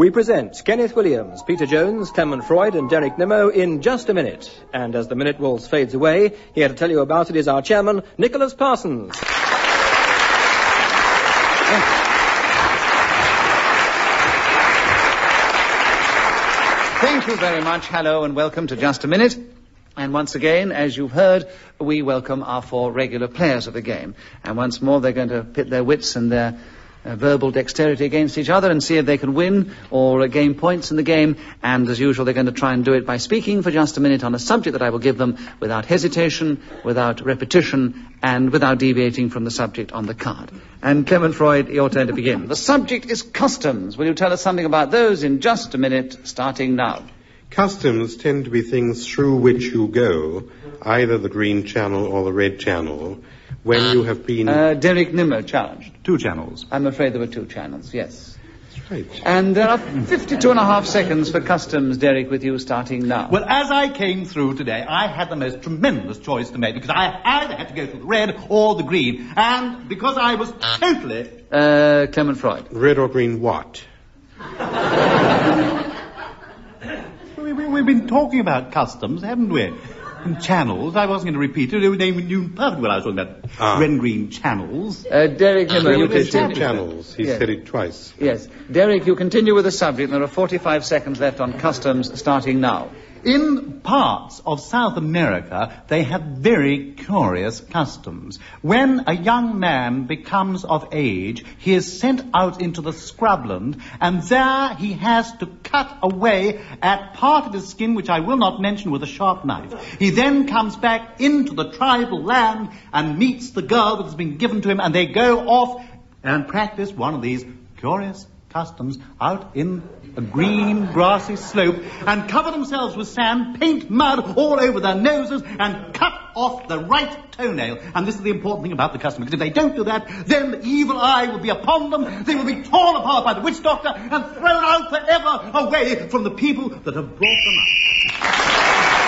We present Kenneth Williams, Peter Jones, Clement Freud and Derek Nimmo in just a minute. And as the minute waltz fades away, here to tell you about it is our chairman, Nicholas Parsons. Thank you very much. Hello and welcome to Just a Minute. And once again, as you've heard, we welcome our four regular players of the game. And once more, they're going to pit their wits and their verbal dexterity against each other and see if they can win or gain points in the game. And as usual, they're going to try and do it by speaking for just a minute on a subject that I will give them without hesitation, without repetition, and without deviating from the subject on the card. And Clement Freud, your turn to begin. The subject is customs. Will you tell us something about those in just a minute, starting now? Customs tend to be things through which you go, either the green channel or the red channel, when you have been... Derek Nimmo challenged. 2 channels. I'm afraid there were 2 channels, yes. That's right. And there are 52 and a half seconds for customs, Derek, with you starting now. Well, as I came through today, I had the most tremendous choice to make because I either had to go through the red or the green. And because I was totally... Clement Freud. Red or green what? We've been talking about customs, haven't we? And channels. I wasn't going to repeat it. They knew perfectly what I was talking about. Red and green channels. Derek Nimmo, you continue. Channels. He said it twice. Yes. Derek, you continue with the subject. There are 45 seconds left on customs, starting now. In parts of South America, they have very curious customs. When a young man becomes of age, he is sent out into the scrubland, and there he has to cut away at part of his skin, which I will not mention, with a sharp knife. He then comes back into the tribal land and meets the girl that has been given to him, and they go off and practice one of these curious customs out in a green, grassy slope, and cover themselves with sand, paint mud all over their noses, and cut off the right toenail. And this is the important thing about the custom, because if they don't do that, then the evil eye will be upon them, they will be torn apart by the witch doctor, and thrown out forever away from the people that have brought them up.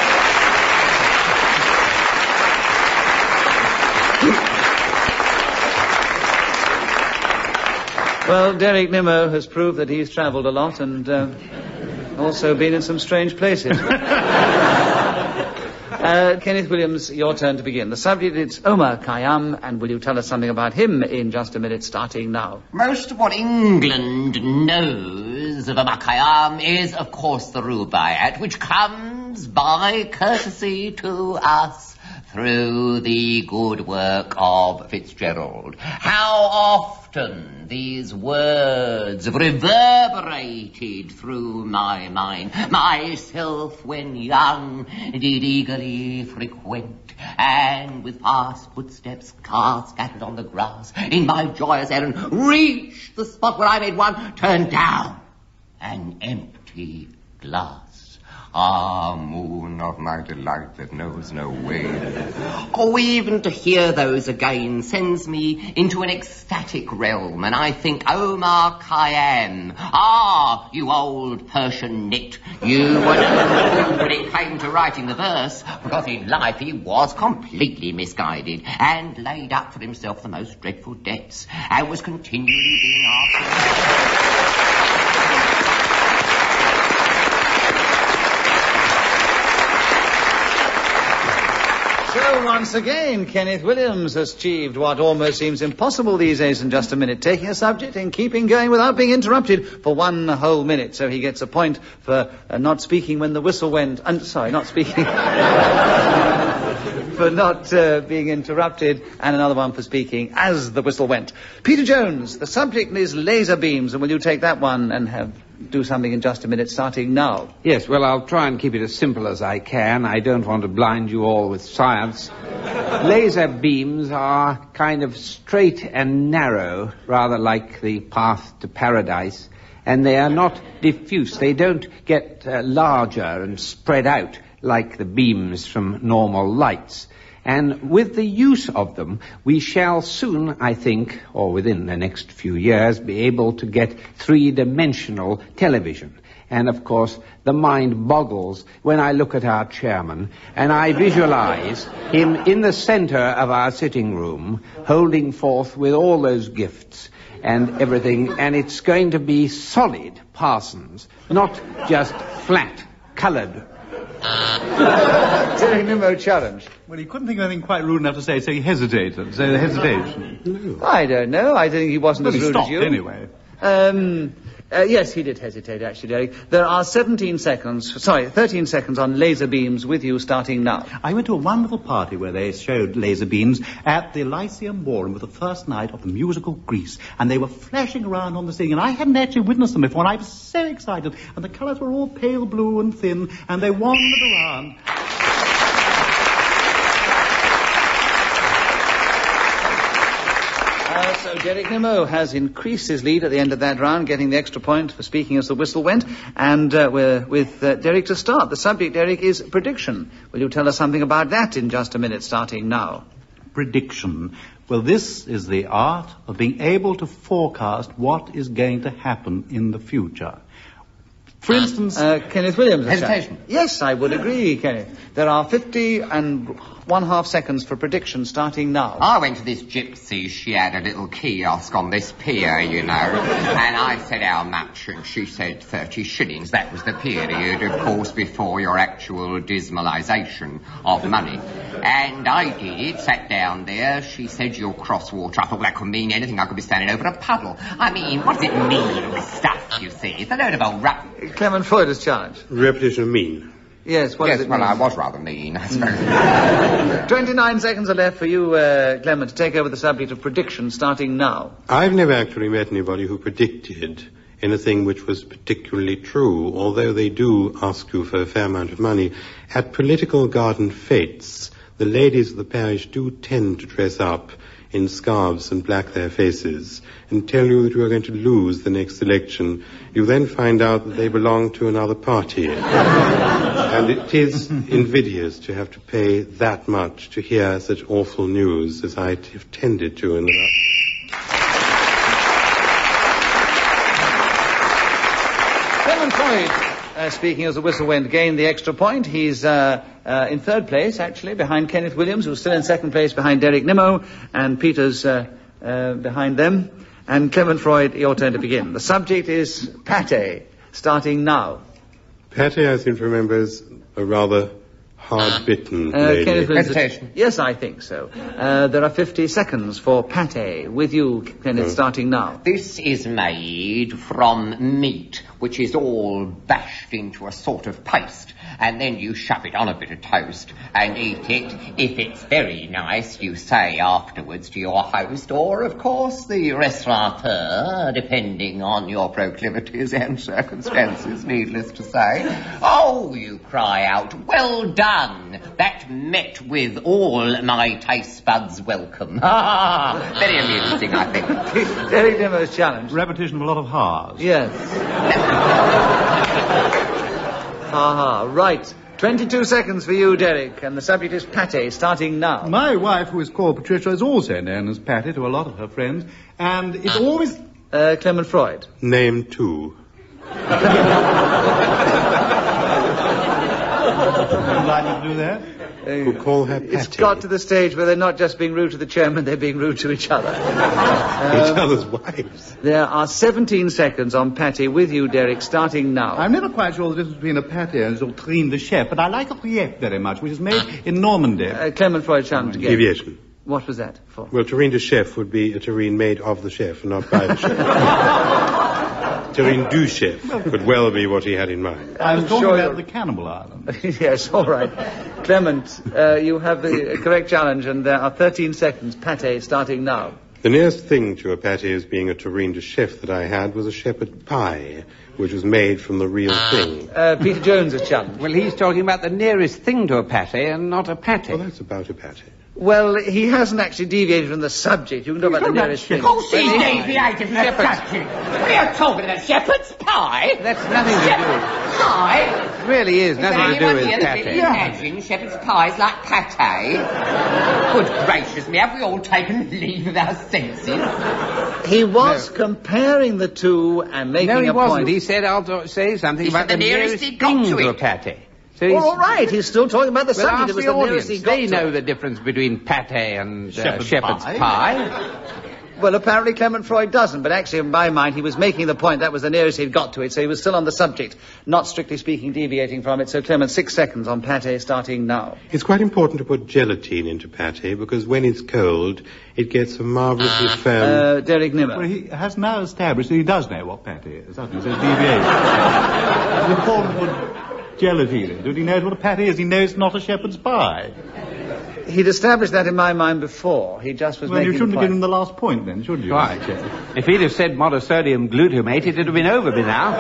Well, Derek Nimmo has proved that he's travelled a lot and also been in some strange places. Kenneth Williams, your turn to begin. The subject is Omar Khayyam, and will you tell us something about him in just a minute, starting now? Most of what England knows of Omar Khayyam is, of course, the rubaiyat, which comes by courtesy to us through the good work of Fitzgerald. How often these words have reverberated through my mind. Myself, when young, did eagerly frequent, and with fast footsteps cast scattered on the grass, in my joyous errand, reach the spot where I made one turn down an empty glass. Ah, moon of my delight that knows no wane. Oh, even to hear those again sends me into an ecstatic realm, and I think Omar Khayyam. Ah, you old Persian nit, you were no fool when it came to writing the verse, because in life he was completely misguided, and laid up for himself the most dreadful debts, and was continually being asked... So once again, Kenneth Williams has achieved what almost seems impossible these days in just a minute, taking a subject and keeping going without being interrupted for 1 whole minute. So he gets a point for not speaking when the whistle went. Not speaking. For not being interrupted, and another one for speaking as the whistle went. Peter Jones, the subject is laser beams, and will you take that one and do something in just a minute, starting now? Yes, well, I'll try and keep it as simple as I can. I don't want to blind you all with science. Laser beams are kind of straight and narrow, rather like the path to paradise, and they are not diffuse. They don't get larger and spread out like the beams from normal lights. And with the use of them, we shall soon, I think, or within the next few years, be able to get 3-dimensional television. And, of course, the mind boggles when I look at our chairman and I visualize him in the center of our sitting room, holding forth with all those gifts and everything, and it's going to be solid Parsons, not just flat, coloured. Nimmo challenge. Well, he couldn't think of anything quite rude enough to say, so he hesitated. So the hesitation. I don't know. I think he wasn't as rude as you. Anyway. Yes, he did hesitate, actually, Derek. There are 13 seconds on laser beams with you starting now. I went to a wonderful party where they showed laser beams at the Lyceum Ballroom with the first night of the musical Grease, and they were flashing around on the ceiling, and I hadn't actually witnessed them before, and I was so excited, and the colours were all pale blue and thin, and they wandered around. So Derek Nimmo has increased his lead at the end of that round, getting the extra point for speaking as the whistle went. And we're with Derek to start. The subject, Derek, is prediction. Will you tell us something about that in just a minute, starting now? Prediction. Well, this is the art of being able to forecast what is going to happen in the future. For instance... Kenneth Williams. Hesitation. Yes, I would agree, Kenneth. There are 50 and 1/2 seconds for prediction starting now. I went to this gypsy. She had a little kiosk on this pier, you know. And I said, how much? And she said 30 shillings. That was the period, of course, before your actual dismalisation of money. And I did it, sat down there. She said, you're cross-water. I thought, well, that couldn't mean anything. I could be standing over a puddle. I mean, what does it mean, all this stuff, you see? It's a load of old rubbish. Clement Freud has challenged. Repetition of mean. Yes, what does it mean? I was rather mean, I suppose. 29 seconds are left for you, Clement, to take over the subject of prediction starting now. I've never actually met anybody who predicted anything which was particularly true, although they do ask you for a fair amount of money. At political garden fetes, the ladies of the parish do tend to dress up in scarves and black their faces and tell you that you are going to lose the next election. You then find out that they belong to another party. And it is invidious to have to pay that much to hear such awful news as I have tended to in the... Clement Freud, speaking as the whistle went, gained the extra point. He's in third place, actually, behind Kenneth Williams, who's still in second place behind Derek Nimmo, and Peter's behind them. And Clement Freud, your turn to begin. The subject is Pâté, starting now. Pâté, I seem to remember, is a rather hard-bitten lady. Kenneth Williams, Hesitation. Yes, I think so. There are 50 seconds for Pâté. With you, Kenneth, starting now. This is made from meat, which is all bashed into a sort of paste, and then you shove it on a bit of toast and eat it. If it's very nice, you say afterwards to your host, or, of course, the restaurateur, depending on your proclivities and circumstances, needless to say. Oh, you cry out, well done. That met with all my taste buds welcome. Very amusing, I think. Derek Nimmo's challenge. Repetition of a lot of ha's. Yes. Right. 22 seconds for you, Derek, and the subject is Pâté, starting now. My wife, who is called Patricia, is also known as Pâté to a lot of her friends, and it's always... Clement Freud. Name two. Would you like me to do that? Who call her Pâté. It's got to the stage where they're not just being rude to the chairman, they're being rude to each other. Each other's wives. There are 17 seconds on Pâté with you, Derek, starting now. I'm never quite sure the difference between a pâté and a terrine de chef, but I like a rillette very much, which is made in Normandy. Clement Freud challenged again. Deviation. What was that for? Well, terrine de chef would be a terrine made of the chef and not by the chef. Terrine du chef could well be what he had in mind. I was talking about the Cannibal Island. Yes, all right. Clement, you have the correct challenge, and there are 13 seconds. Pâté, starting now. The nearest thing to a pâté as being a terrine de chef that I had was a shepherd pie, which was made from the real thing. Peter Jones has challenged. Well, he's talking about the nearest thing to a pâté and not a pâté. Well, that's about a pâté. Well, he hasn't actually deviated from the subject. You can talk about the nearest thing. Of course he's deviated from the subject. What are you talking about? Shepherd's pie? That's nothing to do. Pie? really is nothing to do with Pâté. Imagine shepherd's pies like Pâté. Good gracious me, have we all taken leave of our senses? He was comparing the two and making a point. No, he wasn't. He said, I'll say something about the nearest he thing got to to a it. Pâté. So Well, all right, he's still talking about the well, subject. ask It was the the audience. nearest he got They to know it. the difference between Pâté and shepherd's pie. pie. Well, apparently Clement Freud doesn't, but actually in my mind he was making the point that was the nearest he'd got to it, so he was still on the subject, not strictly speaking deviating from it. So Clement, 6 seconds on Pâté starting now. It's quite important to put gelatine into pâté because when it's cold, it gets a marvellously firm... Derek Nimmo. Well, he has now established that he does know what Pâté is, doesn't he? So it's deviation. It's important to put gelatine in. Does he know what a Pâté is? He knows it's not a shepherd's pie. He'd established that in my mind before. He just was Well, making you shouldn't the have given point. him the last point then, should you? Right. If he'd have said monosodium glutamate, it'd have been over by now.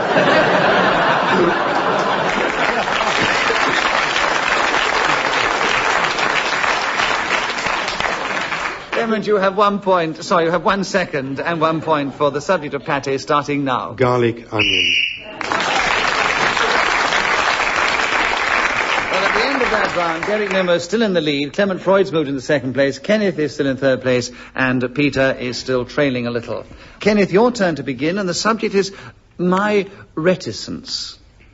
Clement, you have 1 point. Sorry, you have 1 second and 1 point for the subject of Pâté starting now. garlic onion. Well, at the end of that round, Derek Nimmo is still in the lead. Clement Freud's moved into second place. Kenneth is still in third place. And Peter is still trailing a little. Kenneth, your turn to begin. And the subject is my reticence.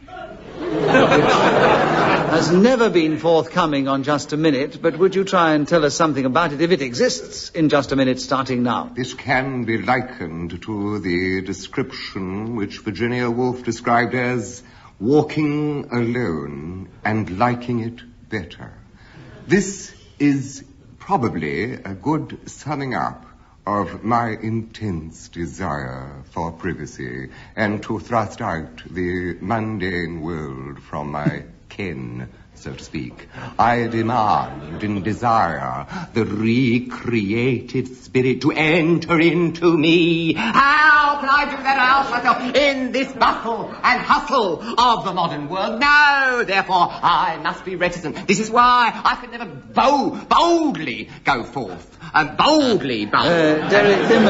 Has never been forthcoming on Just a Minute, but would you try and tell us something about it if it exists in Just a Minute starting now? This can be likened to the description which Virginia Woolf described as walking alone and liking it better. This is probably a good summing up of my intense desire for privacy and to thrust out the mundane world from my ken, so to speak. I demand and desire the recreated spirit to enter into me. How can I do that else myself in this bustle and hustle of the modern world? No, therefore I must be reticent. This is why I could never boldly go forth and boldly bold. Derek Nimmo.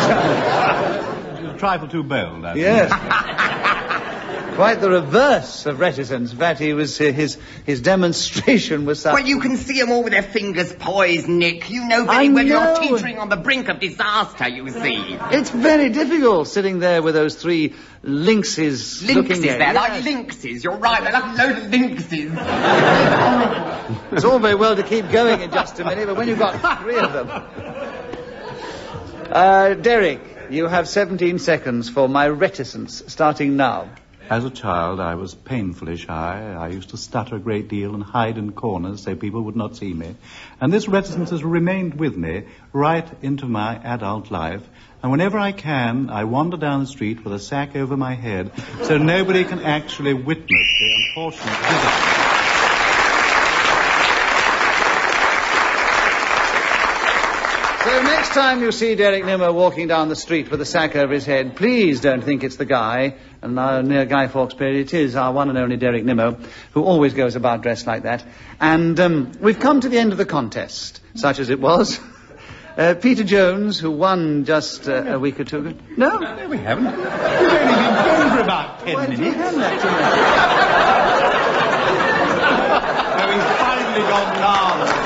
A trifle too bold, I think. Yes. Quite the reverse of reticence. In fact, he was his demonstration was such... Well, you can see them all with their fingers poised, Nick. You know very well you're teetering on the brink of disaster, you see. It's very difficult sitting there with those three lynxes looking Lynxes, at they're you. like lynxes. You're right, they're like a load of lynxes. It's all very well to keep going in Just a Minute, but when you've got 3 of them... Derek, you have 17 seconds for my reticence, starting now. As a child, I was painfully shy. I used to stutter a great deal and hide in corners so people would not see me. And this reticence has remained with me right into my adult life. And whenever I can, I wander down the street with a sack over my head so nobody can actually witness the unfortunate visit. So next time you see Derek Nimmo walking down the street with a sack over his head, please don't think it's the guy, and near Guy Fawkes Period, it is our one and only Derek Nimmo, who always goes about dressed like that. And we've come to the end of the contest, such as it was. Peter Jones, who won just a week or two ago. No? No, we haven't. We've only been going for about 10 Why did you minutes. hand that to me? Now, we've finally gone down.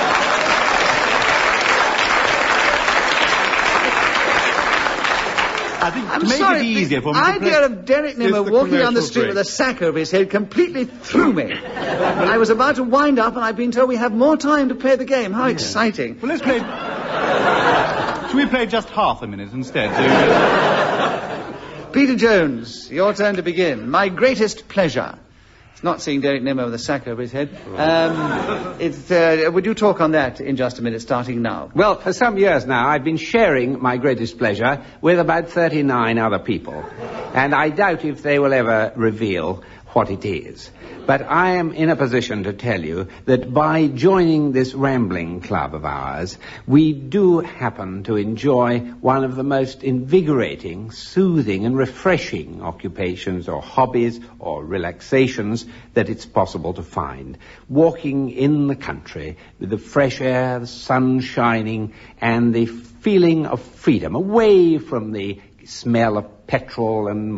I think I'm to make sorry, it easier for me the to idea of Derek Nimmo the walking down the commercial street break. with a sack over his head completely threw me. I was about to wind up, and I've been told we have more time to play the game. How exciting. Well, let's play... Should we play just half a minute instead? Peter Jones, your turn to begin. My greatest pleasure. It's not seeing Derek Nimmo with a sack over his head. Would you talk on that in just a minute, starting now? Well, for some years now, I've been sharing my greatest pleasure with about 39 other people. And I doubt if they will ever reveal what it is. But I am in a position to tell you that by joining this rambling club of ours, we do happen to enjoy one of the most invigorating, soothing and refreshing occupations or hobbies or relaxations that it's possible to find. Walking in the country with the fresh air, the sun shining, and the feeling of freedom, away from the smell of petrol and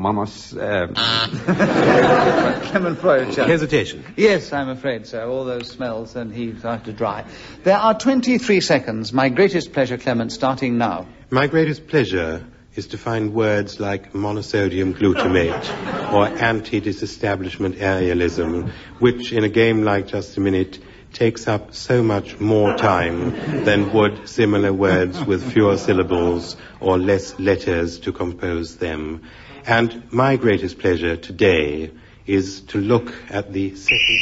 Clement Freud. Hesitation. Yes, I'm afraid so. All those smells, and he started to dry. There are 23 seconds. My greatest pleasure, Clement, starting now. My greatest pleasure is to find words like monosodium glutamate or anti-disestablishment aerialism, which in a game like Just a Minute takes up so much more time than would similar words with fewer syllables or less letters to compose them. And my greatest pleasure today is to look at the second...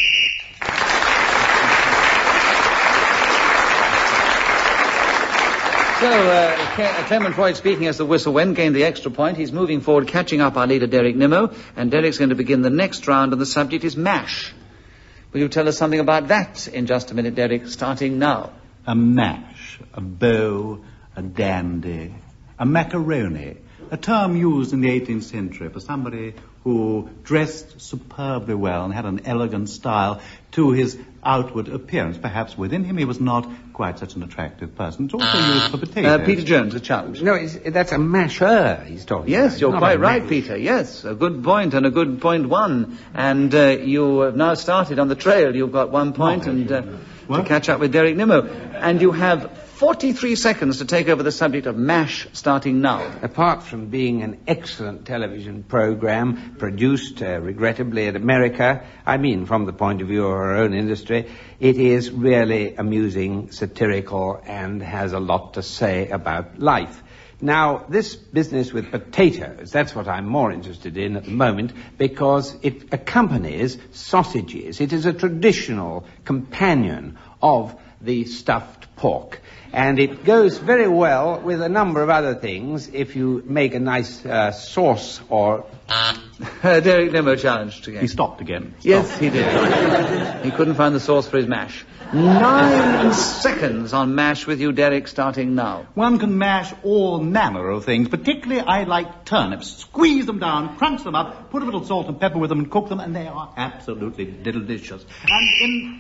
So, Clement Freud speaking as the whistle went, gained the extra point. He's moving forward, catching up our leader, Derek Nimmo, and Derek's going to begin the next round, and the subject is MASH. Will you tell us something about that in just a minute, Derek, starting now? A mash, a beau, a dandy, a macaroni, a term used in the 18th century for somebody who dressed superbly well and had an elegant style to his outward appearance. Perhaps within him he was not quite such an attractive person. It's also used for potatoes. Peter Jones, a challenge. No, that's a masher he's talking about. Yes, you're Not quite a right, mash. Peter. Yes, a good point and a good point one. And you have now started on the trail. You've got 1 point to catch up with Derek Nimmo. And you have 43 seconds to take over the subject of MASH starting now. Apart from being an excellent television program produced, regrettably, in America, I mean from the point of view of our own industry, it is really amusing, satirical, and has a lot to say about life. Now, this business with potatoes, that's what I'm more interested in at the moment, because it accompanies sausages. It is a traditional companion of the stuffed pork. And it goes very well with a number of other things if you make a nice sauce or... Derek Nimmo challenged again. He stopped again. Yes, he did. He couldn't find the sauce for his mash. 9 seconds on MASH with you, Derek, starting now. One can mash all manner of things. Particularly, I like turnips. Squeeze them down, crunch them up, put a little salt and pepper with them and cook them, and they are absolutely delicious. And in...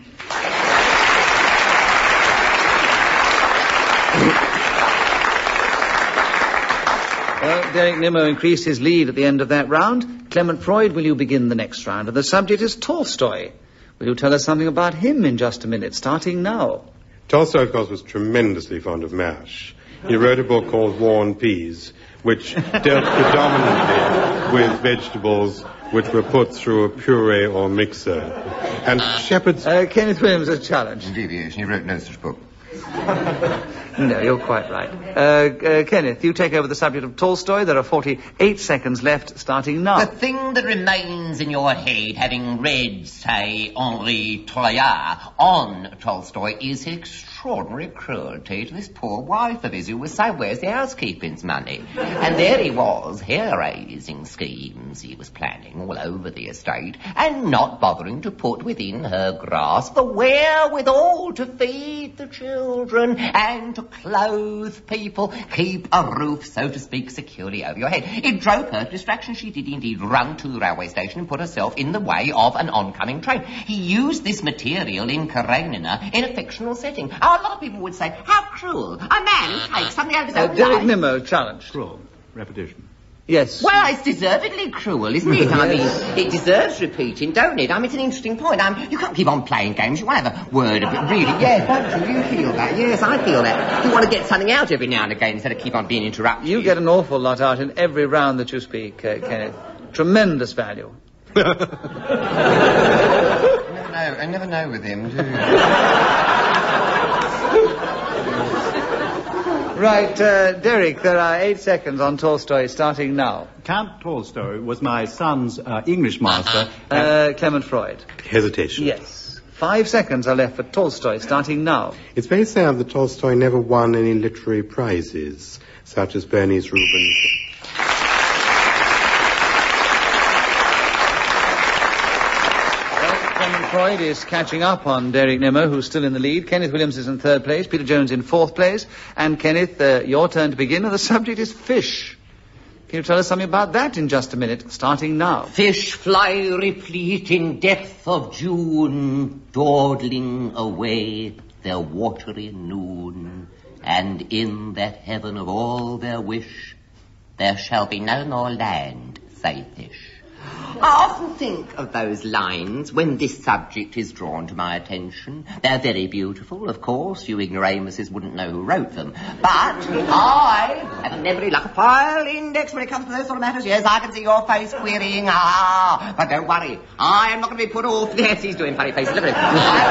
Well, Derek Nimmo increased his lead at the end of that round. Clement Freud, will you begin the next round? And the subject is Tolstoy. Will you tell us something about him in just a minute, starting now? Tolstoy, of course, was tremendously fond of MASH. He wrote a book called War and Peas, which dealt predominantly with vegetables which were put through a puree or mixer. And shepherds... Kenneth Williams, a challenge. In deviation, he wrote no such book. No, you're quite right. Kenneth, you take over the subject of Tolstoy. There are 48 seconds left, starting now. The thing that remains in your head, having read, say, Henri on Tolstoy, is extraordinary cruelty to this poor wife of his who was say, where's the housekeeping's money? And there he was, hair-raising schemes he was planning all over the estate, and not bothering to put within her grasp the wherewithal to feed the children and to clothe people, keep a roof, so to speak, securely over your head. It drove her to distraction. She did indeed run to the railway station and put herself in the way of an oncoming train. He used this material in Karenina in a fictional setting. A lot of people would say, how cruel. A man who takes something out of his own Derek life. Nimmo, challenge. Cruel. Repetition. Yes. Well, it's deservedly cruel, isn't it? I mean, it deserves repeating, don't it? I mean, it's an interesting point. You can't keep on playing games. You want to have a word of it, really. Yes, don't you? You feel that? Yes, I feel that. You want to get something out every now and again instead of keep on being interrupted. You get an awful lot out in every round that you speak, Kenneth. Tremendous value. I never know with him, do you? Right, Derek, there are 8 seconds on Tolstoy, starting now. Count Tolstoy was my son's English master. Clement Freud. Hesitation. Yes. 5 seconds are left for Tolstoy, starting now. It's very sad that Tolstoy never won any literary prizes, such as Bernice Rubens. Freud is catching up on Derek Nimmo, who's still in the lead. Kenneth Williams is in 3rd place. Peter Jones in 4th place. And Kenneth, your turn to begin. And the subject is fish. Can you tell us something about that in just a minute, starting now? Fish fly replete in depth of June, dawdling away their watery noon, and in that heaven of all their wish, There shall be no more land, say fish. I often think of those lines when this subject is drawn to my attention. They're very beautiful, of course. You ignoramuses wouldn't know who wrote them. But I have a memory like a file index when it comes to those sort of matters. Yes, I can see your face querying. But don't worry. I am not going to be put off. Yes, he's doing funny faces. Look at him.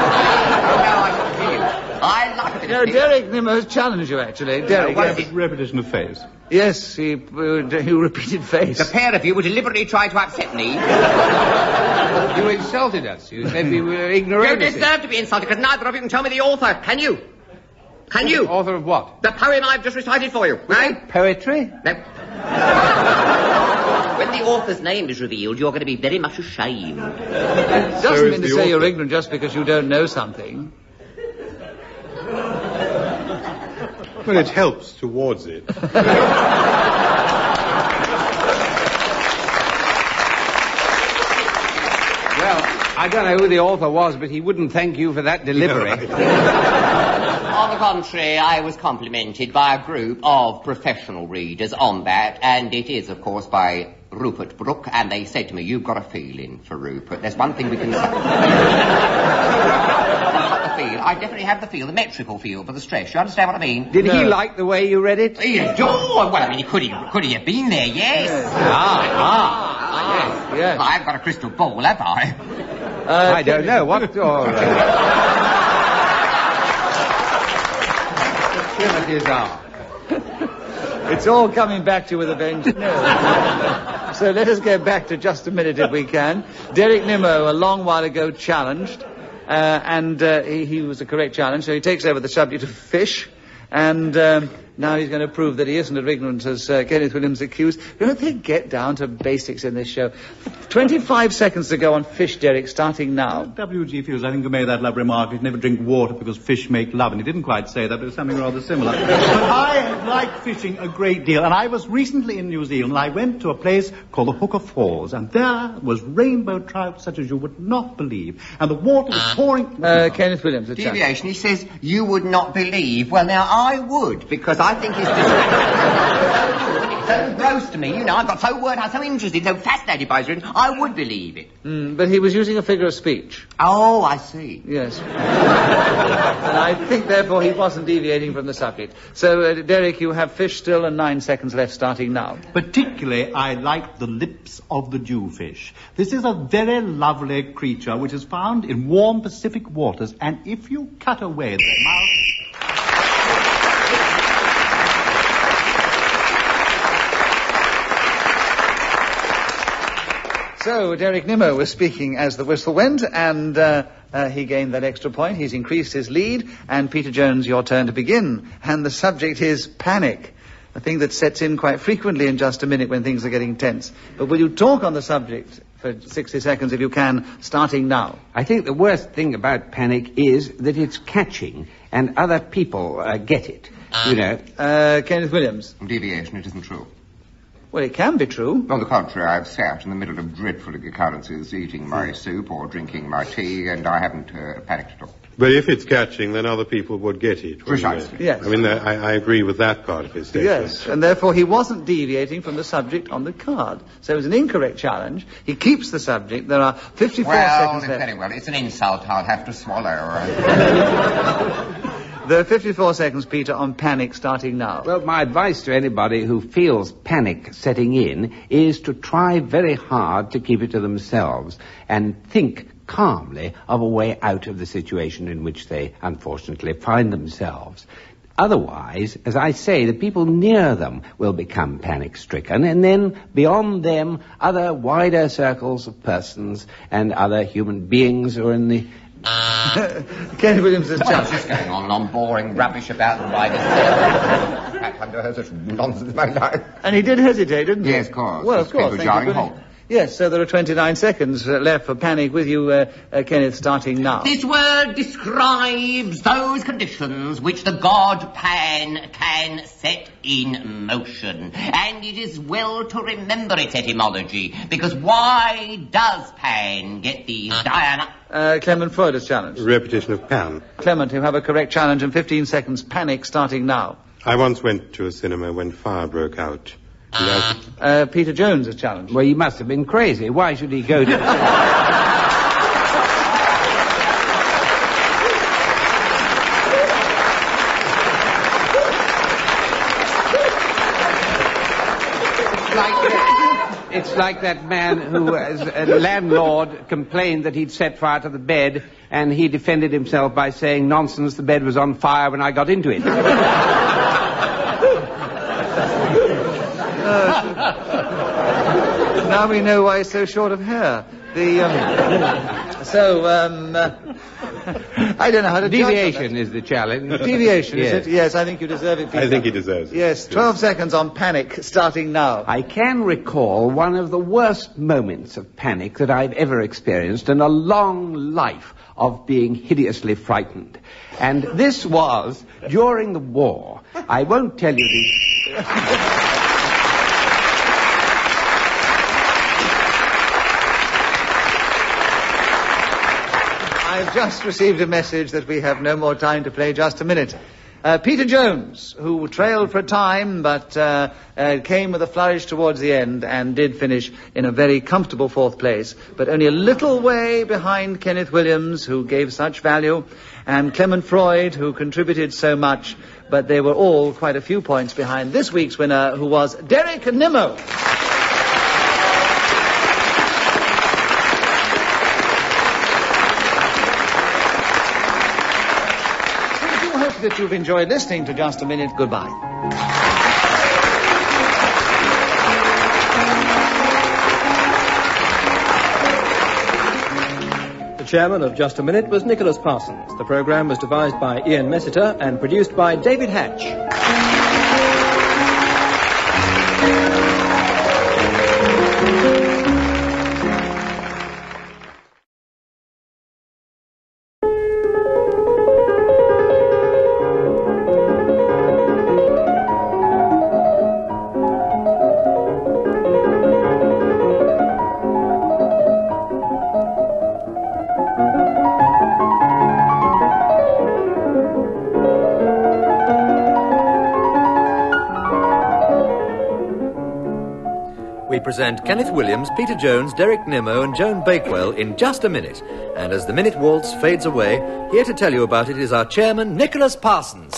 I like a bit of Derek Nimmo's challenged you, actually. Derek, repetition of face. Yes, he repeated face. The pair of you would deliberately try to upset me. You insulted us. You said we were ignorant. You deserve to be insulted, because neither of you can tell me the author. Can you? Can you? The author of what? The poem I've just recited for you. Right? Poetry? No. When the author's name is revealed, you're going to be very much ashamed. It doesn't mean to say you're ignorant just because you don't know something. Well, it helps towards it. I don't know who the author was, but he wouldn't thank you for that delivery. On the contrary, I was complimented by a group of professional readers on that, and it is, of course, by Rupert Brooke, and they said to me, you've got a feeling for Rupert. There's one thing we can say. I definitely have the feel, the metrical feel for the stress. You understand what I mean? Did he like the way you read it? Well, I mean, could he have been there, yes. Yes. I've got a crystal ball, have I? I don't know. What your activities are. It's all coming back to you with a vengeance. No. So let us get back to just a minute if we can. Derek Nimmo, a long while ago, challenged. And he was a correct challenge, so he takes over the subject of fish, and now he's going to prove that he isn't as ignorant as Kenneth Williams accused. Don't they get down to basics in this show? 25 seconds to go on fish, Derek, starting now. W.G. Fields, I think, who made that love remark, he'd never drink water because fish make love, and he didn't quite say that, but it was something rather similar. But I like fishing a great deal, and I was recently in New Zealand, and I went to a place called the Hooker Falls, and there was rainbow trout such as you would not believe, and the water was pouring... Kenneth Williams, Deviation, he says, you would not believe. Well, now, I would, because I think it's so gross to me, you know. I got so worked out, so interested, so fascinated by his written, I would believe it. But he was using a figure of speech. Oh, I see. Yes. And I think, therefore, he wasn't deviating from the subject. So, Derek, you have fish still and 9 seconds left, starting now. Particularly, I like the lips of the jewfish. This is a very lovely creature which is found in warm Pacific waters, and if you cut away their mouth... So, Derek Nimmo was speaking as the whistle went, and he gained that extra point. He's increased his lead, and Peter Jones, your turn to begin. And the subject is panic, a thing that sets in quite frequently in just a minute when things are getting tense. But will you talk on the subject for 60 seconds, if you can, starting now? I think the worst thing about panic is that it's catching, and other people get it, you know. Kenneth Williams. Deviation, it isn't true. Well, it can be true. On the contrary, I've sat in the middle of dreadful occurrences, eating my soup or drinking my tea, and I haven't panicked at all. But if it's catching, then other people would get it. Precisely. Yes. I mean, I agree with that part of his statement. Yes, and therefore he wasn't deviating from the subject on the card. So it was an incorrect challenge. He keeps the subject. There are 54 seconds left. Very well. It's an insult I'll have to swallow. There are 54 seconds, Peter, on panic starting now. Well, my advice to anybody who feels panic setting in is to try very hard to keep it to themselves and think calmly of a way out of the situation in which they unfortunately find themselves. Otherwise, as I say, the people near them will become panic-stricken, and then beyond them, other wider circles of persons and other human beings who are in the... Kenneth Williams is What's just going on boring rubbish about the riders? I've never heard such nonsense in my life. And he did hesitate, didn't he? Yes, of course. Well, of course. Jarring halt. Yes, so there are 29 seconds left for panic with you, Kenneth, starting now. This word describes those conditions which the god Pan can set in motion. And it is well to remember its etymology, because why does Pan get these Diana... Clement Freud has challenged. Repetition of Pan. Clement, you have a correct challenge in 15 seconds. Panic starting now. I once went to a cinema when fire broke out. Peter Jones is challenged. Well, he must have been crazy. Why should he go to... It's like that man who, as a landlord, complained that he'd set fire to the bed, and he defended himself by saying, nonsense, the bed was on fire when I got into it. Now we know why he's so short of hair. I don't know how to Deviation is the challenge. Deviation, yes. Is it? Yes, I think you deserve it, Peter. I think he deserves it. Yes, 12 seconds on panic, starting now. I can recall one of the worst moments of panic that I've ever experienced in a long life of being hideously frightened. And this was during the war. I won't tell you the... I've just received a message that we have no more time to play just a minute. Peter Jones, who trailed for a time but came with a flourish towards the end and did finish in a very comfortable fourth place, but only a little way behind Kenneth Williams, who gave such value, and Clement Freud, who contributed so much, but they were all quite a few points behind this week's winner, who was Derek Nimmo. That you've enjoyed listening to Just a Minute. Goodbye. The chairman of Just a Minute was Nicholas Parsons. The programme was devised by Ian Messiter and produced by David Hatch. We present Kenneth Williams, Peter Jones, Derek Nimmo and Joan Bakewell in Just a Minute. And as the minute waltz fades away, here to tell you about it is our chairman, Nicholas Parsons.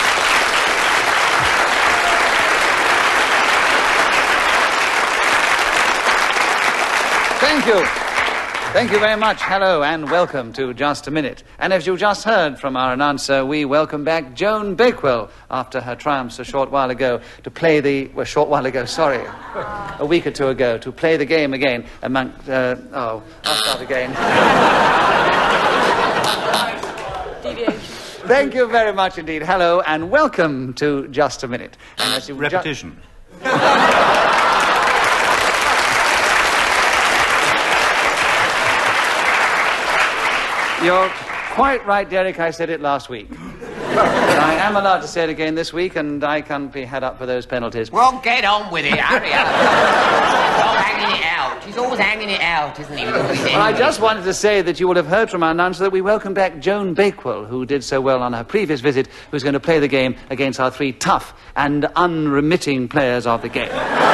Thank you. Thank you very much. Hello and welcome to Just a Minute. And as you just heard from our announcer, we welcome back Joan Bakewell after her triumphs a short while ago to play a week or two ago, to play the game again among... I'll start again. Deviation. Thank you very much indeed. Hello and welcome to Just a Minute. And as you Repetition. You're quite right, Derek. I said it last week. I am allowed to say it again this week, and I can't be had up for those penalties. Well, get on with it. Hurry up. Stop hanging it out. He's always hanging it out, isn't he? Well, I just wanted to say that you will have heard from our announcer that we welcome back Joan Bakewell, who did so well on her previous visit, who's going to play the game against our three tough and unremitting players of the game.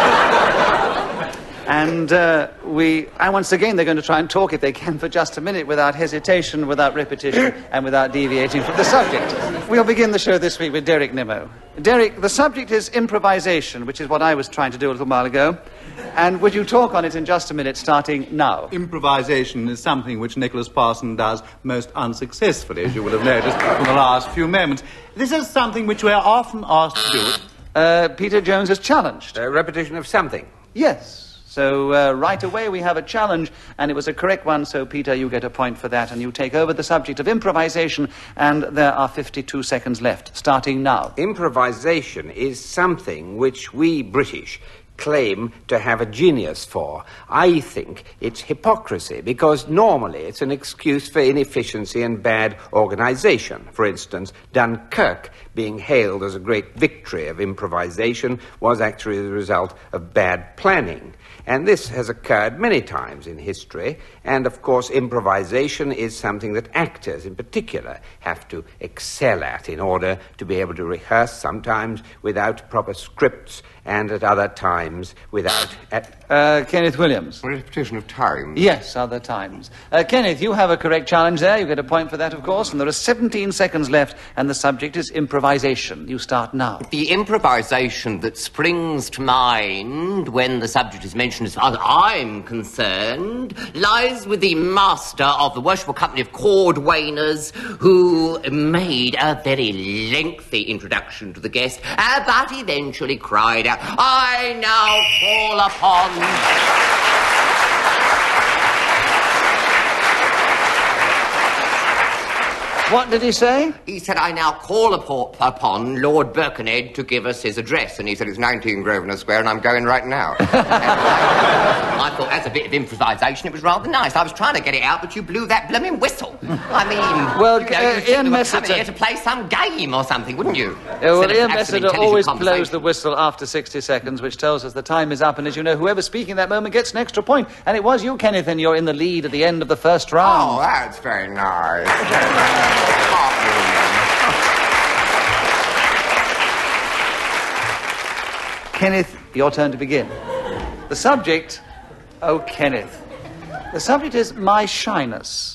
And once again, they're going to try and talk, if they can, for just a minute, without hesitation, without repetition, and without deviating from the subject. We'll begin the show this week with Derek Nimmo. Derek, the subject is improvisation, which is what I was trying to do a little while ago. And would you talk on it in just a minute, starting now? Improvisation is something which Nicholas Parsons does most unsuccessfully, as you will have noticed in the last few moments. This is something which we are often asked to do. Peter Jones is challenged. Repetition of something. Yes. So right away we have a challenge, and it was a correct one, so Peter, you get a point for that, and you take over the subject of improvisation, and there are 52 seconds left, starting now. Improvisation is something which we British claim to have a genius for. I think it's hypocrisy, because normally it's an excuse for inefficiency and bad organization. For instance, Dunkirk, being hailed as a great victory of improvisation, was actually the result of bad planning. And this has occurred many times in history, and of course improvisation is something that actors in particular have to excel at in order to be able to rehearse, sometimes without proper scripts and at other times times without... Kenneth Williams. Repetition of time. Yes, other times. Kenneth, you have a correct challenge there. You get a point for that, of course. And there are 17 seconds left, and the subject is improvisation. You start now. The improvisation that springs to mind when the subject is mentioned, as far as I'm concerned, lies with the master of the Worshipful Company of Cordwainers, who made a very lengthy introduction to the guest, but eventually cried out, "I now call upon..." What did he say? He said, "I now call upon Lord Birkenhead to give us his address." And he said, "It's 19 Grosvenor Square, and I'm going right now." I thought, as a bit of improvisation, it was rather nice. I was trying to get it out, but you blew that blooming whistle. I mean, well, you'd Ian coming Messiter here to play some game or something, wouldn't you? Well, Instead of Ian have some Messiter intelligent always conversation. blows the whistle after 60 seconds, which tells us the time is up. And as you know, whoever's speaking at that moment gets an extra point. And it was you, Kenneth, and you're in the lead at the end of the first round. Oh, that's very nice. Kenneth, your turn to begin. The subject... Oh, Kenneth. The subject is my shyness.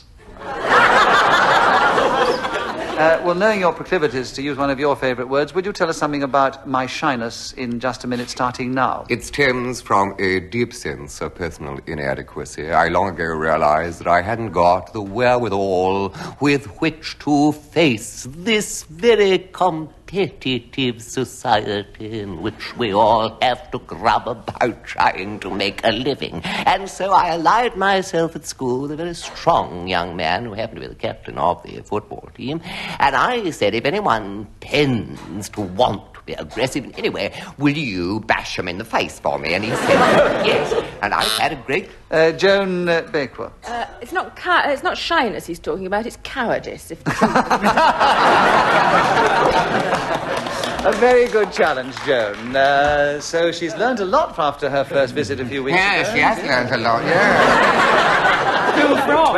Well, knowing your proclivities, to use one of your favourite words, would you tell us something about my shyness in just a minute, starting now? It stems from a deep sense of personal inadequacy. I long ago realized that I hadn't got the wherewithal with which to face this very competitive society in which we all have to grub about trying to make a living. And so I allied myself at school with a very strong young man who happened to be the captain of the football team. And I said, if anyone tends to want to be aggressive in any way, will you bash him in the face for me? And he said, yes. And I've had a great... Joan Bakewell. It's not shyness he's talking about, it's cowardice. If A very good challenge, Joan. So she's learned a lot after her first visit a few weeks ago. Yes, she has learned a lot, yeah. Who from?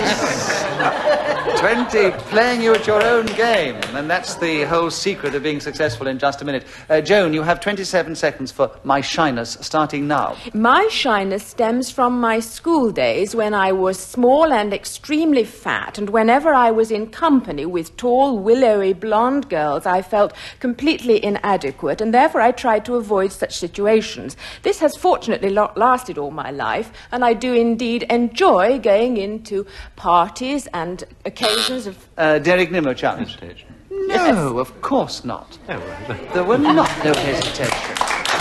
20, playing you at your own game. And that's the whole secret of being successful in just a minute. Joan, you have 27 seconds for my shyness, starting now. My shyness stems from my school days when I was small and extremely fat, and whenever I was in company with tall, willowy, blonde girls, I felt completely inadequate, and therefore I tried to avoid such situations. This has fortunately lasted all my life, and I do indeed enjoy going into parties and occasions of... Derek Nimmo challenge. No, Yes. of course not. There were no hesitation.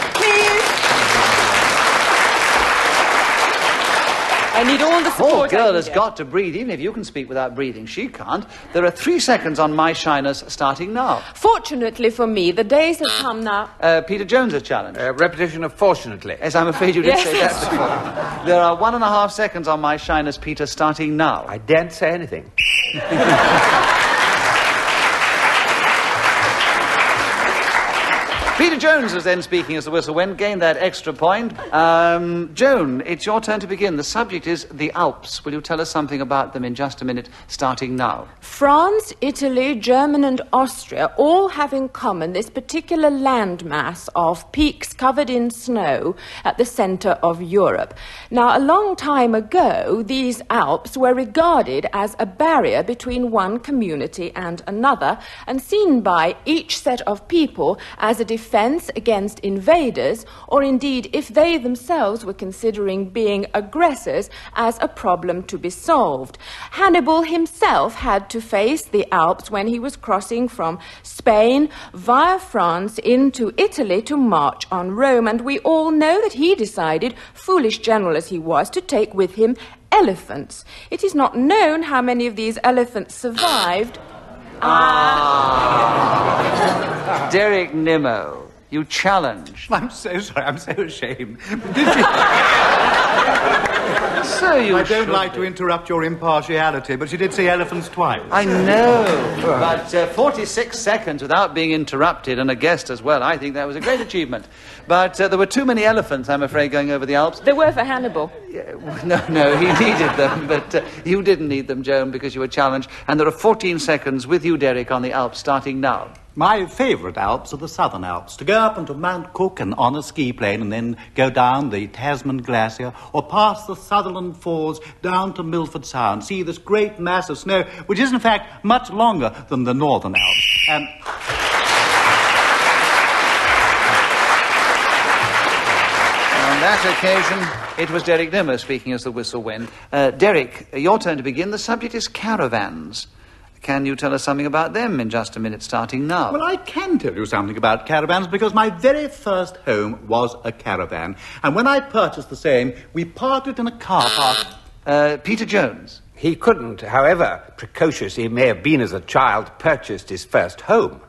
I need all the support. Poor I girl can has get. got to breathe. Even if you can speak without breathing, she can't. There are 3 seconds on my shyness, starting now. Fortunately for me, the days have come now. Peter Jones' challenge. Repetition of fortunately. Yes, I'm afraid you did Yes. say that before. There are 1.5 seconds on my shyness, Peter, starting now. I daren't say anything. Peter Jones was then speaking as the whistle went, gained that extra point. Joan, it's your turn to begin. The subject is the Alps. Will you tell us something about them in just a minute, starting now? France, Italy, Germany and Austria all have in common this particular landmass of peaks covered in snow at the centre of Europe. Now, a long time ago, these Alps were regarded as a barrier between one community and another, and seen by each set of people as a defence against invaders, or indeed, if they themselves were considering being aggressors, as a problem to be solved. Hannibal himself had to face the Alps when he was crossing from Spain via France into Italy to march on Rome, and we all know that he decided, foolish general as he was, to take with him elephants. It is not known how many of these elephants survived. Derek Nimmo, you challenged. I'm so sorry, I'm so ashamed. Did you... So you I don't should like be. to interrupt your impartiality, but she did say elephants twice. I know, but 46 seconds without being interrupted, and a guest as well. I think that was a great achievement. But there were too many elephants, I'm afraid, going over the Alps. They were for Hannibal. No, he needed them, but you didn't need them, Joan, because you were challenged. And there are 14 seconds with you, Derek, on the Alps, starting now. My favourite Alps are the Southern Alps. To go up into Mount Cook and on a ski plane and then go down the Tasman Glacier or past the Sutherland Falls down to Milford Sound. See this great mass of snow, which is in fact much longer than the Northern Alps. And... On that occasion, it was Derek Nimmo speaking as the whistle went. Derek, your turn to begin. The subject is caravans. Can you tell us something about them in just a minute, starting now? Well, I can tell you something about caravans because my very first home was a caravan. And when I purchased the same, we parked it in a car park. Peter Jones. He couldn't, however precocious he may have been as a child, purchased his first home.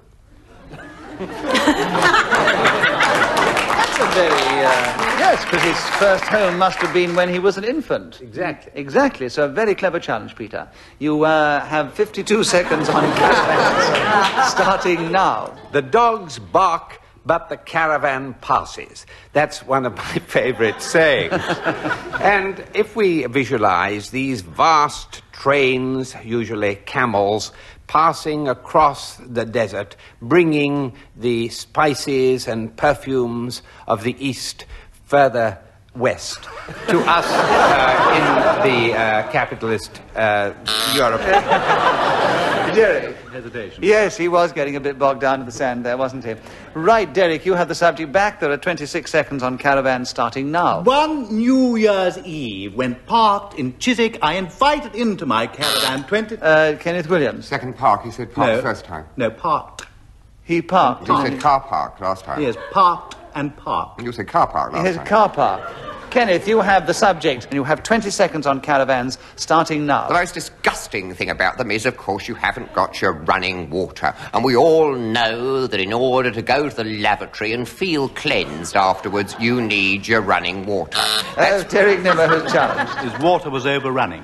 That's a very, yes, because his first home must have been when he was an infant. Exactly. Exactly, so a very clever challenge, Peter. You have 52 seconds on caravans, starting now. The dogs bark, but the caravan passes. That's one of my favourite sayings. And if we visualise these vast trains, usually camels, passing across the desert, bringing the spices and perfumes of the East further west to us in the capitalist Europe. Derek. Hesitation. Yes, he was getting a bit bogged down in the sand there, wasn't he? Right, Derek, you have the subject back. There are 26 seconds on caravan, starting now. One New Year's Eve, when parked in Chiswick, I invited into my caravan Kenneth Williams. Second park, he said park No. first time. No, parked. He parked. He said car park last time. Yes, parked and parked. You said car park last He has a time. car park. Kenneth, you have the subject, and you have 20 seconds on caravans, starting now. The most disgusting thing about them is, of course, you haven't got your running water. And we all know that in order to go to the lavatory and feel cleansed afterwards, you need your running water. Derek Nimmo has challenged. His water was overrunning.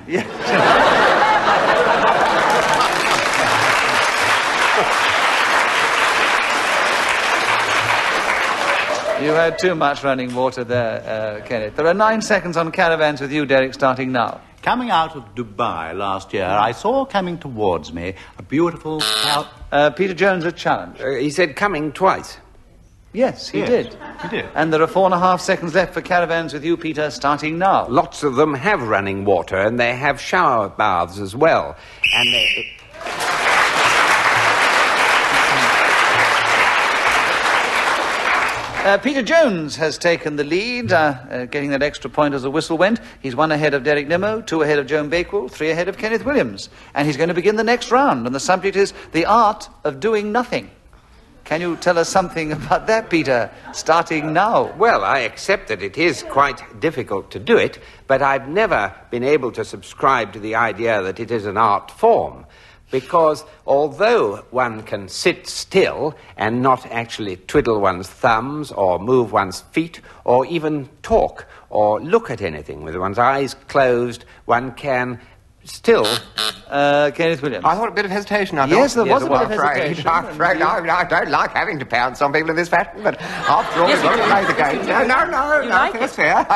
You had too much running water there, Kenneth. There are 9 seconds on caravans with you, Derek, starting now. Coming out of Dubai last year, I saw coming towards me a beautiful... Peter Jones has challenged. He said coming twice. Yes, he did. He did. And there are 4.5 seconds left for caravans with you, Peter, starting now. Lots of them have running water, and they have shower baths as well. And they... Peter Jones has taken the lead, getting that extra point as the whistle went. He's 1 ahead of Derek Nimmo, 2 ahead of Joan Bakewell, 3 ahead of Kenneth Williams. And he's going to begin the next round, and the subject is the art of doing nothing. Can you tell us something about that, Peter, starting now? Well, I accept that it is quite difficult to do it, but I've never been able to subscribe to the idea that it is an art form. Because although one can sit still and not actually twiddle one's thumbs or move one's feet or even talk or look at anything with one's eyes closed, one can still... Kenneth Williams. I thought a bit of hesitation, I thought. Yes, there was a bit of hesitation. I'm afraid I don't like having to pounce on people in this fashion, but after all, we've got to play the game. No, I think it's fair.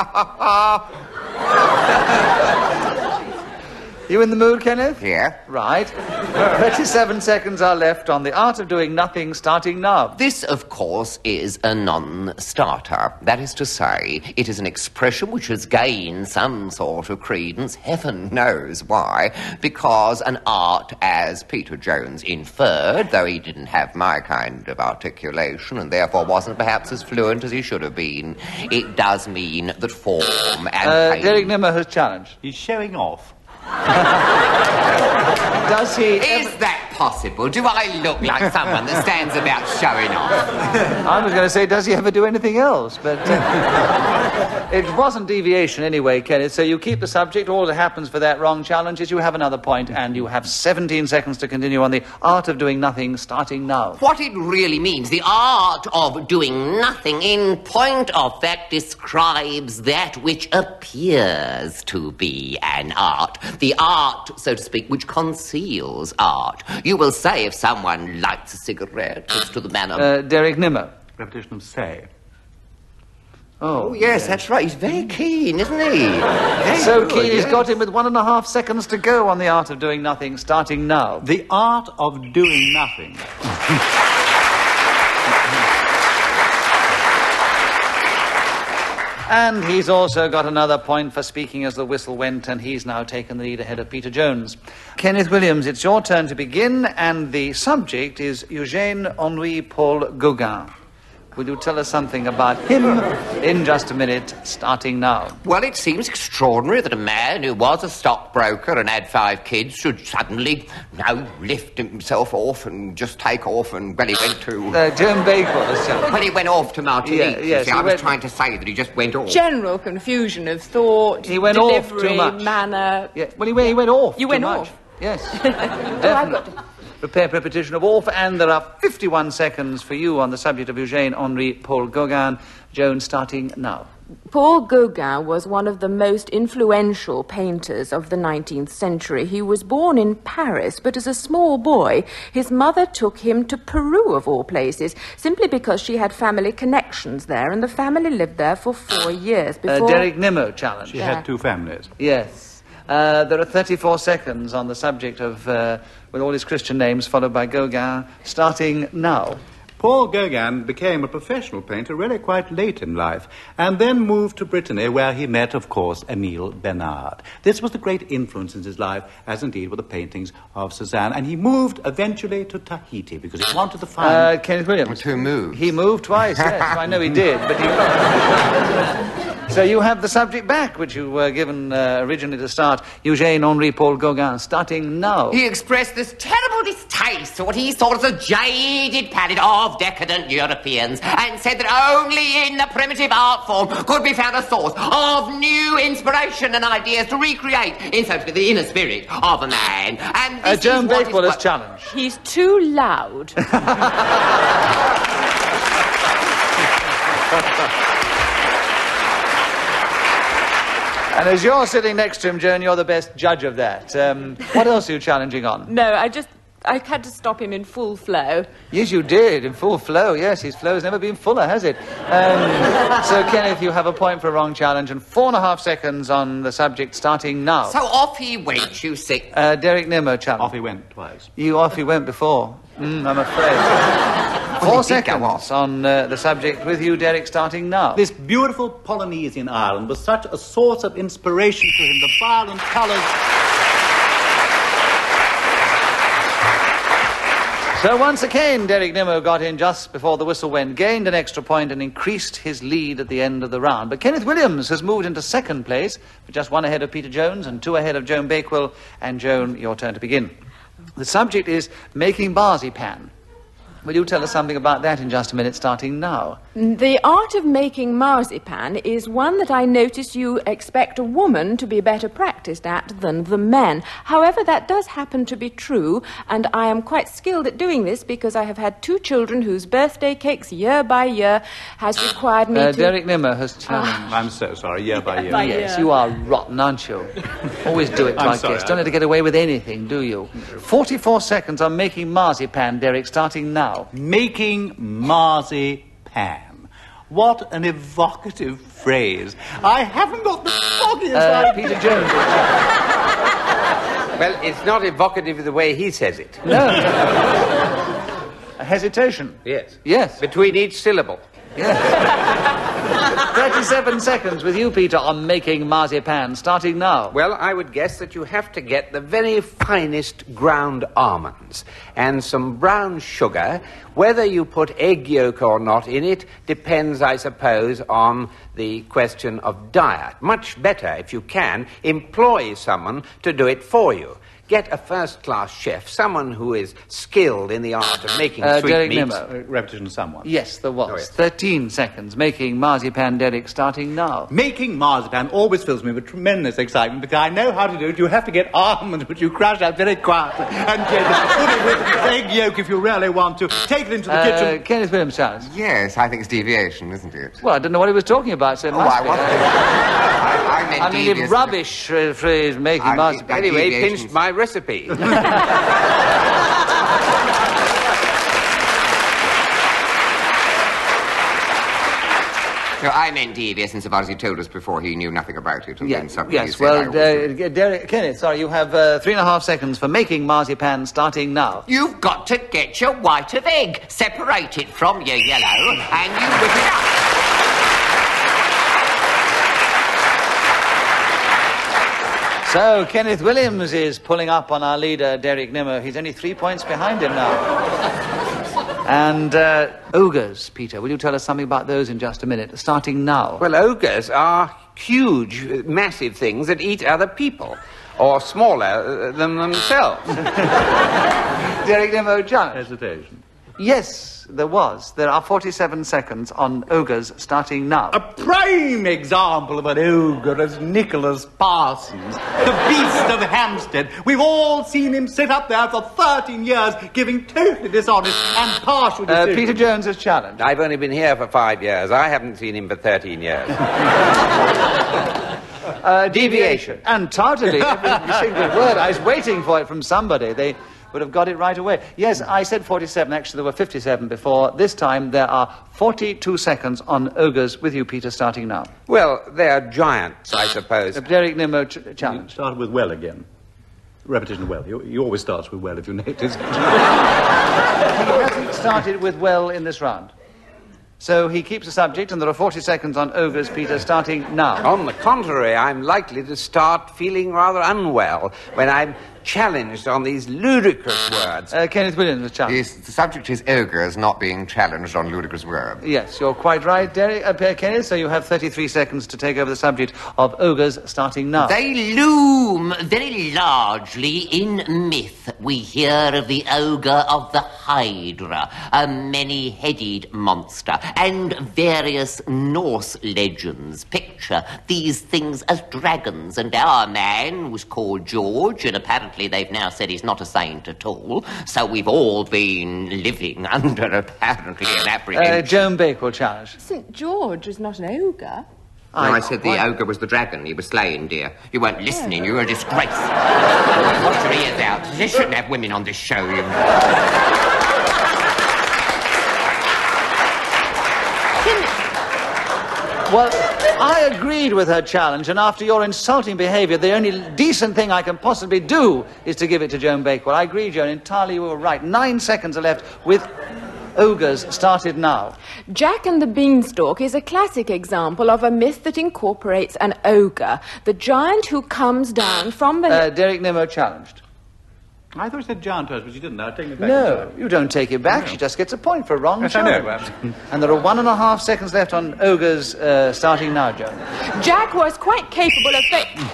You in the mood, Kenneth? Yeah. Right. 37 seconds are left on the art of doing nothing, starting now. This, of course, is a non-starter. That is to say, it is an expression which has gained some sort of credence, heaven knows why, because an art, as Peter Jones inferred, though he didn't have my kind of articulation and therefore wasn't perhaps as fluent as he should have been, it does mean that form and... Derek Nimmo has challenged. He's showing off. Does he... Is that possible? Do I look like someone that stands about showing off? I was going to say, does he ever do anything else? But it wasn't deviation anyway, Kenneth, so you keep the subject. All that happens for that wrong challenge is you have another point, and you have 17 seconds to continue on the art of doing nothing, starting now. What it really means, the art of doing nothing, in point of fact, describes that which appears to be an art. The art, so to speak, which conceals art. You will say if someone lights a cigarette, it's to the manner... Derek Nimmo. Repetition of say. Oh, yes, that's right. He's very keen, isn't he? So keen he's got him with 1.5 seconds to go on the art of doing nothing, starting now. The art of doing nothing. And he's also got another point for speaking as the whistle went, and he's now taken the lead ahead of Peter Jones. Kenneth Williams, it's your turn to begin, and the subject is Eugène Henri Paul Gauguin. Will you tell us something about him in just a minute, starting now? Well, it seems extraordinary that a man who was a stockbroker and had 5 kids should suddenly, lift himself off and just take off and, well, he went to... Joan Bakewell, sir. Well, he went off to Martinique. Yes, I was trying to say that he just went off. General confusion of thought, He went delivery, off too much. manner... Yeah, well, he went off You too went much. off? Yes. I've got to... Prepare preposition of off, and there are 51 seconds for you on the subject of Eugène Henri Paul Gauguin. Joan, starting now. Paul Gauguin was one of the most influential painters of the 19th century. He was born in Paris, but as a small boy, his mother took him to Peru, of all places, simply because she had family connections there, and the family lived there for 4 years before... Derek Nimmo challenge. She had 2 families. Yes. There are 34 seconds on the subject of, with all his Christian names, followed by Gauguin, starting now. Paul Gauguin became a professional painter really quite late in life, and then moved to Brittany, where he met, of course, Émile Bernard. This was the great influence in his life, as indeed were the paintings of Cézanne, and he moved eventually to Tahiti, because he wanted to find... Kenneth Williams. To move. He moved twice, yes. I know he did, but he... So you have the subject back, which you were given originally to start. Eugène Henri Paul Gauguin, starting now. He expressed this terrible distaste for what he saw as a jaded palette of decadent Europeans, and said that only in the primitive art form could be found a source of new inspiration and ideas to recreate, in so to speak, the inner spirit of a man. And this Joan is what Bakewell is is challenged. He's too loud. And as you're sitting next to him, Joan, you're the best judge of that. What else are you challenging on? No, I had to stop him in full flow. Yes, you did, in full flow. Yes, his flow's never been fuller, has it? So, Kenneth, you have a point for a wrong challenge, and 4.5 seconds on the subject, starting now. So off he went, you see. Derek Nimmo challenge. Off he went twice. Off he went before. I'm afraid. 4 seconds on the subject with you, Derek, starting now. This beautiful Polynesian island was such a source of inspiration to him, the violent colours... So once again, Derek Nimmo got in just before the whistle went, gained an extra point and increased his lead at the end of the round. But Kenneth Williams has moved into second place, with just 1 ahead of Peter Jones and 2 ahead of Joan Bakewell. And Joan, your turn to begin. The subject is making marzipan. Will you tell us something about that in just a minute, starting now? The art of making marzipan is one that I notice you expect a woman to be better practiced at than the men. However, that does happen to be true, and I am quite skilled at doing this because I have had 2 children whose birthday cakes year by year has required me to... Derek Nimmo has challenged. I'm so sorry, year by year. Yes, you are rotten, aren't you? Always do it like this. Don't let her get away with anything, do you? 44 seconds on making marzipan, Derek, starting now. Making marzipan. What an evocative phrase. I haven't got the foggiest idea. Peter Jones. Well, it's not evocative the way he says it. No. A hesitation. Yes. Yes. Between each syllable. Yes. 37 seconds with you, Peter, on making marzipan, starting now. Well, I would guess that you have to get the very finest ground almonds and some brown sugar. Whether you put egg yolk or not in it depends, I suppose, on the question of diet. Much better, if you can, employ someone to do it for you. Get a first-class chef, someone who is skilled in the art of making Derek sweetmeats. Nimmo. Repetition of someone. Yes, there was. Oh, yes. 13 seconds. Making marzipan, Derek, starting now. Making marzipan always fills me with tremendous excitement because I know how to do it. You have to get almonds, which you crush out very quietly, and put it with egg yolk if you really want to. Take it into the kitchen. Kenneth Williams challenge. Yes, I think it's deviation, isn't it? Well, I don't know what he was talking about, so it must I be. wasn't. I meant I mean, devious. it's rubbish phrase making marzipan. Anyway, he deviations. pinched my recipe. No, I meant devious insofar as he told us before he knew nothing about it. And then suddenly he Yes, said, I well, was doing it. Derek, Kenneth, sorry, you have 3.5 seconds for making marzipan, starting now. You've got to get your white of egg, separate it from your yellow, and you whip it up. So, Kenneth Williams is pulling up on our leader, Derek Nimmo. He's only 3 points behind him now. And ogres, Peter, will you tell us something about those in just a minute, starting now? Well, ogres are huge, massive things that eat other people, or smaller than themselves. Derek Nimmo, judge. Hesitation. Yes, there was. There are 47 seconds on ogres starting now. A prime example of an ogre is Nicholas Parsons, the beast of Hampstead. We've all seen him sit up there for 13 years, giving totally dishonest and partial decisions. Peter Jones has challenged. I've only been here for 5 years. I haven't seen him for 13 years. Deviation. Undoubtedly, every single word. I was waiting for it from somebody. They would have got it right away. Yes, I said 47. Actually, there were 57 before. This time, there are 42 seconds on ogres with you, Peter, starting now. Well, they're giants, I suppose. Derek Nimmo challenge. Start with well again. Repetition well. He always starts with well, if you notice. He hasn't started with well in this round. So he keeps the subject, and there are 40 seconds on ogres, Peter, starting now. On the contrary, I'm likely to start feeling rather unwell when I'm challenged on these ludicrous words. Kenneth Williams was challenged. Yes, the subject is ogres not being challenged on ludicrous words. Yes, you're quite right, Kenneth, so you have 33 seconds to take over the subject of ogres, starting now. They loom very largely in myth. We hear of the ogre of the Hydra, a many-headed monster, and various Norse legends picture these things as dragons, and our man was called George, and apparently they've now said he's not a saint at all, so we've all been living under apparently an apprehension. Joan Bakewell challenge. St. George is not an ogre. No, I said the ogre was the dragon he was slaying, dear. You weren't listening, you were a disgrace. Watch your ears out. You shouldn't have women on this show, you Well, I agreed with her challenge, and after your insulting behaviour, the only decent thing I can possibly do is to give it to Joan Bakewell. I agree, Joan, entirely you were right. 9 seconds are left with ogres started now. Jack and the Beanstalk is a classic example of a myth that incorporates an ogre, the giant who comes down from the... Derek Nimmo challenged. I thought you said giant first, but you didn't. I'll take it back. No, you don't take it back. No. She just gets a point for a wrong yes, show. I know. And there are 1.5 seconds left on ogres starting now, Joan. Jack was quite capable of...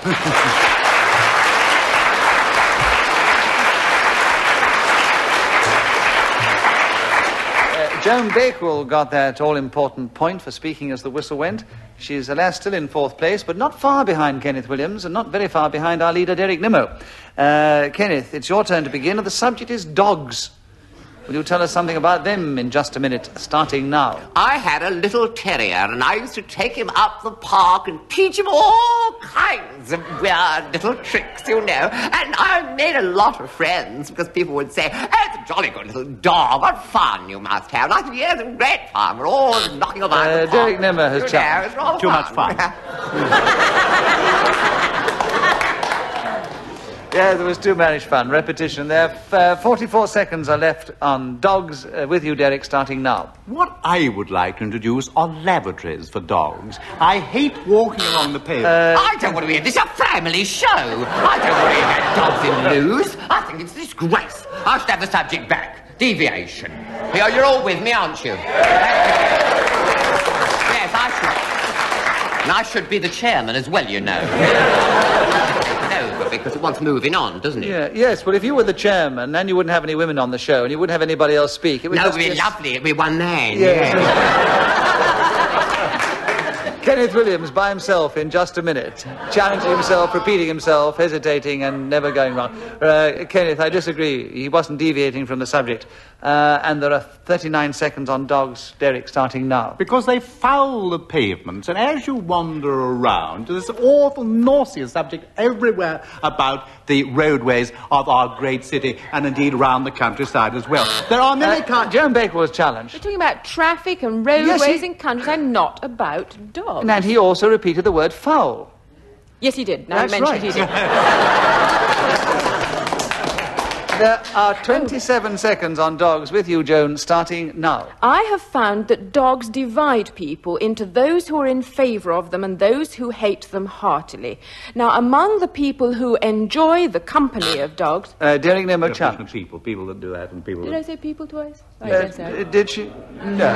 Joan Bakewell got that all-important point for speaking as the whistle went. She's, alas, still in 4th place, but not far behind Kenneth Williams and not very far behind our leader, Derek Nimmo. Kenneth, it's your turn to begin, and the subject is dogs. Will you tell us something about them in just a minute, starting now? I had a little terrier, and I used to take him up the park and teach him all kinds of weird little tricks, you know. And I made a lot of friends, because people would say, "Oh, it's a jolly good little dog. What fun you must have." And I said, "Yes, it's great fun. We're all knocking about the park." Derek Nimmo has challenged. It's rather Too much fun. Yeah, there was too much fun. Repetition there. 44 seconds are left on dogs. With you, Derek, starting now. What I would like to introduce are lavatories for dogs. I hate walking along the pavement. I don't want to be in this a family show. I don't want to have dogs in loose. I think it's a disgrace. I should have the subject back. Deviation. You're all with me, aren't you? Yes, I should. And I should be the chairman as well, you know. Because it wants moving on, doesn't it? Yeah, yes, well, if you were the chairman, then you wouldn't have any women on the show, and you wouldn't have anybody else speak. It would it'd be lovely. It'd be one man. Yeah. Kenneth Williams by himself in just a minute, challenging himself, repeating himself, hesitating, and never going wrong. Kenneth, I disagree. He wasn't deviating from the subject. And there are 39 seconds on dogs. Derek, starting now. Because they foul the pavements, and as you wander around, there's this awful nauseous subject everywhere about the roadways of our great city, and indeed around the countryside as well. There are many Joan Bakewell was challenged. We're talking about traffic and roadways in countryside, not about dogs. And he also repeated the word foul. Yes, he did. Now That's you mentioned right. he did. There are 27 seconds on dogs with you, Joan, starting now. I have found that dogs divide people into those who are in favour of them and those who hate them heartily. Now, among the people who enjoy the company of dogs... Derek Nimmo challenge. People that do that and people Did that... I say people twice? I guess so. Did she? No.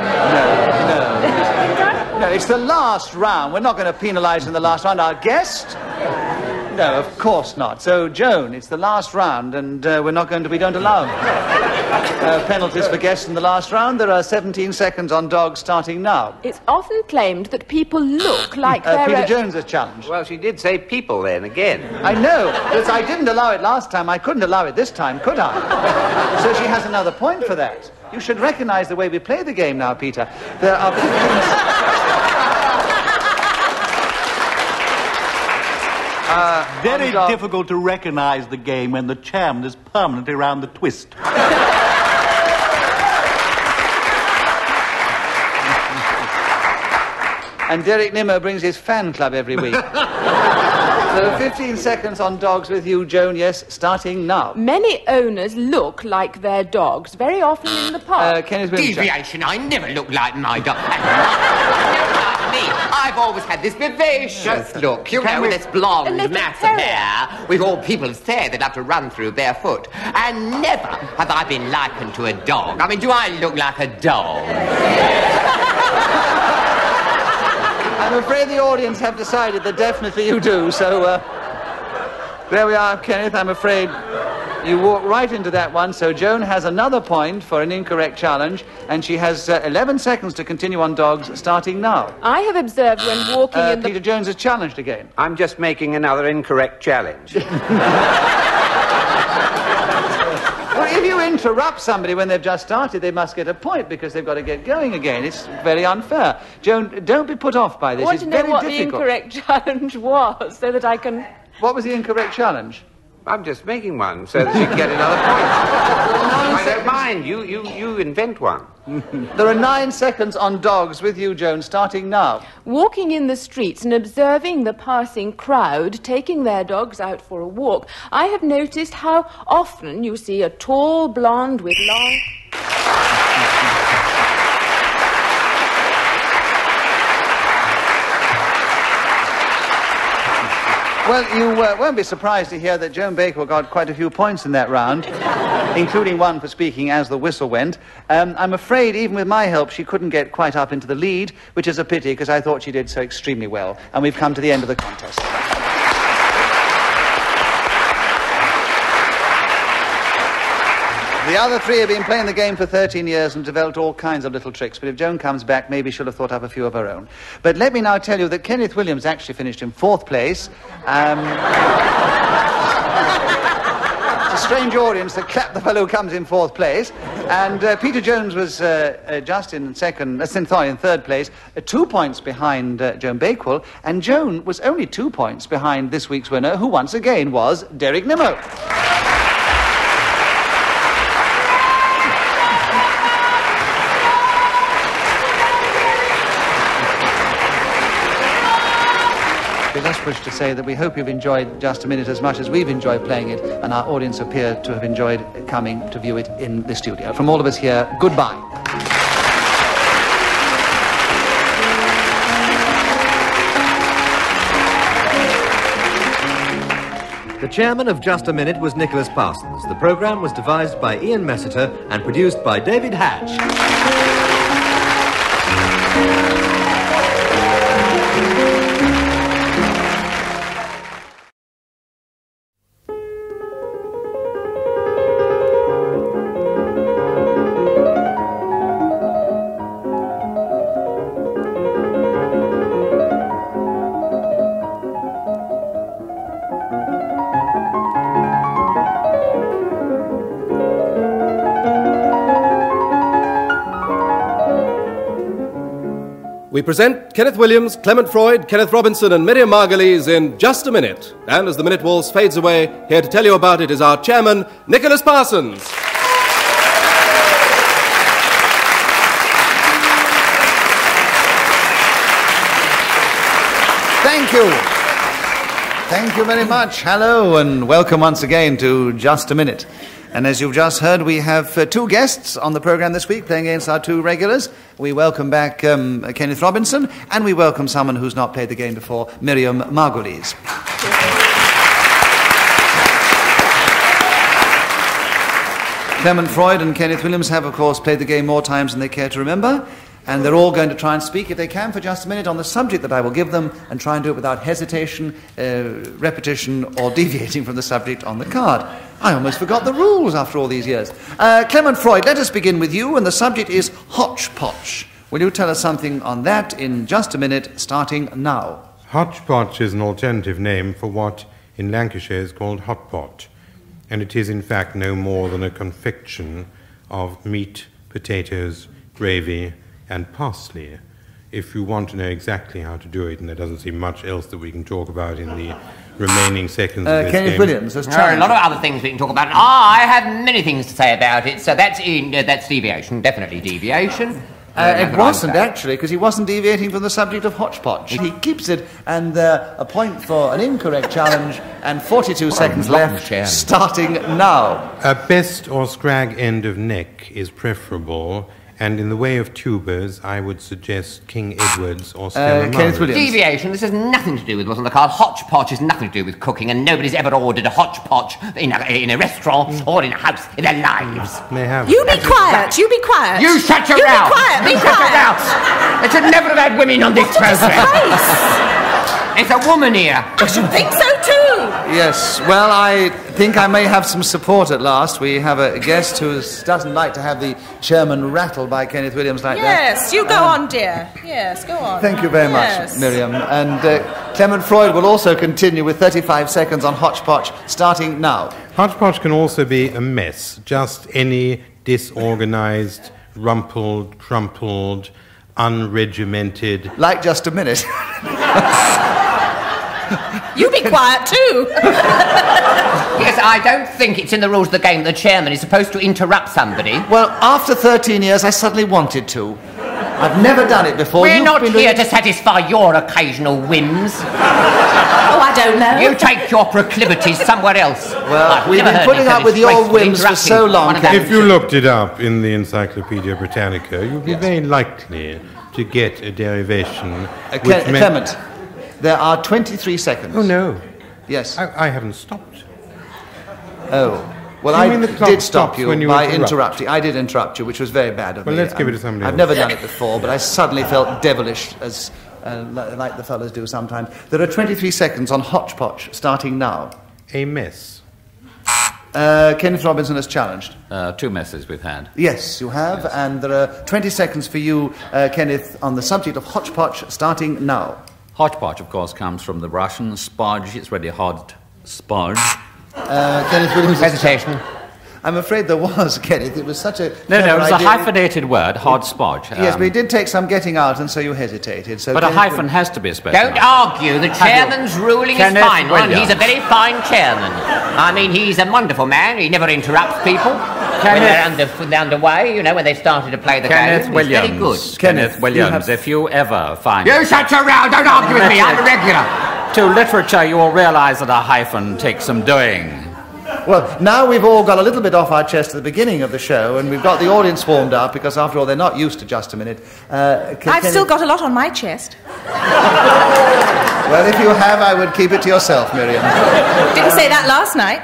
No, it's the last round. We're not going to penalise in the last round. Our guest? No, of course not. So, Joan, it's the last round, and we don't allow penalties for guests in the last round. There are 17 seconds on dogs starting now. It's often claimed that people look like they're... Peter Jones has challenged. Well, she did say people then, again. I know, but I didn't allow it last time. I couldn't allow it this time, could I? So she has another point for that. You should recognise the way we play the game now, Peter. There are 15... Very difficult to recognise the game when the chairman is permanently round the twist. And Derek Nimmo brings his fan club every week. There are 15 seconds on dogs with you, Joan, yes, starting now. Many owners look like their dogs, very often in the park. Kenneth Williams. Deviation, I never look like my dog. Me. I've always had this vivacious look, you know, with this blonde mass of hair, with all people say they'd have to run through barefoot. And never have I been likened to a dog. I mean, do I look like a dog? I'm afraid the audience have decided that definitely you do, so there we are, Kenneth. I'm afraid you walk right into that one, so Joan has another point for an incorrect challenge, and she has 11 seconds to continue on dogs, starting now. I have observed when walking in the... Peter Jones is challenged again. I'm just making another incorrect challenge. Well, if you interrupt somebody when they've just started, they must get a point because they've got to get going again. It's very unfair. Joan, don't be put off by this. I want to know what the incorrect challenge was, so that I can... What was the incorrect challenge? I'm just making one so that she can get another point. I don't mind. You invent one. There are 9 seconds on dogs with you, Joan, starting now. Walking in the streets and observing the passing crowd taking their dogs out for a walk, I have noticed how often you see a tall blonde with long... Well, you won't be surprised to hear that Joan Bakewell got quite a few points in that round, including one for speaking as the whistle went. I'm afraid, even with my help, she couldn't get quite up into the lead, which is a pity, because I thought she did so extremely well. And we've come to the end of the contest. The other three have been playing the game for 13 years and developed all kinds of little tricks, but if Joan comes back, maybe she'll have thought up a few of her own. But let me now tell you that Kenneth Williams actually finished in 4th place. It's a strange audience that clapped the fellow who comes in 4th place. And Peter Jones was just in 3rd place, 2 points behind Joan Bakewell, and Joan was only 2 points behind this week's winner, who once again was Derek Nimmo. We just wish to say that we hope you've enjoyed Just a Minute as much as we've enjoyed playing it, and our audience appear to have enjoyed coming to view it in the studio. From all of us here, goodbye. The chairman of Just a Minute was Nicholas Parsons. The programme was devised by Ian Messiter and produced by David Hatch. We present Kenneth Williams, Clement Freud, Kenneth Robinson and Miriam Margolyes in Just a Minute. And as the minute waltz fades away, here to tell you about it is our chairman, Nicholas Parsons. Thank you. Thank you very much. Hello and welcome once again to Just a Minute. And as you've just heard, we have two guests on the programme this week playing against our two regulars. We welcome back Kenneth Robinson, and we welcome someone who's not played the game before, Miriam Margolyes. Clement Freud and Kenneth Williams have, of course, played the game more times than they care to remember, and they're all going to try and speak, if they can, for just a minute on the subject that I will give them, and try and do it without hesitation, repetition, or deviating from the subject on the card. I almost forgot the rules after all these years. Clement Freud, let us begin with you, and the subject is Hotchpotch. Will you tell us something on that in just a minute, starting now? Hotchpotch is an alternative name for what in Lancashire is called hot pot, and it is in fact no more than a confection of meat, potatoes, gravy, and parsley. If you want to know exactly how to do it, and there doesn't seem much else that we can talk about in the remaining seconds of this Kenneth game. Williams, there are a lot of other things we can talk about. I have many things to say about it, so that's deviation, definitely deviation. It wasn't, actually, because he wasn't deviating from the subject of Hotchpotch. He keeps it, and a point for an incorrect challenge, and 42 seconds left, starting now. A best or scrag end of neck is preferable, and in the way of tubers, I would suggest King Edward's or Stella Kenneth Williams. Deviation, this has nothing to do with what's on the card. Hotchpotch has nothing to do with cooking, and nobody's ever ordered a hotchpotch in a restaurant or in a house in their lives. They have. You be quiet, you be quiet. You shut your mouth. You be quiet, be You shut your mouth. They should never have had women on this program. It's a woman here. I should think so too. Yes, well, I think I may have some support at last. We have a guest who doesn't like to have the chairman rattled by Kenneth Williams like that. Yes, you go on, dear. Yes, go on. Thank you very much, Miriam. And Clement Freud will also continue with 35 seconds on Hotchpotch, starting now. Hotchpotch can also be a mess, just any disorganized, rumpled, crumpled, unregimented... Like just a minute. You be quiet too. Yes, I don't think it's in the rules of the game that the chairman is supposed to interrupt somebody. Well, after 13 years, I suddenly wanted to. I've never done it before. We're not here to satisfy your occasional whims. Oh, I don't know. You take your proclivities somewhere else. Well, we've been putting up with your whims for so long. If you looked it up in the Encyclopedia Britannica, you'd be very likely to get a derivation. Clement, there are 23 seconds. Oh, no. Yes. I haven't stopped. Oh. Well, I did stop you by interrupting. I did interrupt you, which was very bad of me. Well, let's give it to somebody else. I've never done it before, but I suddenly felt devilish, as like the fellows do sometimes. There are 23 seconds on Hotchpotch, starting now. A mess. Kenneth Robinson has challenged. 2 messes we've had. Yes, you have, yes. And there are 20 seconds for you, Kenneth, on the subject of Hotchpotch, starting now. Hotchpotch, of course, comes from the Russian spodge. It's really hot spodge. Kenneth Williams. Hesitation. I'm afraid there was, Kenneth. It was such a... No, it was a hyphenated word, hodgepodge. Yes, but it did take some getting out, and so you hesitated. So but a hyphen has to be special. Don't argue. The chairman's ruling is final, and he's a very fine chairman. I mean, he's a wonderful man. He never interrupts people when they're underway, you know, when they've started to play the game. Williams. He's very good. Kenneth Williams, if you ever find... You shut your mouth! Don't argue with me. I'm a regular. To literature, you will realise that a hyphen takes some doing. Well, now we've all got a little bit off our chest at the beginning of the show, and we've got the audience warmed up, because after all, they're not used to just a minute. I've still got a lot on my chest. Well, if you have, I would keep it to yourself, Miriam. Didn't say that last night.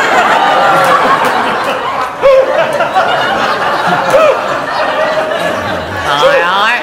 Aye,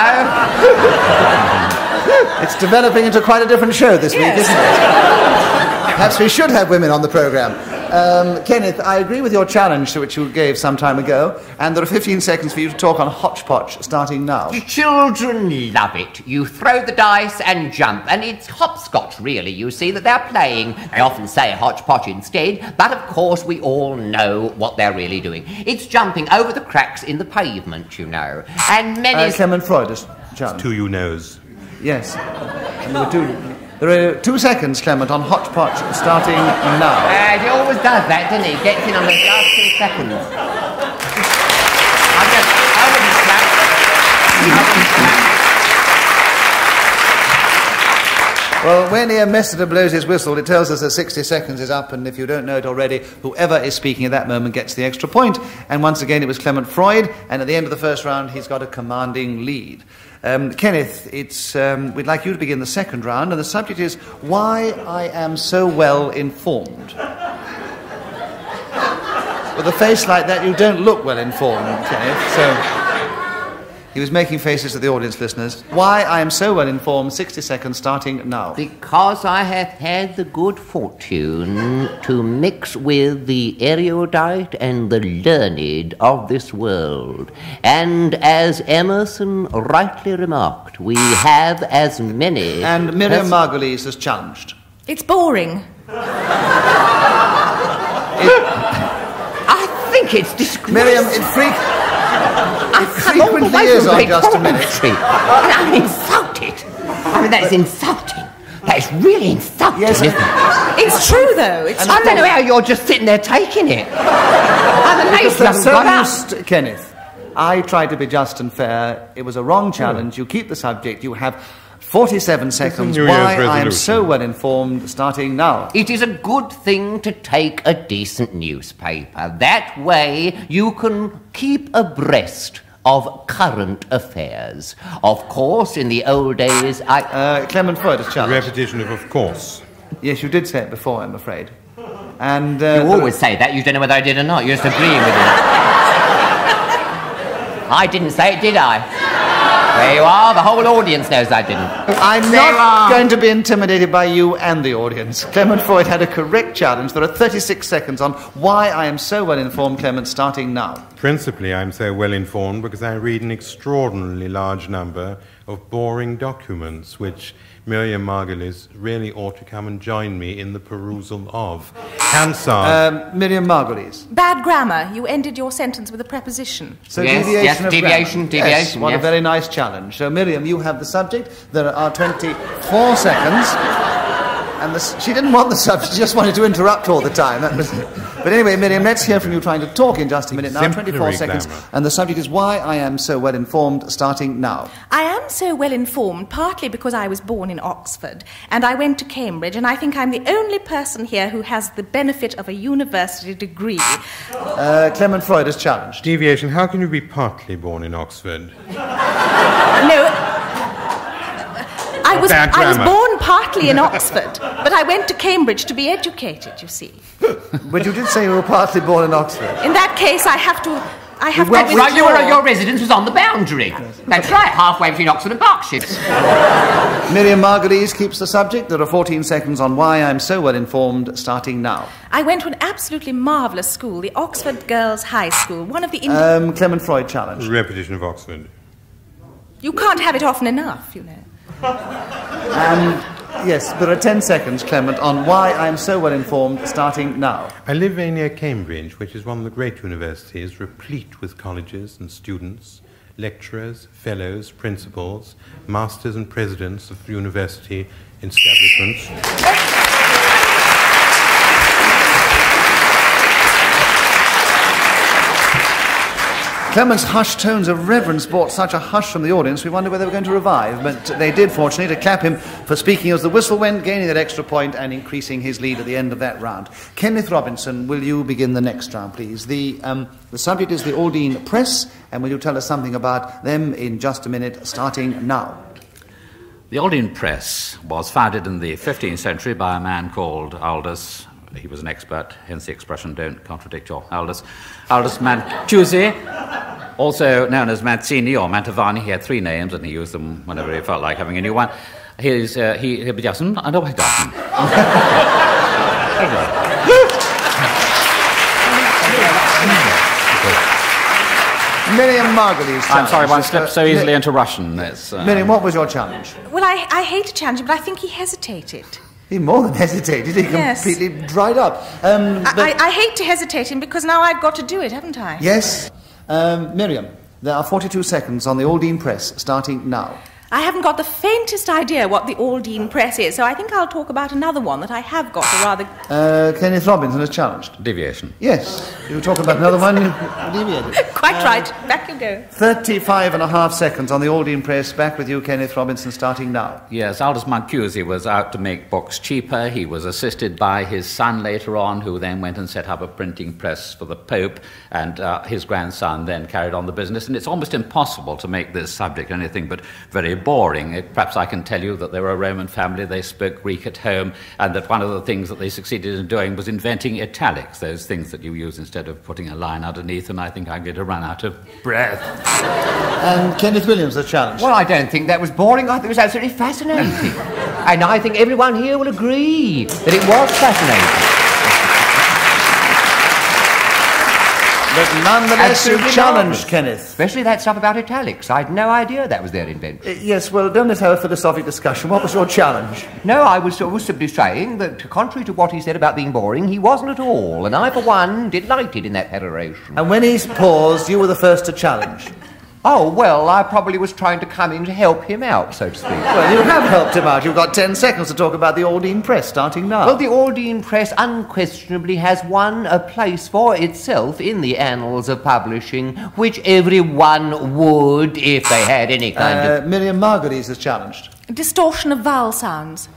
hello. It's developing into quite a different show this week, isn't it? Perhaps we should have women on the programme. Kenneth, I agree with your challenge to which you gave some time ago, and there are 15 seconds for you to talk on Hotchpotch, starting now. The children love it. You throw the dice and jump, and it's hopscotch, really, you see, that they're playing. They often say Hotchpotch instead, but of course we all know what they're really doing. It's jumping over the cracks in the pavement, you know. And many... Clement Freud has challenged. To you knows. Yes. There are 2 seconds, Clement, on Hotchpotch, starting now. He always does that, doesn't he? Gets in on those last 2 seconds. Well, when the ambassador blows his whistle, it tells us that 60 seconds is up, and if you don't know it already, whoever is speaking at that moment gets the extra point. And once again, it was Clement Freud, and at the end of the first round, he's got a commanding lead. Kenneth, we'd like you to begin the second round, and the subject is Why I Am So Well Informed. With a face like that, you don't look well informed, Kenneth, so... He was making faces at the audience, listeners. Why I am so well informed, 60 seconds starting now. Because I have had the good fortune to mix with the erudite and the learned of this world. And as Emerson rightly remarked, we have as many... And Miriam Margolyes is challenged. It's boring. I think it's disgraceful. Miriam, I've come all the way from great poetry. I'm insulted. I mean, that is insulting. That is really insulting, yes, isn't it? It's true, though. I don't know how you're just sitting there taking it. That's so used, Kenneth. I tried to be just and fair. It was a wrong challenge. You keep the subject. You have 47 seconds. Why I am so well informed, starting now. It is a good thing to take a decent newspaper. That way you can keep abreast of current affairs. Of course, in the old days, Clement Freud is challenged. Repetition of course. Yes, you did say it before, I'm afraid. And you always say that. You don't know whether I did or not. You're just agreeing with it. I didn't say it, did I? There you are. The whole audience knows I didn't. I'm not going to be intimidated by you and the audience. Clement Freud had a correct challenge. There are 36 seconds on Why I Am So Well Informed, Clement, starting now. Principally, I'm so well informed because I read an extraordinarily large number of boring documents, which Miriam Margolyes really ought to come and join me in the perusal of. Hansard. Miriam Margolyes. Bad grammar. You ended your sentence with a preposition. So yes, deviation. Yes, what a very nice challenge. So, Miriam, you have the subject. There are 24 seconds. And she didn't want the subject, she just wanted to interrupt all the time. But anyway, Miriam, let's hear from you trying to talk in just a minute now. 24 seconds. And the subject is Why I Am So Well Informed, starting now. I am so well informed partly because I was born in Oxford and I went to Cambridge, and I think I'm the only person here who has the benefit of a university degree. Clement Freud is challenged. Deviation, how can you be partly born in Oxford? No... I was born partly in Oxford, but I went to Cambridge to be educated, you see. But you did say you were partly born in Oxford. In that case, I have to Right, your residence was on the boundary. That's right, halfway between Oxford and Berkshire. Miriam Margolyes keeps the subject. There are 14 seconds on Why I'm So Well Informed, starting now. I went to an absolutely marvellous school, the Oxford Girls' High School, one of the... Clement Freud challenge. Repetition of Oxford. You can't have it often enough, you know. Yes, there are 10 seconds, Clement, on Why I'm So Well Informed, starting now. I live very near Cambridge, which is one of the great universities, replete with colleges and students, lecturers, fellows, principals, masters and presidents of university establishments. Clement's hushed tones of reverence brought such a hush from the audience, we wondered whether they were going to revive. But they did, fortunately, to clap him for speaking as the whistle went, gaining that extra point and increasing his lead at the end of that round. Kenneth Robinson, will you begin the next round, please? The subject is the Aldine Press, and will you tell us something about them in just a minute, starting now? The Aldine Press was founded in the 15th century by a man called Aldus. He was an expert, hence the expression, don't contradict your Aldus. Aldus Mantusi, also known as Mazzini or Mantovani. He had three names and he used them whenever he felt like having a new one. He'll be just and away down. Miriam Margolyes. I'm sorry, one slipped so easily into Russian. Miriam, what was your challenge? Well, I hate to challenge him, but I think he hesitated. He more than hesitated. He completely dried up. I hate to hesitate him because now I've got to do it, haven't I? Yes. Miriam, there are 42 seconds on the Aldine Press, starting now. I haven't got the faintest idea what the Aldine Press is, so I think I'll talk about another one that I have got a rather... Kenneth Robinson is challenged. Deviation. Yes, you were talking about another one, you deviated. Quite right. Back you go. 35.5 seconds on the Aldine Press. Back with you, Kenneth Robinson, starting now. Yes, Aldous Margolyes was out to make books cheaper. He was assisted by his son later on, who then went and set up a printing press for the Pope, and his grandson then carried on the business. And it's almost impossible to make this subject anything but very boring. Perhaps I can tell you that they were a Roman family, they spoke Greek at home, and that one of the things that they succeeded in doing was inventing italics, those things that you use instead of putting a line underneath, and I think I'm going to run out of breath. And Kenneth Williams, the challenge. Well, I don't think that was boring. I think it was absolutely fascinating. And I think everyone here will agree that it was fascinating. But nonetheless, you challenged, Kenneth. Especially that stuff about italics. I had no idea that was their invention. Yes, well, don't let's have a philosophic discussion. What was your challenge? No, I was simply saying that, contrary to what he said about being boring, he wasn't at all. And I, for one, delighted in that peroration. And when he's paused, you were the first to challenge. Oh, well, I probably was trying to come in to help him out, so to speak. Well, you have helped him out. You've got 10 seconds to talk about the Aldine Press, starting now. Well, the Aldine Press unquestionably has won a place for itself in the annals of publishing, which everyone would if they had any kind of... Miriam Margolyes is challenged. Distortion of vowel sounds.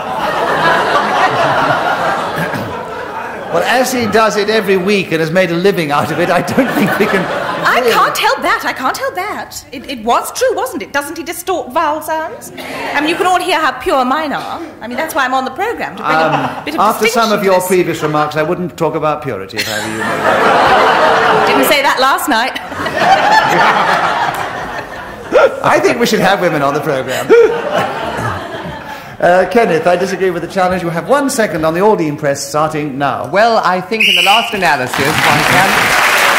Well, as he does it every week and has made a living out of it, I don't think we can... I can't help that. I can't help that. It was true, wasn't it? Doesn't he distort vowel sounds? I mean, you can all hear how pure mine are. I mean, that's why I'm on the programme, to bring a bit of after some of your distinction to this. previous remarks, I wouldn't talk about purity if I were you. Didn't say that last night. I think we should have women on the programme. Kenneth, I disagree with the challenge. You have 1 second on the Aldine Press, starting now. Well, I think in the last analysis, one can...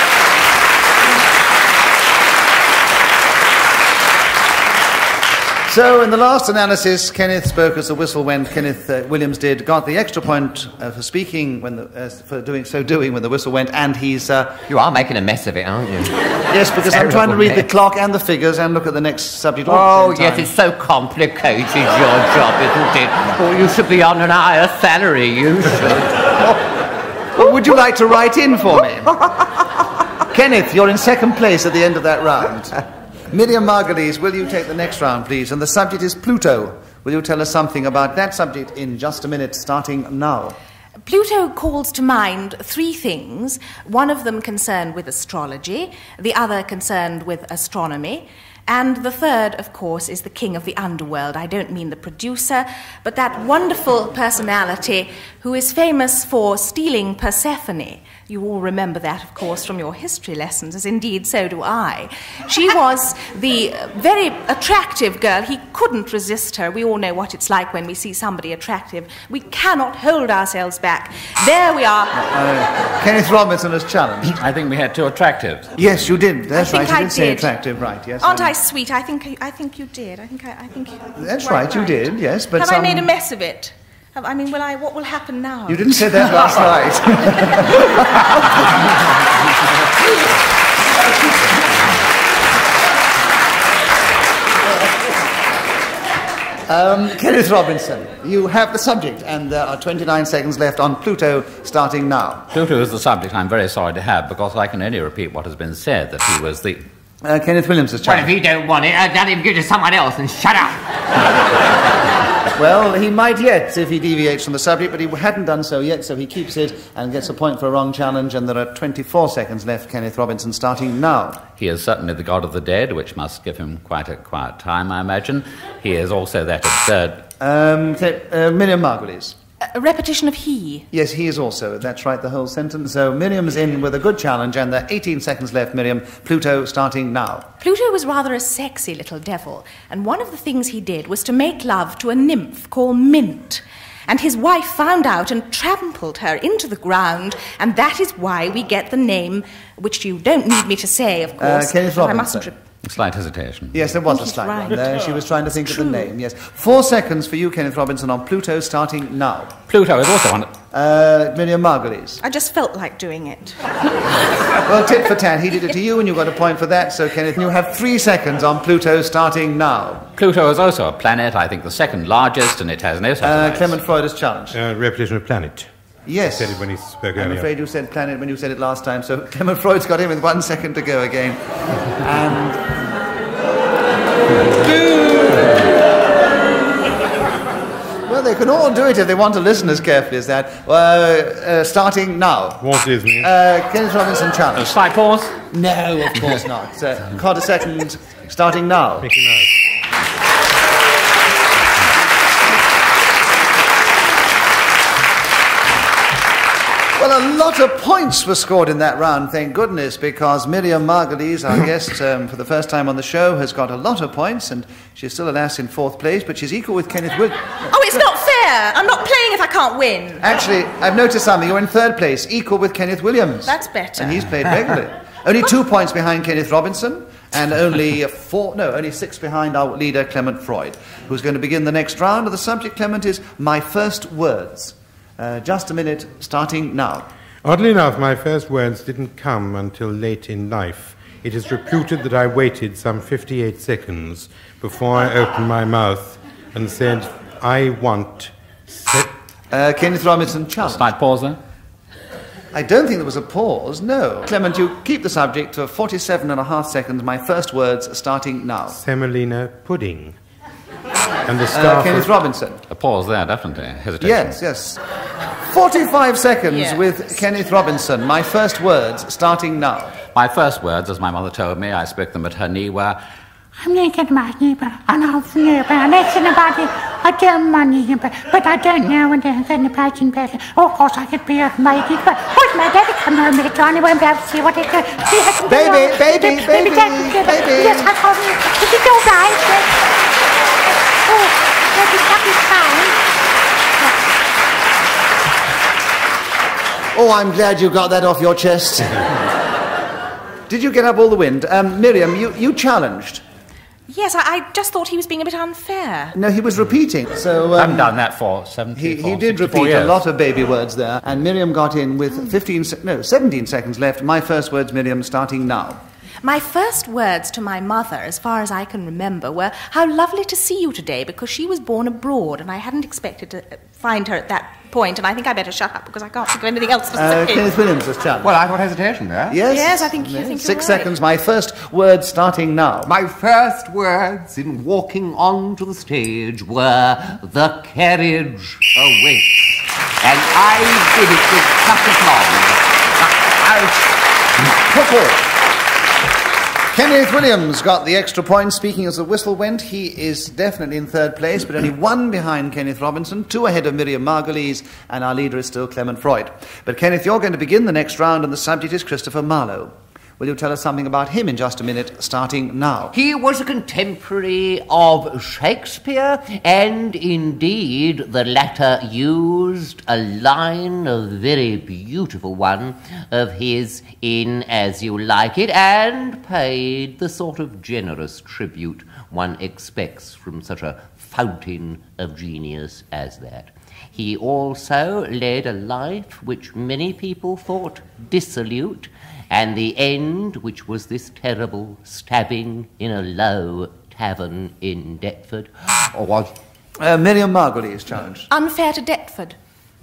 So, in the last analysis, Kenneth spoke as the whistle went. Kenneth Williams did, got the extra point for speaking when when the whistle went, and he's... You are making a mess of it, aren't you? Yes, because I'm trying to read the clock and the figures and look at the next subject all Oh, at the same time. yes, it's so complicated, your job, isn't it? Oh, you should be on an higher salary, you should. Well, would you like to write in for me? Kenneth, you're in second place at the end of that round. Miriam Margolyes, will you take the next round, please? And the subject is Pluto. Will you tell us something about that subject in just a minute, starting now? Pluto calls to mind three things, one of them concerned with astrology, the other concerned with astronomy, and the third, of course, is the king of the underworld. I don't mean the producer, but that wonderful personality who is famous for stealing Persephone. You all remember that, of course, from your history lessons, as indeed so do I. She was the very attractive girl. He couldn't resist her. We all know what it's like when we see somebody attractive. We cannot hold ourselves back. There we are. Kenneth Robinson has challenged. I think we had two attractives. Yes, you did. That's right. You I did say did. attractive, right? Yes. Aren't I sweet? I think you did. I think. That's right. You did. Yes, but have I made a mess of it? What will happen now? You didn't say that last night. Kenneth Robinson, you have the subject, and there are 29 seconds left on Pluto, starting now. Pluto is the subject I'm very sorry to have, because I can only repeat what has been said, that he was the... Kenneth Williams has Well, challenged. if he don't want it, let him give it to someone else and shut up. Well, he might yet if he deviates from the subject, but he hadn't done so yet, so he keeps it and gets a point for a wrong challenge, and there are 24 seconds left, Kenneth Robinson, starting now. He is certainly the god of the dead, which must give him quite a quiet time, I imagine. He is also that absurd... Miriam Margolyes. A repetition of he. Yes, he is also. That's right, the whole sentence. So Miriam's in with a good challenge, and there are 18 seconds left, Miriam. Pluto, starting now. Pluto was rather a sexy little devil, and one of the things he did was to make love to a nymph called Mint. And his wife found out and trampled her into the ground, and that is why we get the name, which you don't need me to say, of course. Kenneth but I Robinson. mustn't Slight hesitation. Yes, there was a slight right. one there. She was trying to think of the name, yes. 4 seconds for you, Kenneth Robinson, on Pluto, starting now. Pluto is also one. Miriam Margolyes. I just felt like doing it. Well, tit for tat. He did it to you, and you got a point for that. So, Kenneth, you have 3 seconds on Pluto, starting now. Pluto is also a planet, I think the second largest, and it has no satellites. Clement Freud is challenged. Repetition of planet. Yes. I said it when he spoke I'm earlier. afraid you said planet when you said it last time, so Clement Freud's got him with 1 second to go again. And... Well, they can all do it if they want to listen as carefully as that. Starting now. What is me? Kenneth Robinson challenge. A slight pause? No, of course not. Quarter second, starting now. Mickey Mouse. Well, a lot of points were scored in that round, thank goodness, because Miriam Margolyes, our guest for the first time on the show, has got a lot of points, and she's still, alas, in 4th place, but she's equal with Kenneth Williams. Oh, it's not fair. I'm not playing if I can't win. Actually, I've noticed something. You're in 3rd place, equal with Kenneth Williams. That's better. And he's played regularly. Only 2 points behind Kenneth Robinson, and only 6 behind our leader, Clement Freud, who's going to begin the next round. The subject, Clement, is My First Words. Just a minute, starting now. Oddly enough, my first words didn't come until late in life. It is reputed that I waited some 58 seconds before I opened my mouth and said, I want... Kenneth Robinson, challenge. Slight pause there? I don't think there was a pause, no. Clement, you keep the subject for 47.5 seconds. My first words starting now. Semolina pudding. And the staff Kenneth Robinson. A pause there, definitely. Hesitation. Yes. 45 seconds Yes. with Kenneth Robinson. My first words starting now. My first words, as my mother told me, I spoke them at her knee, were, I'm naked, my neighbour, and I'll neighbour, and it's about it. I don't my neighbour, but I don't know when they're going to patch and better. Oh, of course, I could be a lady, but what's my daddy come home with Johnny won't be able to see what it does. Baby. Yes, I call you. Is it all right? Oh, maybe that is fine. Oh, I'm glad you got that off your chest. Did you get up all the wind? Miriam, you challenged. Yes, I just thought he was being a bit unfair. No, he was repeating. So I haven't done that for 74 He did repeat years. a lot of baby words there, and Miriam got in with 17 seconds left. My first words, Miriam, starting now. My first words to my mother, as far as I can remember, were, how lovely to see you today, because she was born abroad, and I hadn't expected to find her at that point, and I think I better shut up, because I can't think of anything else to say. Kenneth Williams has challenged. Well, I've got hesitation there. Yes, I think you're 6 right. seconds. My first words starting now. My first words in walking onto the stage were, the carriage awaits. And I did it with such applause. Kenneth Williams got the extra point. Speaking as the whistle went, he is definitely in 3rd place, but only 1 behind Kenneth Robinson, 2 ahead of Miriam Margolyes, and our leader is still Clement Freud. But Kenneth, you're going to begin the next round, and the subject is Christopher Marlowe. Will you tell us something about him in just a minute, starting now? He was a contemporary of Shakespeare, and indeed the latter used a line, a very beautiful one, of his in As You Like It, and paid the sort of generous tribute one expects from such a fountain of genius as that. He also led a life which many people thought dissolute, and the end, which was this terrible stabbing in a low tavern in Deptford, was... Miriam Margolyes challenged. Unfair to Deptford.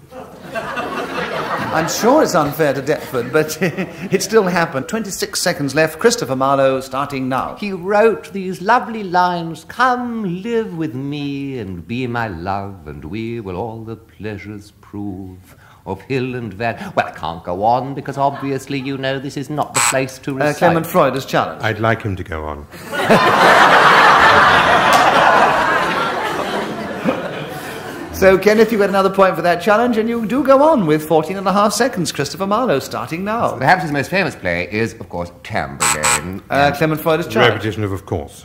I'm sure it's unfair to Deptford, but it still happened. 26 seconds left. Christopher Marlowe, starting now. He wrote these lovely lines, come live with me and be my love, and we will all the pleasures prove of hill and vale. Well, I can't go on, because obviously you know this is not the place to recite. Clement Freud has challenged. I'd like him to go on. So, Kenneth, you get another point for that challenge, and you do go on with 14.5 seconds. Christopher Marlowe, starting now. Perhaps his most famous play is, of course, Tamburlaine. Clement Freud has challenged. Repetition of course.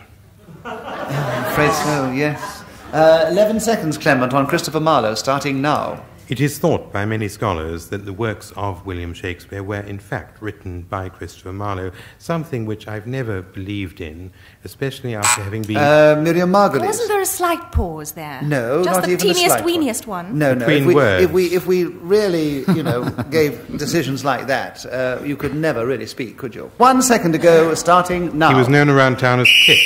I'm afraid so, yes. 11 seconds, Clement, on Christopher Marlowe, starting now. It is thought by many scholars that the works of William Shakespeare were in fact written by Christopher Marlowe, something which I've never believed in, especially after having been... Miriam Margolyes. Wasn't there a slight pause there? No, just not the even a teeniest, slight weeniest one. No, Between words. If we really, gave decisions like that, you could never really speak, could you? 1 second to go, starting now. He was known around town as Kit.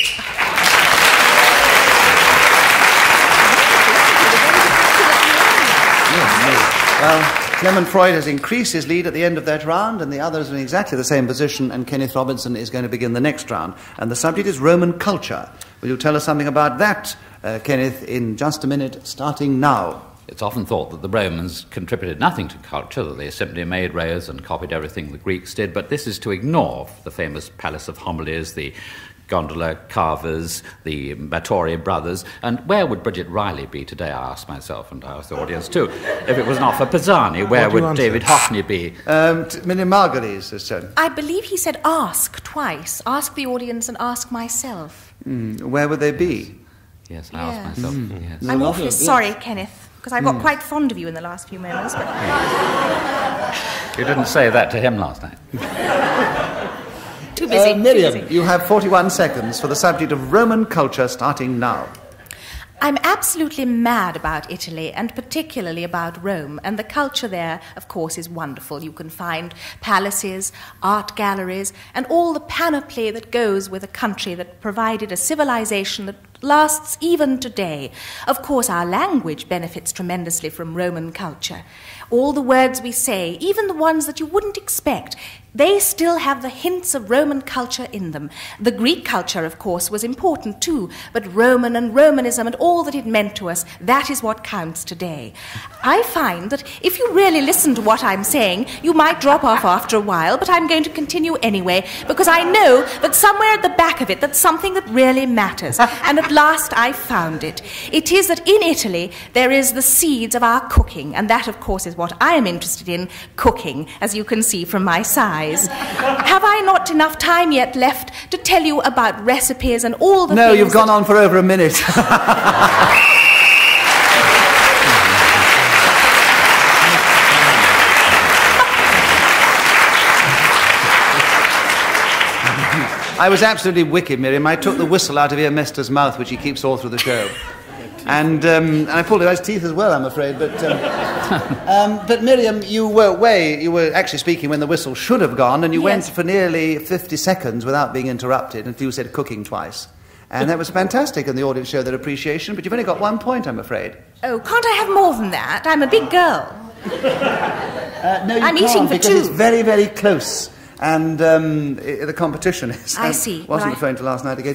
Well, Clement Freud has increased his lead at the end of that round, and the others are in exactly the same position, and Kenneth Robinson is going to begin the next round. And the subject is Roman culture. Will you tell us something about that, Kenneth, in just a minute, starting now? It's often thought that the Romans contributed nothing to culture, that they simply made roads and copied everything the Greeks did, but this is to ignore the famous Palace of Homilies, the gondola carvers, the Bathory brothers, and where would Bridget Riley be today, I ask myself, and I ask the audience too. If it was not for Pisani, where would David Hockney be? Miriam Margolyes has said. I believe he said ask twice. Ask the audience and ask myself. Where would they be? Yes, I ask myself. Yes. I'm awfully sorry, Kenneth, because I got quite fond of you in the last few moments. But... You didn't say that to him last night. Too busy. Miriam, too busy. you have 41 seconds for the subject of Roman culture, starting now. I'm absolutely mad about Italy, and particularly about Rome, and the culture there, of course, is wonderful. You can find palaces, art galleries, and all the panoply that goes with a country that provided a civilization that lasts even today. Of course, our language benefits tremendously from Roman culture. All the words we say, even the ones that you wouldn't expect, they still have the hints of Roman culture in them. The Greek culture, of course, was important too, but Roman and Romanism and all that it meant to us, that is what counts today. I find that if you really listen to what I'm saying, you might drop off after a while, but I'm going to continue anyway, because I know that somewhere at the back of it, that's something that really matters. And at last I found it. It is that in Italy, there is the seeds of our cooking, and that, of course, is what I am interested in, cooking, as you can see from my size. Have I not enough time yet left to tell you about recipes and all the things... No, you've gone on for over a minute. I was absolutely wicked, Miriam. I took the whistle out of Earmester's mouth, which he keeps all through the show. And I pulled it out of his teeth as well, I'm afraid. But Miriam, you were actually speaking when the whistle should have gone, and you went for nearly 50 seconds without being interrupted, and you said cooking twice. And that was fantastic, and the audience showed their appreciation, but you've only got 1 point, I'm afraid. Oh, can't I have more than that? I'm a big girl. No, you I'm can't, eating for because two. it's very, very close. And the competition is... I see. Wasn't referring to last night again.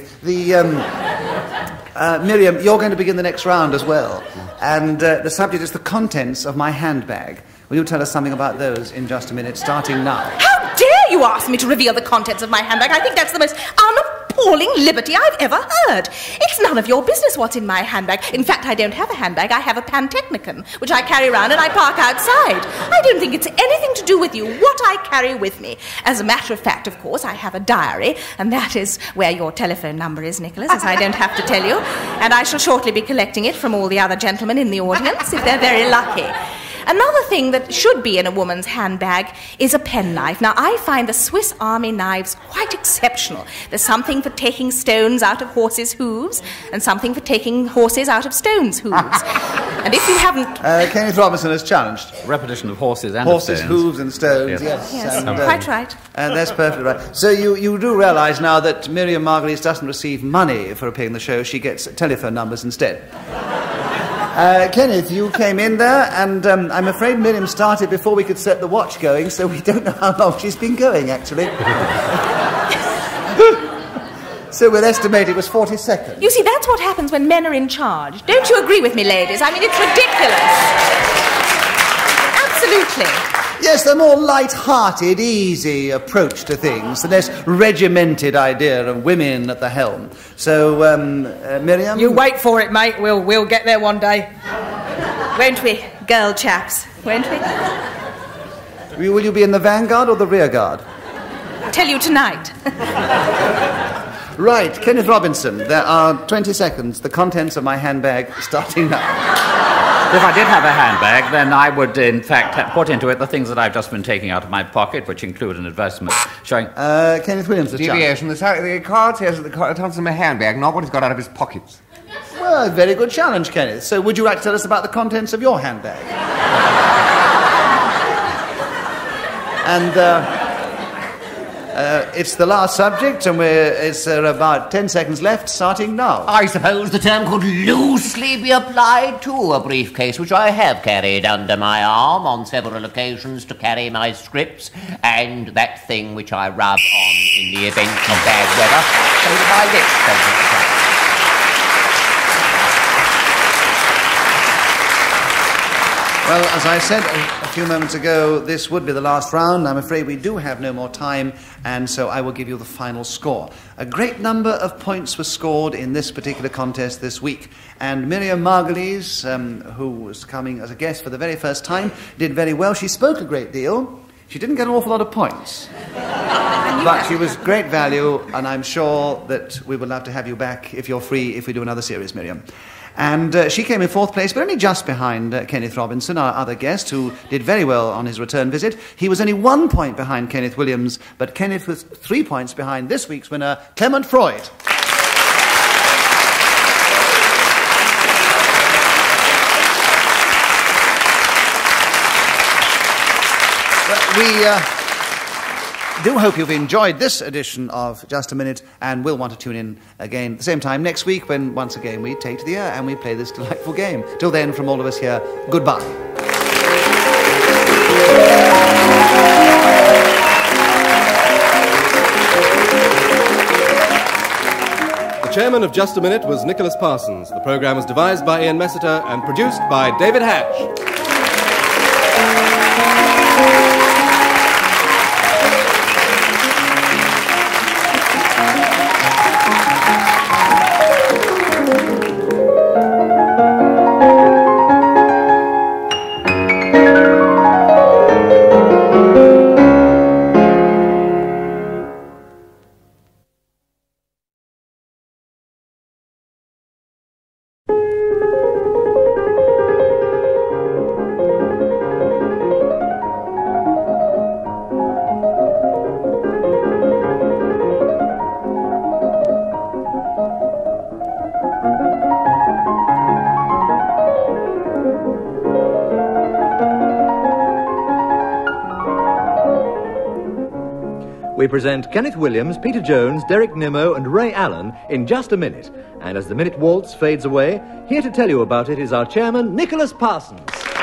Miriam, you're going to begin the next round as well. And the subject is the contents of my handbag. Will you tell us something about those in just a minute, starting now? How dare you ask me to reveal the contents of my handbag? I think that's the most unappalling liberty I've ever heard. It's none of your business what's in my handbag. In fact, I don't have a handbag. I have a pantechnicon, which I carry around and I park outside. I don't think it's anything to do with you what I carry with me. As a matter of fact, of course, I have a diary, and that is where your telephone number is, Nicholas, as I don't have to tell you. And I shall shortly be collecting it from all the other gentlemen in the audience, if they're very lucky. Another thing that should be in a woman's handbag is a penknife. Now, I find the Swiss Army knives quite exceptional. There's something for taking stones out of horses' hooves and something for taking horses out of stones' hooves. And if you haven't... Kenneth Robinson has challenged. Repetition of horses and horses, of stones. hooves and stones, yes. And, quite right. And that's perfectly right. So you do realise now that Miriam Margolyes doesn't receive money for appearing on the show. She gets telephone numbers instead. Kenneth, you came in there, and I'm afraid Miriam started before we could set the watch going, so we don't know how long she's been going, actually. So we'll estimate it was 40 seconds. You see, that's what happens when men are in charge. Don't you agree with me, ladies? I mean, it's ridiculous. Absolutely. Yes, the more light-hearted, easy approach to things, the less regimented idea of women at the helm. So, Miriam? You wait for it, mate. We'll get there one day. Won't we, girl chaps? Won't we? Will you be in the vanguard or the rearguard? I'll tell you tonight. Right, Kenneth Robinson, there are 20 seconds, the contents of my handbag starting now. If I did have a handbag, then I would, in fact, put into it the things that I've just been taking out of my pocket, which include an advertisement showing... Kenneth Williams, the Deviation. The card says that the contents of a handbag, not what he's got out of his pockets. Well, very good challenge, Kenneth. So would you like to tell us about the contents of your handbag? And, it's the last subject, and it's about 10 seconds left, starting now. I suppose the term could loosely be applied to a briefcase, which I have carried under my arm on several occasions to carry my scripts, and that thing which I rub on in the event of bad weather, so that my lips don't get cracked. Well, as I said a few moments ago, this would be the last round. I'm afraid we do have no more time, and so I will give you the final score. A great number of points were scored in this particular contest this week, and Miriam Margolyes, who was coming as a guest for the very first time, did very well. She spoke a great deal. She didn't get an awful lot of points, but she was great value, and I'm sure that we would love to have you back, if you're free, if we do another series, Miriam. And she came in fourth place, but only just behind Kenneth Robinson, our other guest, who did very well on his return visit. He was only 1 point behind Kenneth Williams, but Kenneth was 3 points behind this week's winner, Clement Freud. We do hope you've enjoyed this edition of Just a Minute, and will want to tune in again at the same time next week, when once again we take to the air and we play this delightful game. Till then, from all of us here, goodbye. The chairman of Just a Minute was Nicholas Parsons. The programme was devised by Ian Messiter and produced by David Hatch. We present Kenneth Williams, Peter Jones, Derek Nimmo and Ray Allen in Just a Minute. And as the minute waltz fades away, here to tell you about it is our chairman, Nicholas Parsons.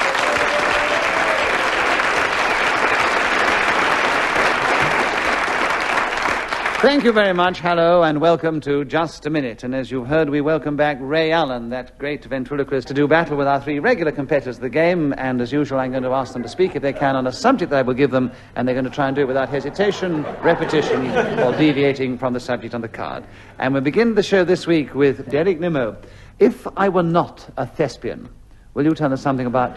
Thank you very much. Hello, and welcome to Just a Minute. And as you've heard, we welcome back Ray Allen, that great ventriloquist, to do battle with our three regular competitors of the game. And as usual, I'm going to ask them to speak, if they can, on a subject that I will give them, and they're going to try and do it without hesitation, repetition, or deviating from the subject on the card. And we'll begin the show this week with Derek Nimmo. If I were not a thespian, will you tell us something about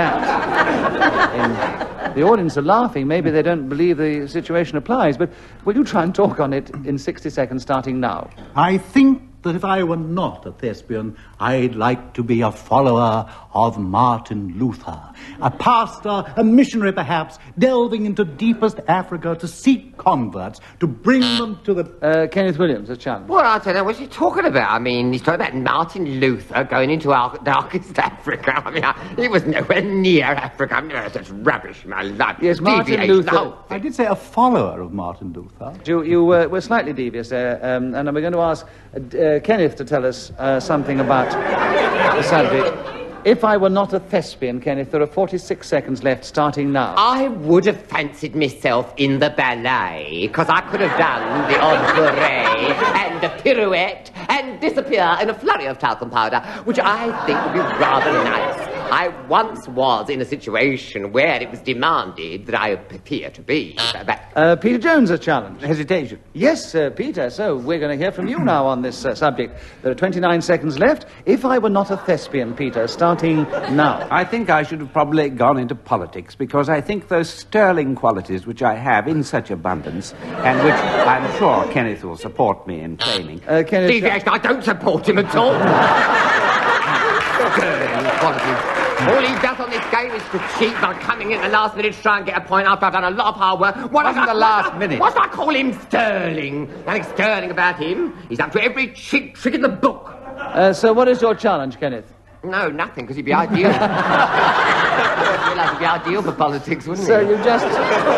that? The audience are laughing. Maybe they don't believe the situation applies, but will you try and talk on it in 60 seconds starting now? I think that if I were not a thespian, I'd like to be a follower of Martin Luther, a pastor, a missionary perhaps, delving into deepest Africa to seek converts, to bring them to the... Kenneth Williams, a challenge. Well, I don't know, what's he talking about? I mean, he's talking about Martin Luther going into our darkest Africa. I mean, he was nowhere near Africa. I mean, that's rubbish, my life. Yes, Martin Luther. No. I did say a follower of Martin Luther. You were slightly devious there, and we're going to ask Kenneth to tell us something about the subject. If I were not a thespian, Kenneth, there are 46 seconds left, starting now. I would have fancied myself in the ballet, because I could have done the odd beret and a pirouette and disappear in a flurry of talcum powder, which I think would be rather nice. I once was in a situation where it was demanded that I appear to be. Peter Jones, a challenge. Hesitation. Yes, Peter, so we're going to hear from you now on this subject. There are 29 seconds left. If I were not a thespian, Peter, starting now. I think I should have probably gone into politics, because I think those sterling qualities which I have in such abundance, and which I'm sure Kenneth will support me in claiming. Deviation, I don't support him at all. sterling quality. All he does on this game is to cheat by coming in at the last minute to try and get a point after I've done a lot of hard work. What wasn't the last minute. What do I call him sterling? Nothing sterling about him. He's up to every cheap trick in the book. So what is your challenge, Kenneth? No, nothing, because he'd be ideal. He'd be ideal for politics, wouldn't he? So you just...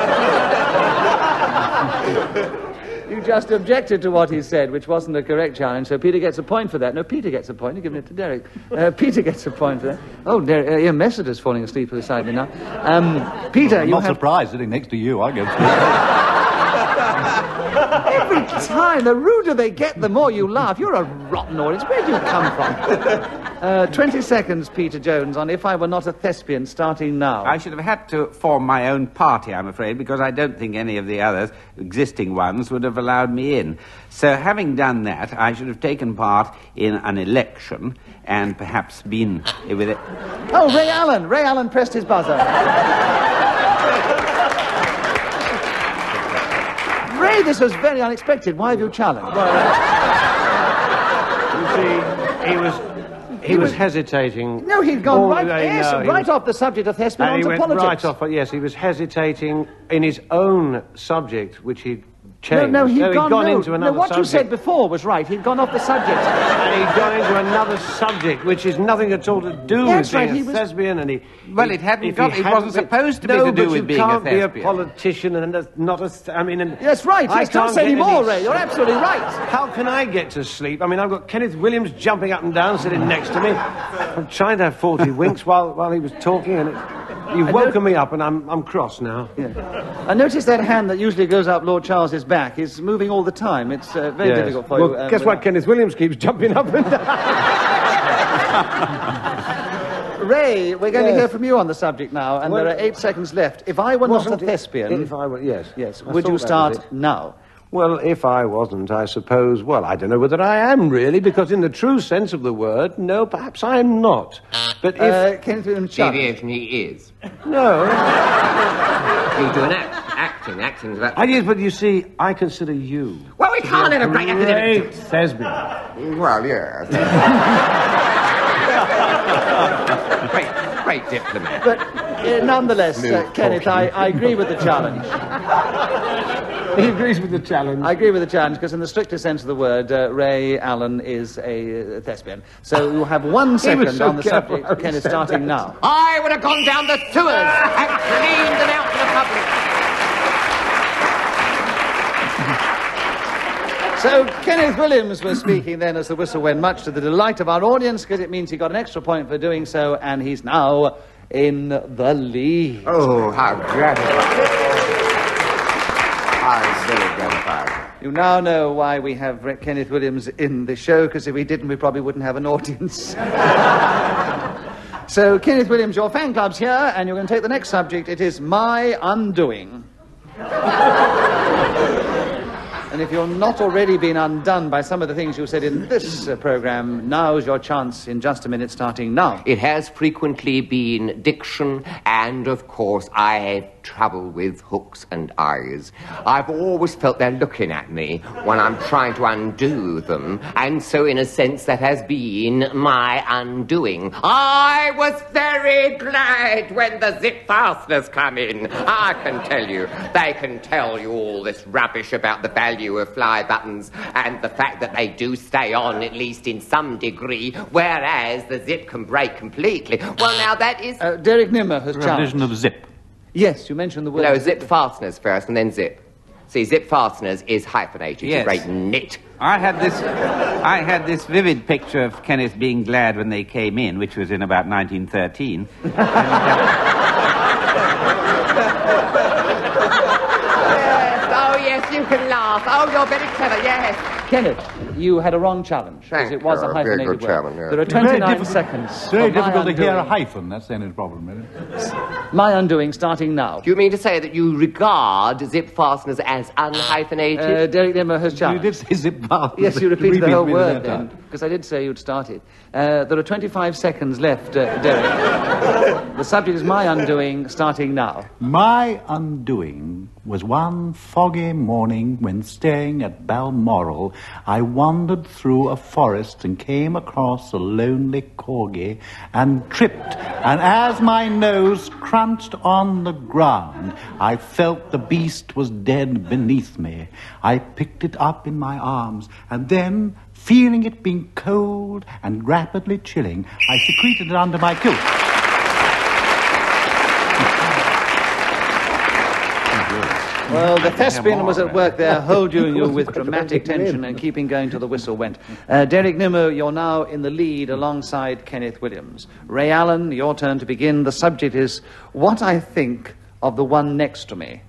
You just objected to what he said, which wasn't a correct challenge, so Peter gets a point for that. No, Peter gets a point. You're giving it to Derek. Peter gets a point for that. Oh, Ian Messiter's falling asleep beside me now. Peter, I'm not surprised sitting next to you. I go to sleep. Every time, the ruder they get, the more you laugh. You're a rotten audience. Where do you come from? 20 seconds, Peter Jones, on If I Were Not a Thespian, starting now. I should have had to form my own party, I'm afraid, because I don't think any of the others, existing ones, would have allowed me in. So having done that, I should have taken part in an election and perhaps been with it. Oh, Ray Allen. Ray Allen pressed his buzzer. Ray, this was very unexpected. Why have you challenged? You see, he was hesitating. No, he'd gone right off the subject of thespian onto politics. Right off, yes, he was hesitating in his own subject, which he'd changed. He'd gone into another what subject. you said before was right. He'd gone off the subject. And he'd gone into another subject, which is nothing at all to do with being a thespian. And it wasn't supposed to be to do with being a thespian. No, but you can't be a politician and not a... That's right. Yes, don't say any more, Ray. You're absolutely right. How can I get to sleep? I mean, I've got Kenneth Williams jumping up and down, sitting next to me. I'm trying to have 40 winks while he was talking, and you've woken me up, and I'm cross now. Yeah. I noticed that hand that usually goes up Lord Charles's back is moving all the time. It's very difficult for you. Guess what? Kenneth Williams keeps jumping up and down. Ray, we're going to hear from you on the subject now, and there are 8 seconds left. If I were not a thespian... If I were... Yes. Would you start now? Well, if I wasn't, I suppose... Well, I don't know whether I am, really, because in the true sense of the word, no, perhaps I am not. But if... Kenneth Williams... Deviation, he is. No. You do an acting. Acting's about... But you see, I consider you... Well, we can't have a great academic... Great thespian. Well, yes. Great diplomat. But nonetheless, Kenneth, I agree with the challenge. He agrees with the challenge. I agree with the challenge, because in the strictest sense of the word, Ray Allen is a thespian. So you have 1 second on the subject, Kenneth, starting now. I would have gone down the sewers and cleaned them out to the public. So Kenneth Williams was speaking then as the whistle went, much to the delight of our audience, because it means he got an extra point for doing so, and he's now in the lead. Oh, how gratifying. How very gratifying. You now know why we have Kenneth Williams in the show, because if we didn't, we probably wouldn't have an audience. So, Kenneth Williams, your fan club's here, and you're going to take the next subject. It is My Undoing. And if you're not already been undone by some of the things you said in this programme, now's your chance in just a minute, starting now. It has frequently been diction, and, of course, I have trouble with hooks and eyes. I've always felt they're looking at me when I'm trying to undo them, and so, in a sense, that has been my undoing. I was very glad when the zip fasteners come in. I can tell you, they can tell you all this rubbish about the value of fly buttons and the fact that they do stay on, at least in some degree, whereas the zip can break completely. Well, now that is... Derek Nimmo has challenged. Revision of zip. Yes, you mentioned the word... No, zip fasteners first and then zip. See, zip fasteners is hyphenated. Yes. It's a great knit. I had this vivid picture of Kenneth being glad when they came in, which was in about 1913. Yes, you can laugh. Oh, you're very clever, yes. Kenneth, you had a wrong challenge, because it was a hyphenated word. There are 29 seconds. It's very difficult to hear a hyphen, that's the only problem, isn't it? My Undoing, starting now. Do you mean to say that you regard zip fasteners as unhyphenated? Derek Nimmo has challenged. You did say zip fasteners. Yes, you repeated the whole me word that then, time. because I did say you'd started. There are 25 seconds left, Derek. The subject is My Undoing, starting now. My undoing was one foggy morning when staying at Balmoral, I wandered through a forest and came across a lonely corgi and tripped, and as my nose crunched on the ground, I felt the beast was dead beneath me. I picked it up in my arms, and then, feeling it being cold and rapidly chilling, I secreted it under my kilt. Well, the thespian was at work there, holding you with dramatic tension and keeping going till the whistle went. Derek Nimmo, you're now in the lead alongside Kenneth Williams. Ray Allen, your turn to begin. The subject is What I Think of the One Next to Me.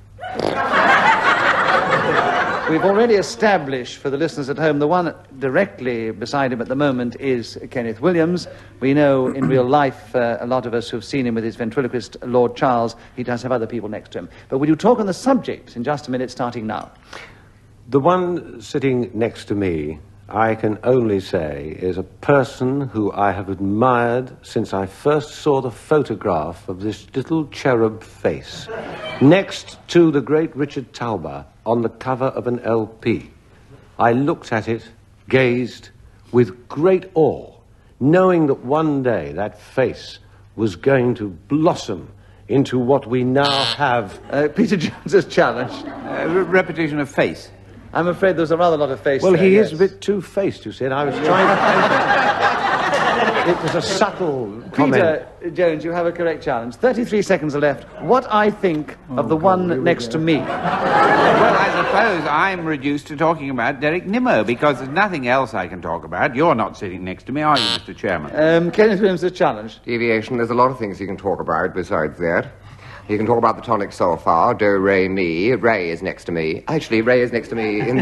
We've already established for the listeners at home the one directly beside him at the moment is Kenneth Williams. We know in real life, a lot of us who've seen him with his ventriloquist Lord Charles, he does have other people next to him. But will you talk on the subject in just a minute, starting now? The one sitting next to me, I can only say, is a person who I have admired since I first saw the photograph of this little cherub face next to the great Richard Tauber on the cover of an LP. I looked at it, gazed with great awe, knowing that one day that face was going to blossom into what we now have. Peter Jones's challenge. Repetition of face. I'm afraid there's a rather lot of face Well, there, he yes. is a bit two-faced, you see, and I was trying to... It was a subtle comment. Peter Jones, you have a correct challenge. 33 seconds are left. What I think of the one next to me. Well, I suppose I'm reduced to talking about Derek Nimmo, because there's nothing else I can talk about. You're not sitting next to me, are you, Mr. Chairman? Kenneth Williams, the challenge. Deviation, there's a lot of things you can talk about besides that. You can talk about the tonic so far, do, re, mi. Ray is next to me. Actually, Ray is next to me in...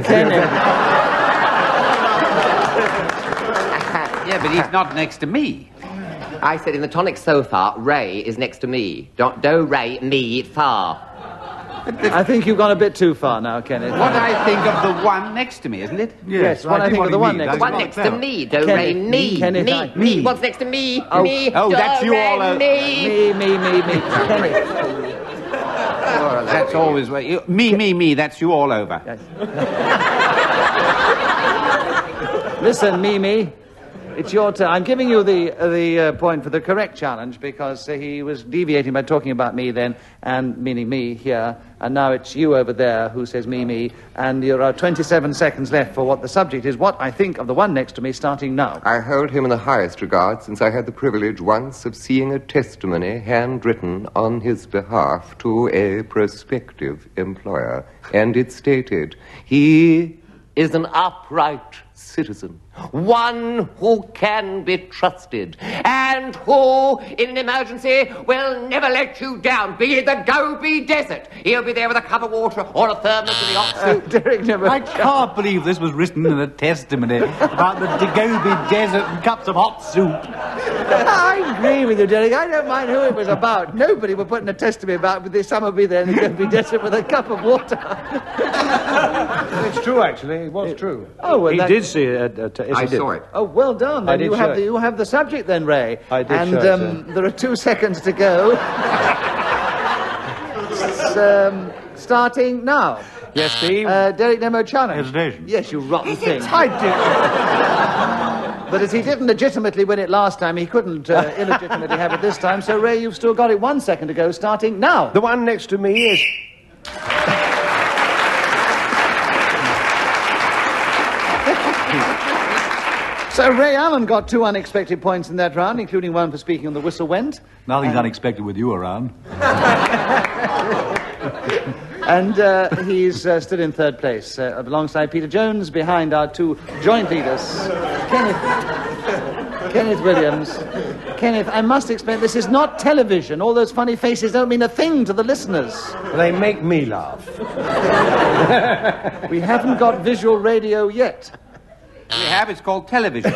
Yeah, but he's not next to me. I said in the tonic so far, Ray is next to me. Do, re, mi, fa. I think you've gone a bit too far now, Kenneth. What I think of the one next to me, isn't it? Yes, what I think of the one next to me. One next to me, do, re, mi. Kenneth, Me. What's next to me? Oh. Me. Oh, that's you all over. Me. Me. Kenneth. That's always where you... Me, that's you all over. Yes. Listen, Mimi, it's your turn. I'm giving you the point for the correct challenge because he was deviating by talking about me then, and meaning me here, and now it's you over there who says me, and there are 27 seconds left for what the subject is, what I think of the one next to me, starting now. I hold him in the highest regard since I had the privilege once of seeing a testimony handwritten on his behalf to a prospective employer, and it stated, he is an upright citizen, one who can be trusted, and who, in an emergency, will never let you down, be it the Gobi Desert. He'll be there with a cup of water or a thermos of the hot soup. Derek Nimmo. I can't believe this was written in a testimony about the Gobi Desert and cups of hot soup. I agree with you, Derek. I don't mind who it was about. Nobody would put in a testimony about with this summer be there in the Gobi Desert with a cup of water. It's true, actually. It was true. Oh, well, he did see it. I saw it. Oh, well done. Then you have the subject then, Ray. I did and show it, there are 2 seconds to go. Starting now. Yes, Steve? Derek Nimmo challenge. Hesitation. Yes, you rotten thing. I did. But as he didn't legitimately win it last time, he couldn't illegitimately have it this time. So, Ray, you've still got it 1 second to go, starting now. The one next to me is... So Ray Allen got 2 unexpected points in that round, including 1 for speaking on the whistle went. Nothing's unexpected with you around. And he's still in 3rd place, alongside Peter Jones, behind our 2 joint leaders, Kenneth Williams. Kenneth, I must explain, this is not television. All those funny faces don't mean a thing to the listeners. They make me laugh. We haven't got visual radio yet. We have, it's called television.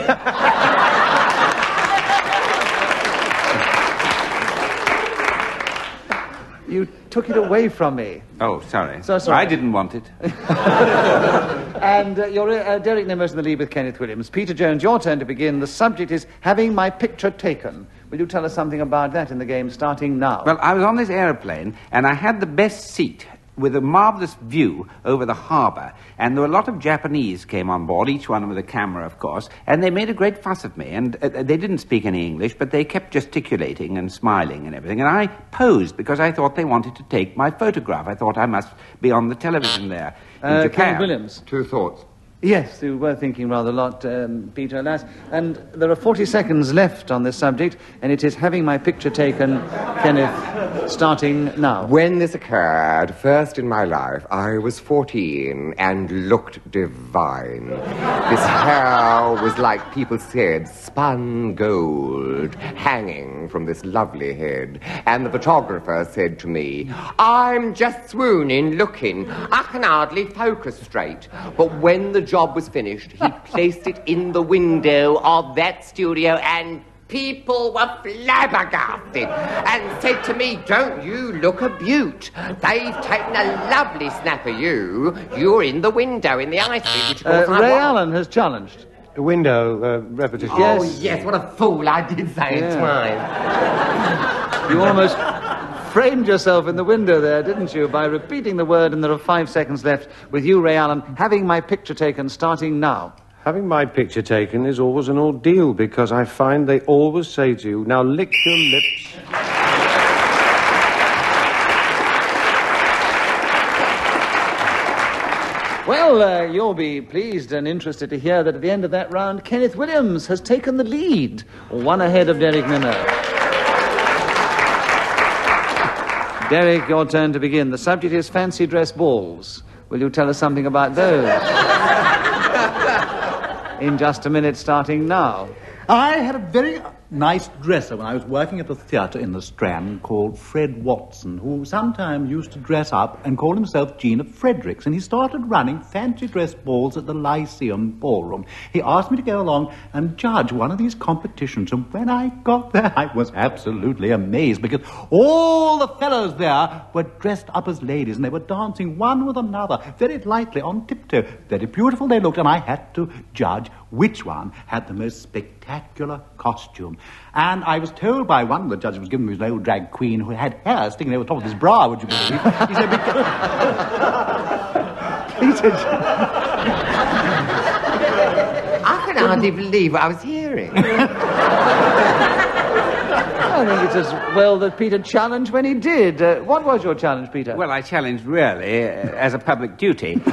You took it away from me. Oh, sorry. So sorry. I didn't want it. And you're Derek Nimmo's in the lead with Kenneth Williams. Peter Jones, your turn to begin. The subject is having my picture taken. Will you tell us something about that in the game, starting now? Well, I was on this aeroplane, and I had the best seat with a marvellous view over the harbour, and there were a lot of Japanese came on board, each one with a camera, of course, and they made a great fuss of me, and they didn't speak any English, but they kept gesticulating and smiling and everything, and I posed because I thought they wanted to take my photograph. I thought I must be on the television there in Japan. Kenneth Williams. Two thoughts. Yes, you were thinking rather a lot, Peter, alas. And there are 40 seconds left on this subject, and it is having my picture taken, Kenneth, starting now. When this occurred, first in my life, I was 14 and looked divine. This hair was like people said, spun gold, hanging from this lovely head. And the photographer said to me, I'm just swooning looking. I can hardly focus straight. But when the job was finished, he placed it in the window of that studio, and people were flabbergasted and said to me, don't you look a beaut? They've taken a lovely snap of you. You're in the window in the ice cream, which of course Ray Allen has challenged. The window, repetition. Oh, yes, what a fool. I did say it twice. You almost framed yourself in the window there, didn't you, by repeating the word, and there are 5 seconds left with you, Ray Allen, having my picture taken, starting now. Having my picture taken is always an ordeal, because I find they always say to you, now lick your lips. Well, you'll be pleased and interested to hear that at the end of that round, Kenneth Williams has taken the lead, one ahead of Derek Nimmo. Derek, your turn to begin. The subject is fancy dress balls. Will you tell us something about those? In just a minute, starting now. I had a very nice dresser when I was working at a theatre in the Strand called Fred Watson, who sometimes used to dress up and call himself Gina Fredericks, and he started running fancy dress balls at the Lyceum Ballroom. He asked me to go along and judge one of these competitions, and when I got there, I was absolutely amazed, because all the fellows there were dressed up as ladies, and they were dancing one with another, very lightly, on tiptoe. Very beautiful they looked, and I had to judge which one had the most spectacular costume. And I was told by one of the judges, was given me an old drag queen who had hair sticking over the top of his bra, would you believe? He said, Peter, I could hardly believe what I was hearing. I think it's as well that Peter challenged when he did. What was your challenge, Peter? Well, I challenged really as a public duty.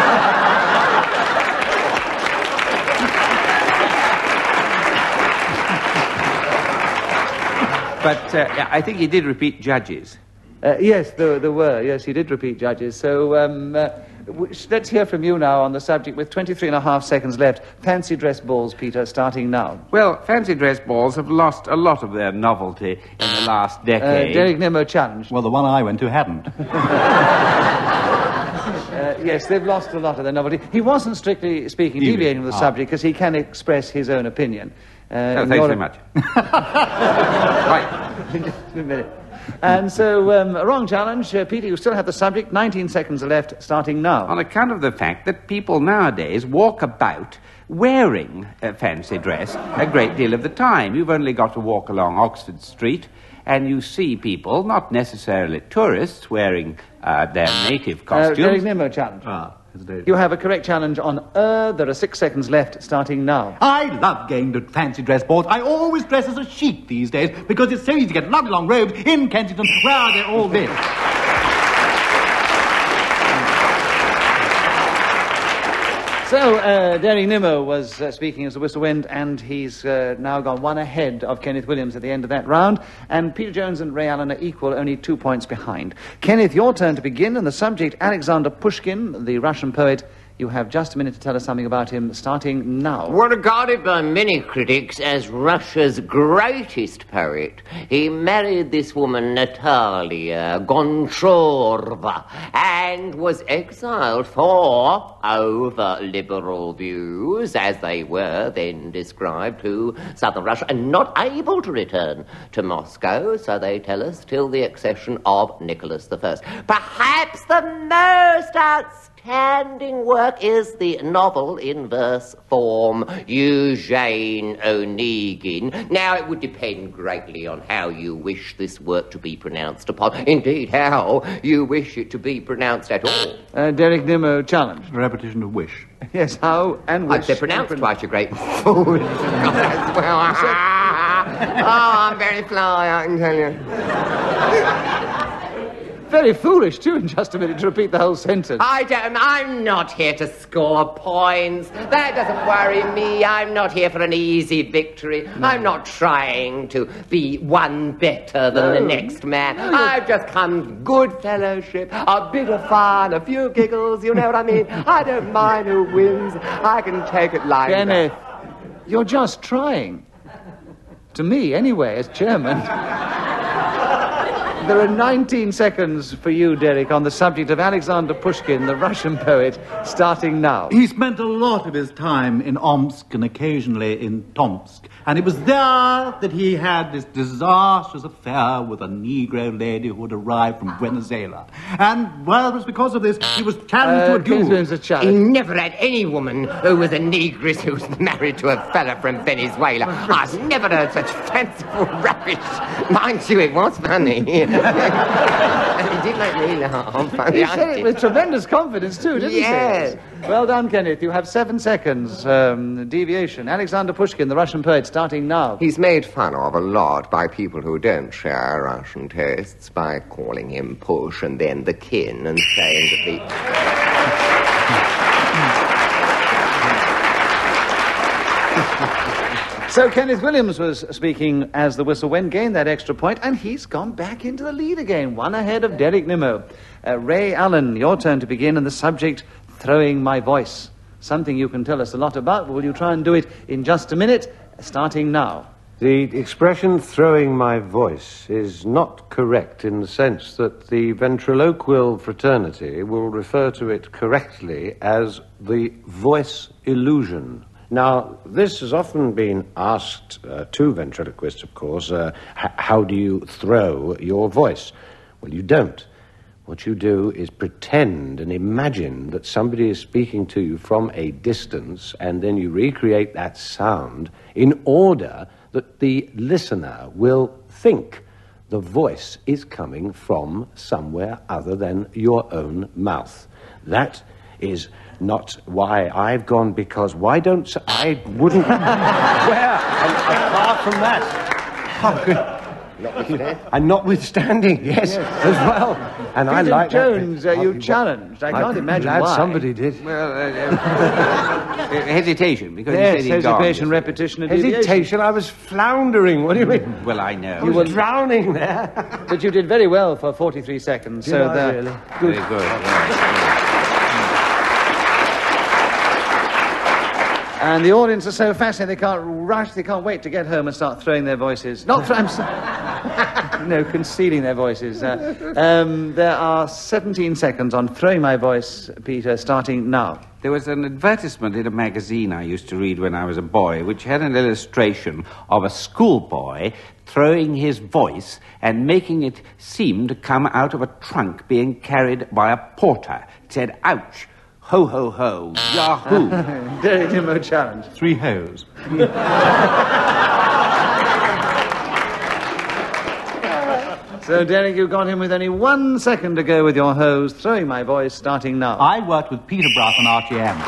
But I think he did repeat judges. Yes, there were. Yes, he did repeat judges. So let's hear from you now on the subject with 23 and a half seconds left. Fancy dress balls, Peter, starting now. Well, fancy dress balls have lost a lot of their novelty in the last decade. Derek Nimmo challenged. Well, the one I went to hadn't. Yes, they've lost a lot of their novelty. He wasn't, strictly speaking, deviating from the subject, because he can express his own opinion. Thanks very much. Right. Just a minute. And so, a wrong challenge. Peter, you still have the subject. 19 seconds left, starting now. On account of the fact that people nowadays walk about wearing a fancy dress a great deal of the time. You've only got to walk along Oxford Street, and you see people, not necessarily tourists, wearing their native costumes. Derek Nimmo challenge. You have a correct challenge on There are 6 seconds left, starting now. I love going to fancy dress balls. I always dress as a sheik these days, because it's so easy to get lovely long robes in Kensington, where they're all been. So, Derek Nimmo was speaking as the whistle went, and he's now gone one ahead of Kenneth Williams at the end of that round, and Peter Jones and Ray Allen are equal, only 2 points behind. Kenneth, your turn to begin, and the subject, Alexander Pushkin, the Russian poet, You have just a minute to tell us something about him, starting now. Well, regarded by many critics as Russia's greatest poet, he married this woman, Natalia Gonchorova, and was exiled for over-liberal views, as they were then described, to southern Russia, and not able to return to Moscow, so they tell us, till the accession of Nicholas I. Perhaps the most outstanding work is the novel in verse form, Eugène Onegin. Now, it would depend greatly on how you wish this work to be pronounced upon. Indeed, how you wish it to be pronounced at all. Derek Nimmo, challenge. Repetition of wish. Yes, how and wish. They're pronounced twice, you great fool. As well. I'm very fly, I can tell you. Very foolish, too, in just a minute to repeat the whole sentence. I'm not here to score points. That doesn't worry me. I'm not here for an easy victory. No. I'm not trying to be one better than the next man. I've just come good fellowship, a bit of fun, a few giggles, you know what I mean? I don't mind who wins. I can take it like Kenneth, you're just trying. To me, anyway, as chairman. There are 19 seconds for you, Derek, on the subject of Alexander Pushkin, the Russian poet, starting now. He spent a lot of his time in Omsk and occasionally in Tomsk. And it was there that he had this disastrous affair with a Negro lady who had arrived from Venezuela. And, well, it was because of this he was challenged to a duel. He never had any woman who was a negress who was married to a fella from Venezuela. I've never heard such fanciful rubbish. Mind you, it was funny. It did make me laugh. He said it with tremendous confidence, too, didn't he? Yes. Well done, Kenneth. You have 7 seconds. Deviation. Alexander Pushkin, the Russian poet, starting now. He's made fun of a lot by people who don't share Russian tastes by calling him Push and then the kin and saying that So Kenneth Williams was speaking as the whistle went, gained that extra point, and he's gone back into the lead again, one ahead of Derek Nimmo. Ray Allen, your turn to begin, and the subject, throwing my voice. Something you can tell us a lot about, but will you try and do it in just a minute, starting now? The expression throwing my voice is not correct in the sense that the ventriloquial fraternity will refer to it correctly as the voice illusion. Now, this has often been asked to ventriloquists, of course, how do you throw your voice? Well, you don't. What you do is pretend and imagine that somebody is speaking to you from a distance, and then you recreate that sound in order that the listener will think the voice is coming from somewhere other than your own mouth. That is not why I've gone, because why don't I wouldn't where apart from that notwithstanding yes as well, and Peter I like Jones, that you challenged. I can't imagine why. Somebody did. Well, hesitation, because yes, he said he'd hesitation, gone. repetition, and Hesitation. deviation. I was floundering. What do you mean? Well, I know. You were drowning there. But you did very well for 43 seconds. Did I really? Good. Very good. And the audience are so fascinated they can't rush, they can't wait to get home and start throwing their voices. Concealing their voices. There are 17 seconds on throwing my voice, Peter, starting now. There was an advertisement in a magazine I used to read when I was a boy, which had an illustration of a schoolboy throwing his voice and making it seem to come out of a trunk being carried by a porter. It said, ouch. Ho, ho, ho, yahoo. Derek Nimmo challenge. 3 hoes. So, Derek, you got him with only 1 second to go with your hose. Throwing my voice, starting now. I worked with Peter Brough and Archie M.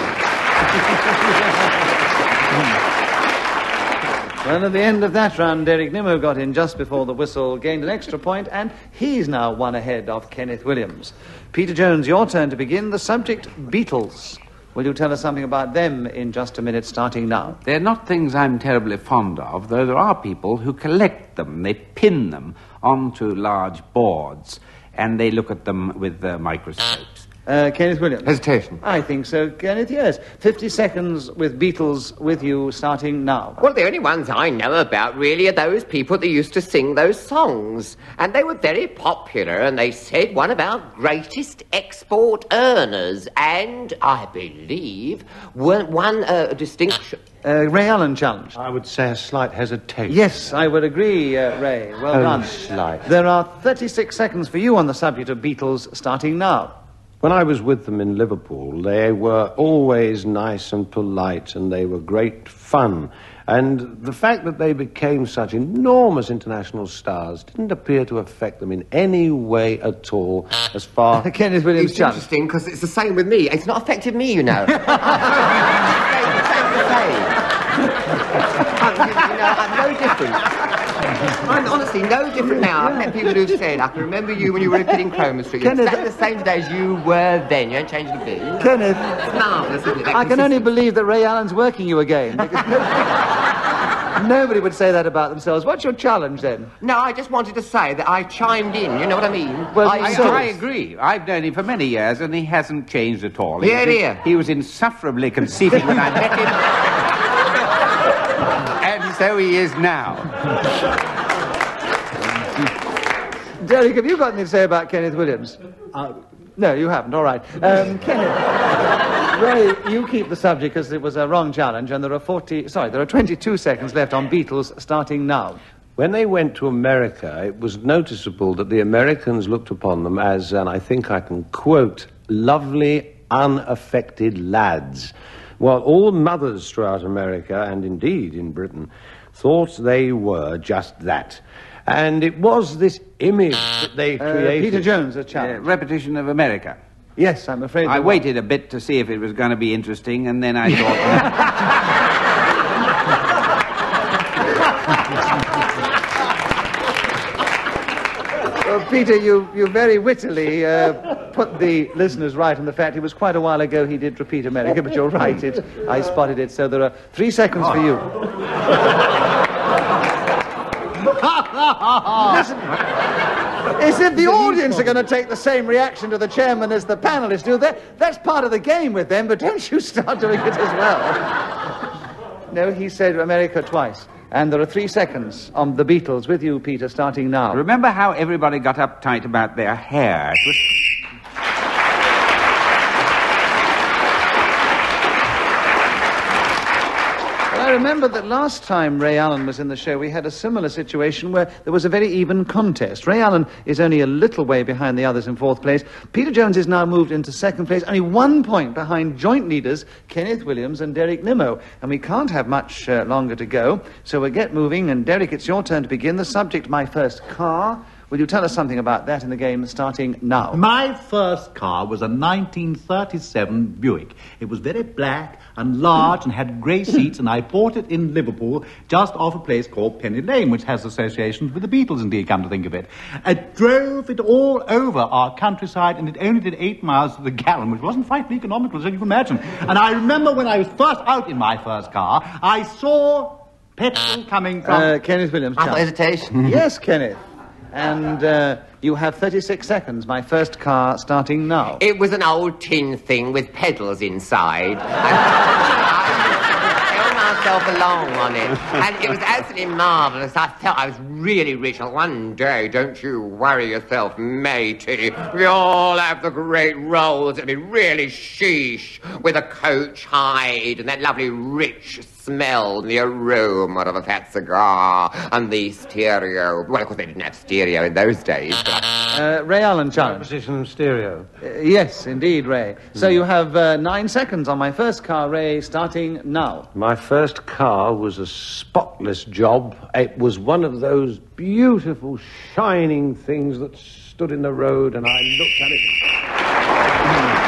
Well, at the end of that round, Derek Nimmo got in just before the whistle, gained an extra point, and he's now one ahead of Kenneth Williams. Peter Jones, your turn to begin. The subject, Beatles. Will you tell us something about them in just a minute, starting now? They're not things I'm terribly fond of, though there are people who collect them. They pin them onto large boards, and they look at them with microscopes. Kenneth Williams? Hesitation. I think so, Kenneth, yes. 50 seconds with Beatles with you starting now. Well, the only ones I know about, really, are those people that used to sing those songs. And they were very popular, and they said one of our greatest export earners, and, I believe, won a distinction. Ray Allen challenged. I would say a slight hesitation. Yes, I would agree, Ray. Well done. Slight. There are 36 seconds for you on the subject of Beatles starting now. When I was with them in Liverpool, they were always nice and polite, and they were great fun. And the fact that they became such enormous international stars didn't appear to affect them in any way at all, as far... Kenneth Williams It's interesting, because it's the same with me. It's not affected me, you know. I'm no different. I'm honestly no different now. I've met people who've said, I can remember you when you were a kid in Cromer Street. You're exactly the same today as you were then. You ain't changed a bit. Kenneth, It's marvellous, isn't it? I can only believe that Ray Allen's working you again. Because nobody would say that about themselves. What's your challenge, then? No, I just wanted to say that I chimed in, you know what I mean? Well, I agree. I've known him for many years, and he hasn't changed at all. He was insufferably conceited when I met him. And so he is now. Derek, have you got anything to say about Kenneth Williams? No, you haven't. All right. Kenneth, Ray, you keep the subject because it was a wrong challenge, and there are 22 seconds left on Beatles starting now. When they went to America, it was noticeable that the Americans looked upon them as, and I think I can quote, lovely, unaffected lads. While all mothers throughout America, and indeed in Britain, thought they were just that. And it was this image that they created... Peter Jones, a challenge. Repetition of America. Yes, I'm afraid... I waited a bit to see if it was going to be interesting, and then I thought... Well, Peter, you very wittily put the listeners right in the fact it was quite a while ago he did repeat America, but you're right, I spotted it, so there are 3 seconds for you. Listen, is it the audience are going to take the same reaction to the chairman as the panelists do? That's part of the game with them, but don't you start doing it as well. No, he said America twice. And there are 3 seconds on the Beatles with you, Peter, starting now. Remember how everybody got uptight about their hair? It was... I remember that last time Ray Allen was in the show, we had a similar situation where there was a very even contest. Ray Allen is only a little way behind the others in 4th place. Peter Jones is now moved into 2nd place, only 1 point behind joint leaders Kenneth Williams and Derek Nimmo. And we can't have much longer to go, so we'll get moving. And Derek, it's your turn to begin. The subject, my first car. Will you tell us something about that in the game starting now? My first car was a 1937 Buick. It was very black and large and had grey seats, and I bought it in Liverpool just off a place called Penny Lane, which has associations with the Beatles, indeed, come to think of it. I drove it all over our countryside, and it only did 8 miles to the gallon, which wasn't frightfully economical, as you can imagine. And I remember when I was first out in my first car, I saw petrol coming from... Kenneth Williams. Hesitation. Yes, Kenneth. And you have 36 seconds. My first car starting now. It was an old tin thing with pedals inside. I held myself along on it. And it was absolutely marvellous. I felt I was really rich. And one day, don't you worry yourself, matey. We all have the great rolls. It'll be really sheesh with a coach hide and that lovely rich smell, the aroma of a fat cigar, and the stereo. Well, of course, they didn't have stereo in those days. But... Ray Allen challenge. Position stereo. Yes, indeed, Ray. So you have 9 seconds on my first car, Ray, starting now. My first car was a spotless job. It was one of those beautiful, shining things that stood in the road, and I looked at it...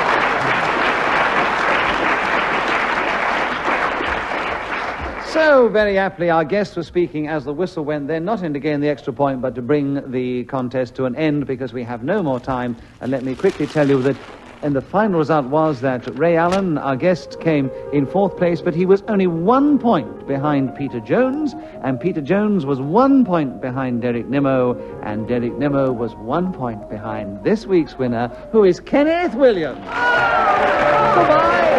So, very aptly, our guest was speaking as the whistle went then, not in to gain the extra point, but to bring the contest to an end, because we have no more time. And let me quickly tell you that And the final result was that Ray Allen, our guest, came in 4th place, but he was only 1 point behind Peter Jones, and Peter Jones was 1 point behind Derek Nimmo, and Derek Nimmo was 1 point behind this week's winner, who is Kenneth Williams. Goodbye!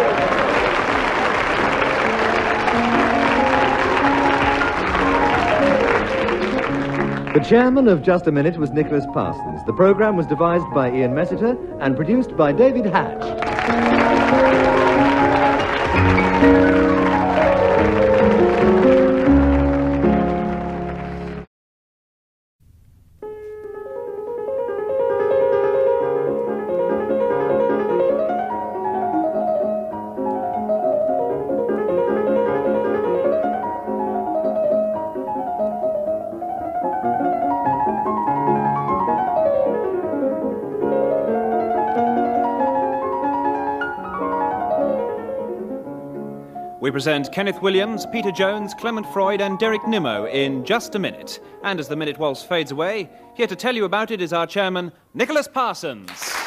The chairman of Just a Minute was Nicholas Parsons. The programme was devised by Ian Messiter and produced by David Hatch. We present Kenneth Williams, Peter Jones, Clement Freud and Derek Nimmo in Just a Minute. And as the minute waltz fades away, here to tell you about it is our chairman, Nicholas Parsons.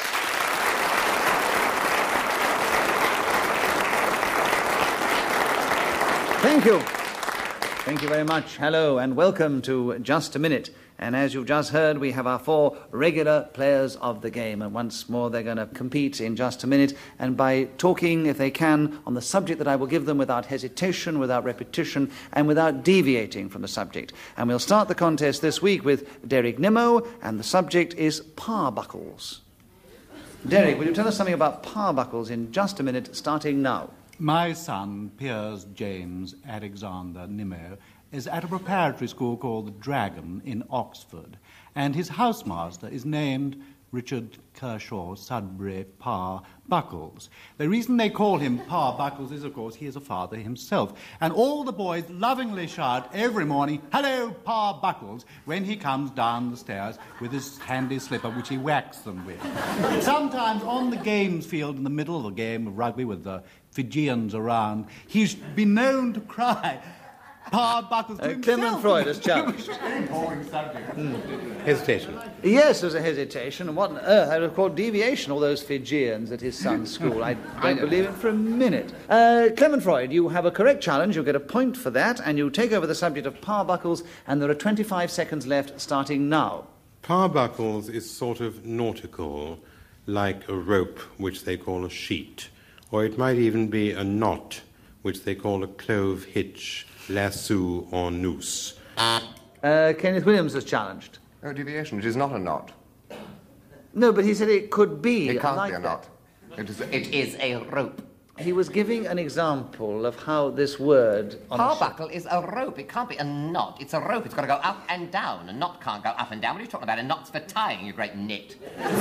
Thank you. Thank you very much. Hello and welcome to Just a Minute. And as you've just heard, we have our 4 regular players of the game. And once more, they're going to compete in just a minute. And by talking, if they can, on the subject that I will give them without hesitation, without repetition, and without deviating from the subject. And we'll start the contest this week with Derek Nimmo, and the subject is parbuckles. Derek, will you tell us something about parbuckles in just a minute, starting now? My son, Piers James Alexander Nimmo, is at a preparatory school called the Dragon in Oxford, and his housemaster is named Richard Kershaw Sudbury Parr Buckles. The reason they call him Parr Buckles is, of course, he is a father himself, and all the boys lovingly shout every morning, "Hello, Parr Buckles," when he comes down the stairs with his handy slipper, which he whacks them with. Sometimes on the games field in the middle of the game of rugby with the Fijians around, he's been known to cry, "Parr Buckles," to Clement Freud has challenged. Very boring subject. Hesitation. Yes, there's a hesitation. And what on earth? I would call deviation, all those Fijians at his son's school. I don't believe it for a minute. Clement Freud, you have a correct challenge. You'll get a point for that, and you take over the subject of parbuckles, and there are 25 seconds left, starting now. Parbuckles is sort of nautical, like a rope, which they call a sheet. Or it might even be a knot, which they call a clove hitch, lasso or noose. Kenneth Williams has challenged. Oh, deviation. It is not a knot. No, but he said it could be. It can't like be a knot. It is a rope. He was giving an example of how this word... Parbuckle is a rope. It can't be a knot. It's a rope. It's got to go up and down. A knot can't go up and down. What are you talking about? A knot's for tying, you great nit. Doesn't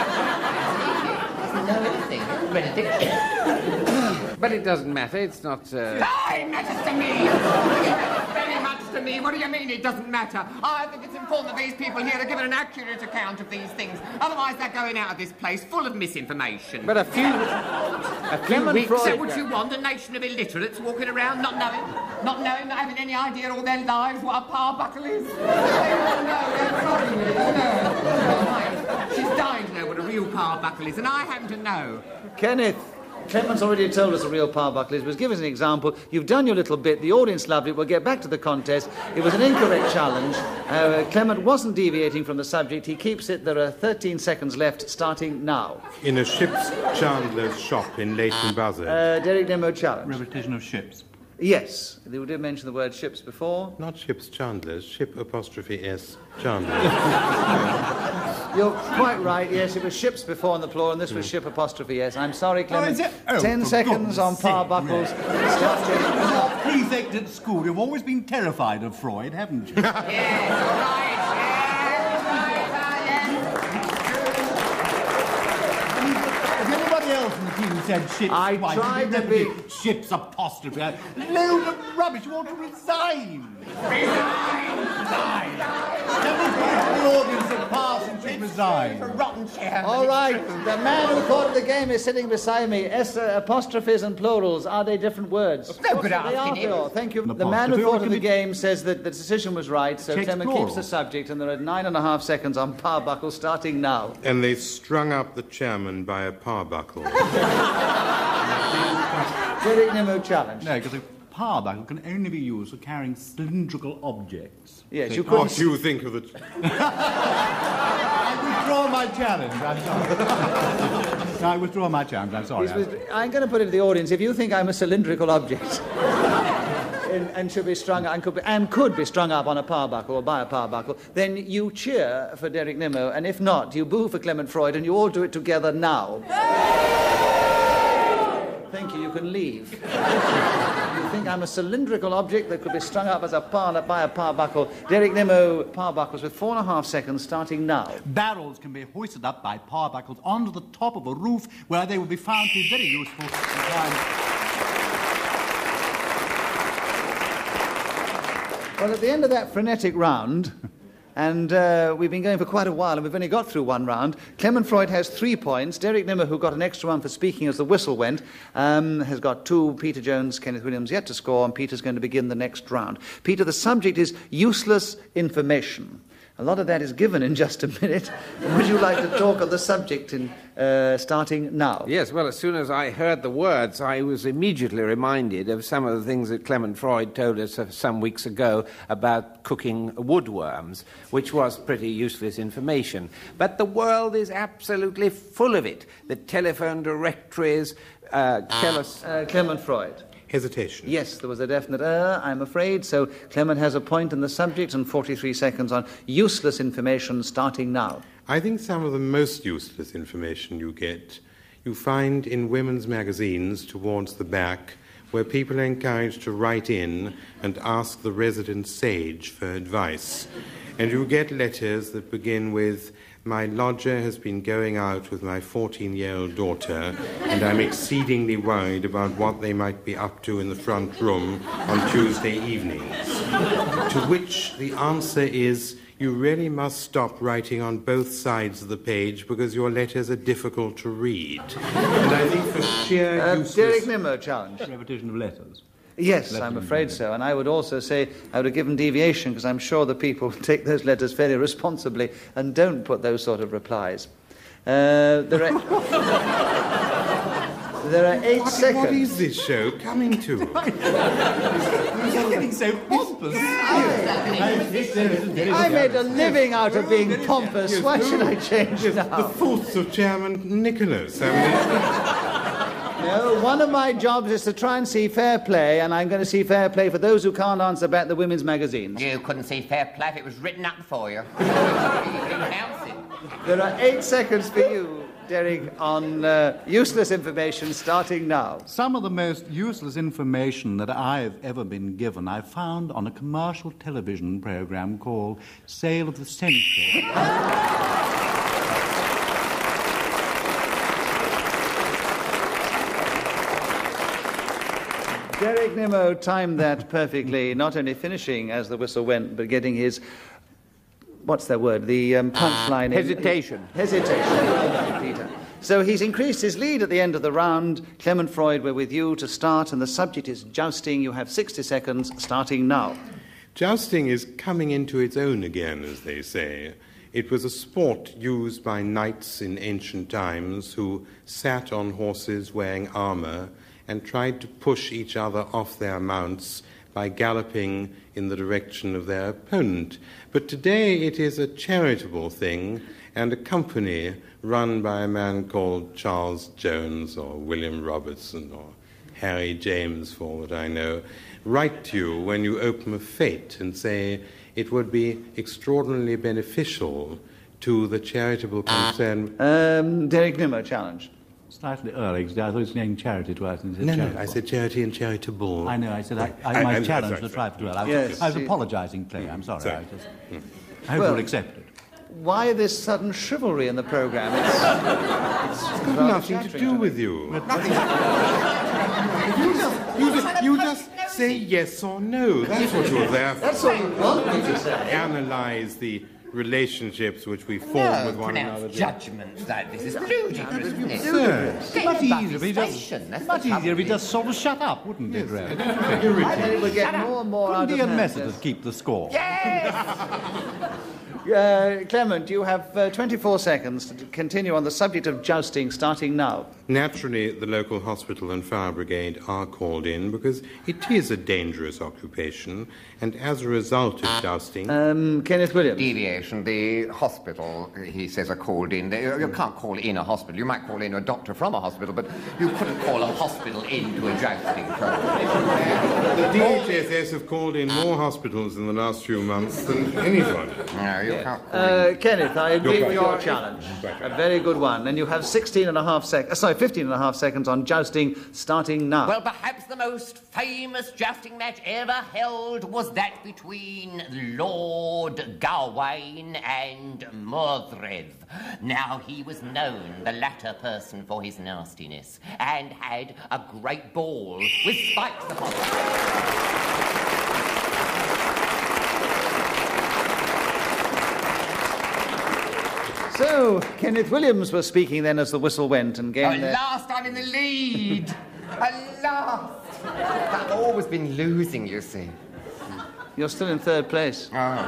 know anything. Read a dictionary. But it doesn't matter. It's not... It matters to me. Very much to me. What do you mean it doesn't matter? I think it's important that these people here are given an accurate account of these things. Otherwise, they're going out of this place full of misinformation. But a few weeks Is that ago... what you want? A nation of illiterates walking around not having any idea all their lives what a parbuckle is? They all know. They're sorry with it. No. She's dying to know what a real parbuckle is, and I happen to know. Kenneth, Clement's already told us a real parbuckle is. But give us an example. You've done your little bit. The audience loved it. We'll get back to the contest. It was an incorrect challenge. Clement wasn't deviating from the subject. He keeps it. There are 13 seconds left, starting now. In a ship's chandler's shop in Leighton Buzzard. Derek Nimmo challenge. Repetition of ships. Yes. You did mention the word ships before. Not ship's chandlers, ship apostrophe S chandlers. You're quite right, yes, it was ships before on the floor, and this was ship apostrophe S. I'm sorry, Clement. 10 seconds on parbuckles. Prefect at school, you've always been terrified of Freud, haven't you? Else in the team said ships. I tried to be ships apostrophe. Load of rubbish. You want to resign? Resign. The audience at Parsons was resign. Rotten chairman. All right, the man who thought of the game is sitting beside me. Apostrophes and plurals, are they different words? No good They are, asking they are. him. Thank you. An The man who apostrophe thought of can the be- game says that the decision was right, so Takes Clement plural. keeps the subject, and there are 9.5 seconds on power buckle starting now. And they strung up the chairman by a power buckle. Derek Nimmo challenge. No, because a power buckle can only be used for carrying cylindrical objects. Yes, So- you could. What do you think of the... I withdraw my challenge. I'm sorry. I withdraw my challenge. I'm sorry. I'm going to put it to the audience. If you think I'm a cylindrical object and should be strung and could be strung up on a power buckle or by a power buckle, then you cheer for Derek Nimmo, and if not, you boo for Clement Freud, and you all do it together now. Thank you. You can leave. You think I'm a cylindrical object that could be strung up as by a power buckle. Derek Nimmo, power buckles with 4.5 seconds starting now. Barrels can be hoisted up by power buckles onto the top of a roof where they will be found to be very useful in time. Well, at the end of that frenetic round, and we've been going for quite a while, and we've only got through one round, Clement Freud has 3 points. Derek Nimmo, who got an extra one for speaking as the whistle went, has got 2. Peter Jones, Kenneth Williams yet to score, and Peter's going to begin the next round. Peter, the subject is useless information. A lot of that is given in just a minute. Would you like to talk of the subject starting now? Yes, well, as soon as I heard the words, I was immediately reminded of some of the things that Clement Freud told us some weeks ago about cooking woodworms, which was pretty useless information. But the world is absolutely full of it. The telephone directories tell us... Clement Freud. Hesitation. Yes, there was a definite I'm afraid. So Clement has a point in the subject and 43 seconds on useless information starting now. I think some of the most useless information you find in women's magazines towards the back, where people are encouraged to write in and ask the resident sage for advice. And you get letters that begin with, "My lodger has been going out with my 14-year-old daughter, and I'm exceedingly worried about what they might be up to in the front room on Tuesday evenings." To which the answer is, you really must stop writing on both sides of the page because your letters are difficult to read. And I think for sheer useless... Derek Nimmo challenge. Repetition of letters. Yes, I'm afraid so. And I would also say I would have given deviation because I'm sure the people take those letters fairly responsibly and don't put those sort of replies. There are 8 seconds. What is this show coming to? You're getting so pompous. I made a living out of being pompous. Why should I change now? The thoughts of Chairman Nicholas. No, one of my jobs is to try and see fair play, and I'm going to see fair play for those who can't answer back the women's magazines. You couldn't see fair play if it was written up for you. You didn't announce it. There are 8 seconds for you, Derek, on useless information starting now. Some of the most useless information that I've ever been given I found on a commercial television program called Sale of the Century. Derek Nimmo timed that perfectly, not only finishing as the whistle went, but getting his, what's that word, the punchline. Hesitation. Hesitation, Peter. So he's increased his lead at the end of the round. Clement Freud, we're with you to start, and the subject is jousting. You have 60 seconds, starting now. Jousting is coming into its own again, as they say. It was a sport used by knights in ancient times who sat on horses wearing armour and tried to push each other off their mounts by galloping in the direction of their opponent. But today it is a charitable thing, and a company run by a man called Charles Jones or William Robertson or Harry James, for all that I know, write to you when you open a fete and say it would be extraordinarily beneficial to the charitable concern. Derek Nimmo challenge. Slightly early, because I thought he was saying charity twice. And he said No, charitable. I said charity and charitable. I know, I said my challenge was trifle well. I was apologising, Clay, I'm sorry. I hope you'll accept it. Why this sudden chivalry in the programme? It's got nothing to do with you. You just say yes or no. That's what you're there for. That's what you want me to say. Analyse the relationships which we form with one another. Judgments like this is ludicrous, isn't it? Much easier if he just sort of shut up, wouldn't it, really? I think it would get more and more out of Couldn't he hand. and Methodist keep the score? Clement, you have 24 seconds to continue on the subject of jousting, starting now. Naturally, the local hospital and fire brigade are called in because it is a dangerous occupation, and as a result of jousting... Kenneth Williams. Deviation. The hospital, he says, are called in. You can't call in a hospital. You might call in a doctor from a hospital, but you couldn't call a hospital into a jousting program. The DHSS have called in more hospitals in the last few months than anyone. No, you can't call in. Kenneth, I agree with your challenge. A very good one. And you have 15 and a half seconds on jousting, starting now. Well, perhaps the most famous jousting match ever held was that between Lord Gauguin and Mordred. Now, he was known, the latter person, for his nastiness, and had a great ball with spikes upon it. So, Kenneth Williams was speaking then as the whistle went and gained... At last I'm in the lead! At last! I've always been losing, you see. You're still in third place. Oh.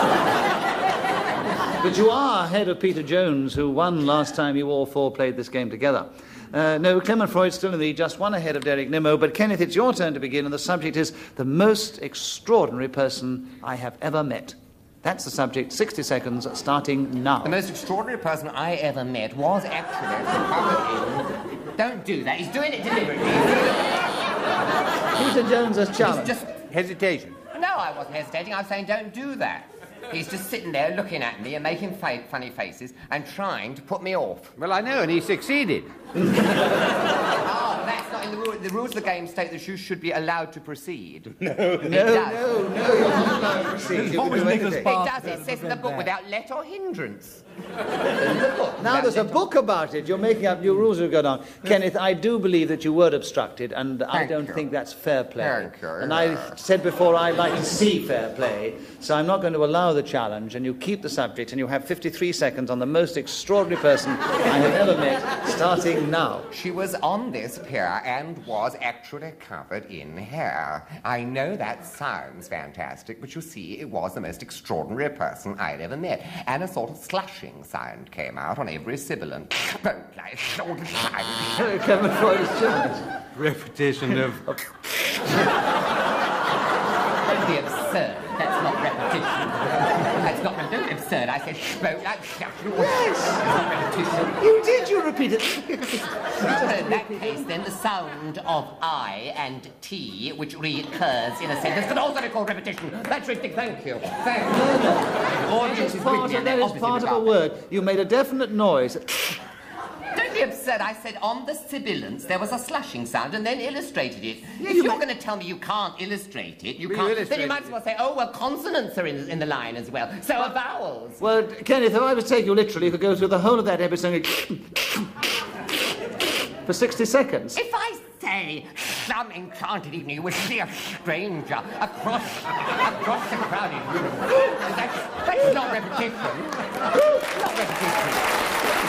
But you are ahead of Peter Jones, who won last time you all four played this game together. No, Clement Freud's still in the lead, just one ahead of Derek Nimmo. But Kenneth, it's your turn to begin, and the subject is the most extraordinary person I have ever met. That's the subject. 60 seconds, starting now. The most extraordinary person I ever met was actually covered in... Don't do that. He's doing it deliberately. Peter Jones has challenged. He's just... Hesitation. No, I wasn't hesitating. I was saying don't do that. He's just sitting there looking at me and making funny faces and trying to put me off. Well, I know, and he succeeded. Oh, that's not in the rules. The rules of the game state that you should be allowed to proceed. No, you're not allowed to proceed. What was Nicholas Parsons? It does. It says in the book without let or hindrance. Now there's a book about it. You're making up new rules as we go down. Kenneth, I do believe that you were obstructed, and I don't think that's fair play. Thank you. And I said before I like to see fair play, so I'm not going to allow the challenge, and you keep the subject, and you have 53 seconds on the most extraordinary person I have ever met, starting now. She was on this pier and was actually covered in hair. I know that sounds fantastic, but you see, it was the most extraordinary person I'd ever met. And a sort of slushing sound came out on every sibilant. Spoke like all the time. Clement Freud is challenged. Repetition of... Don't be absurd. That's not repetition. That's not absurd. I said spoke like... Yes! You did, you repeated. In that case, then, the sound of I and T, which recurs in a sentence, could also be called repetition. That's ridiculous. Thank you. Thank you. That is part of a word. You made a definite noise. Don't be absurd. I said on the sibilants there was a slushing sound and then illustrated it. Yeah, if you're going to tell me you can't illustrate it, then you might as well say, oh, well, consonants are in the line as well. So are vowels. Well, Kenneth, if I was to take you literally, you could go through the whole of that episode for 60 seconds. If I say some enchanted evening you would see a stranger across the crowded room, that's not repetition. Not repetition.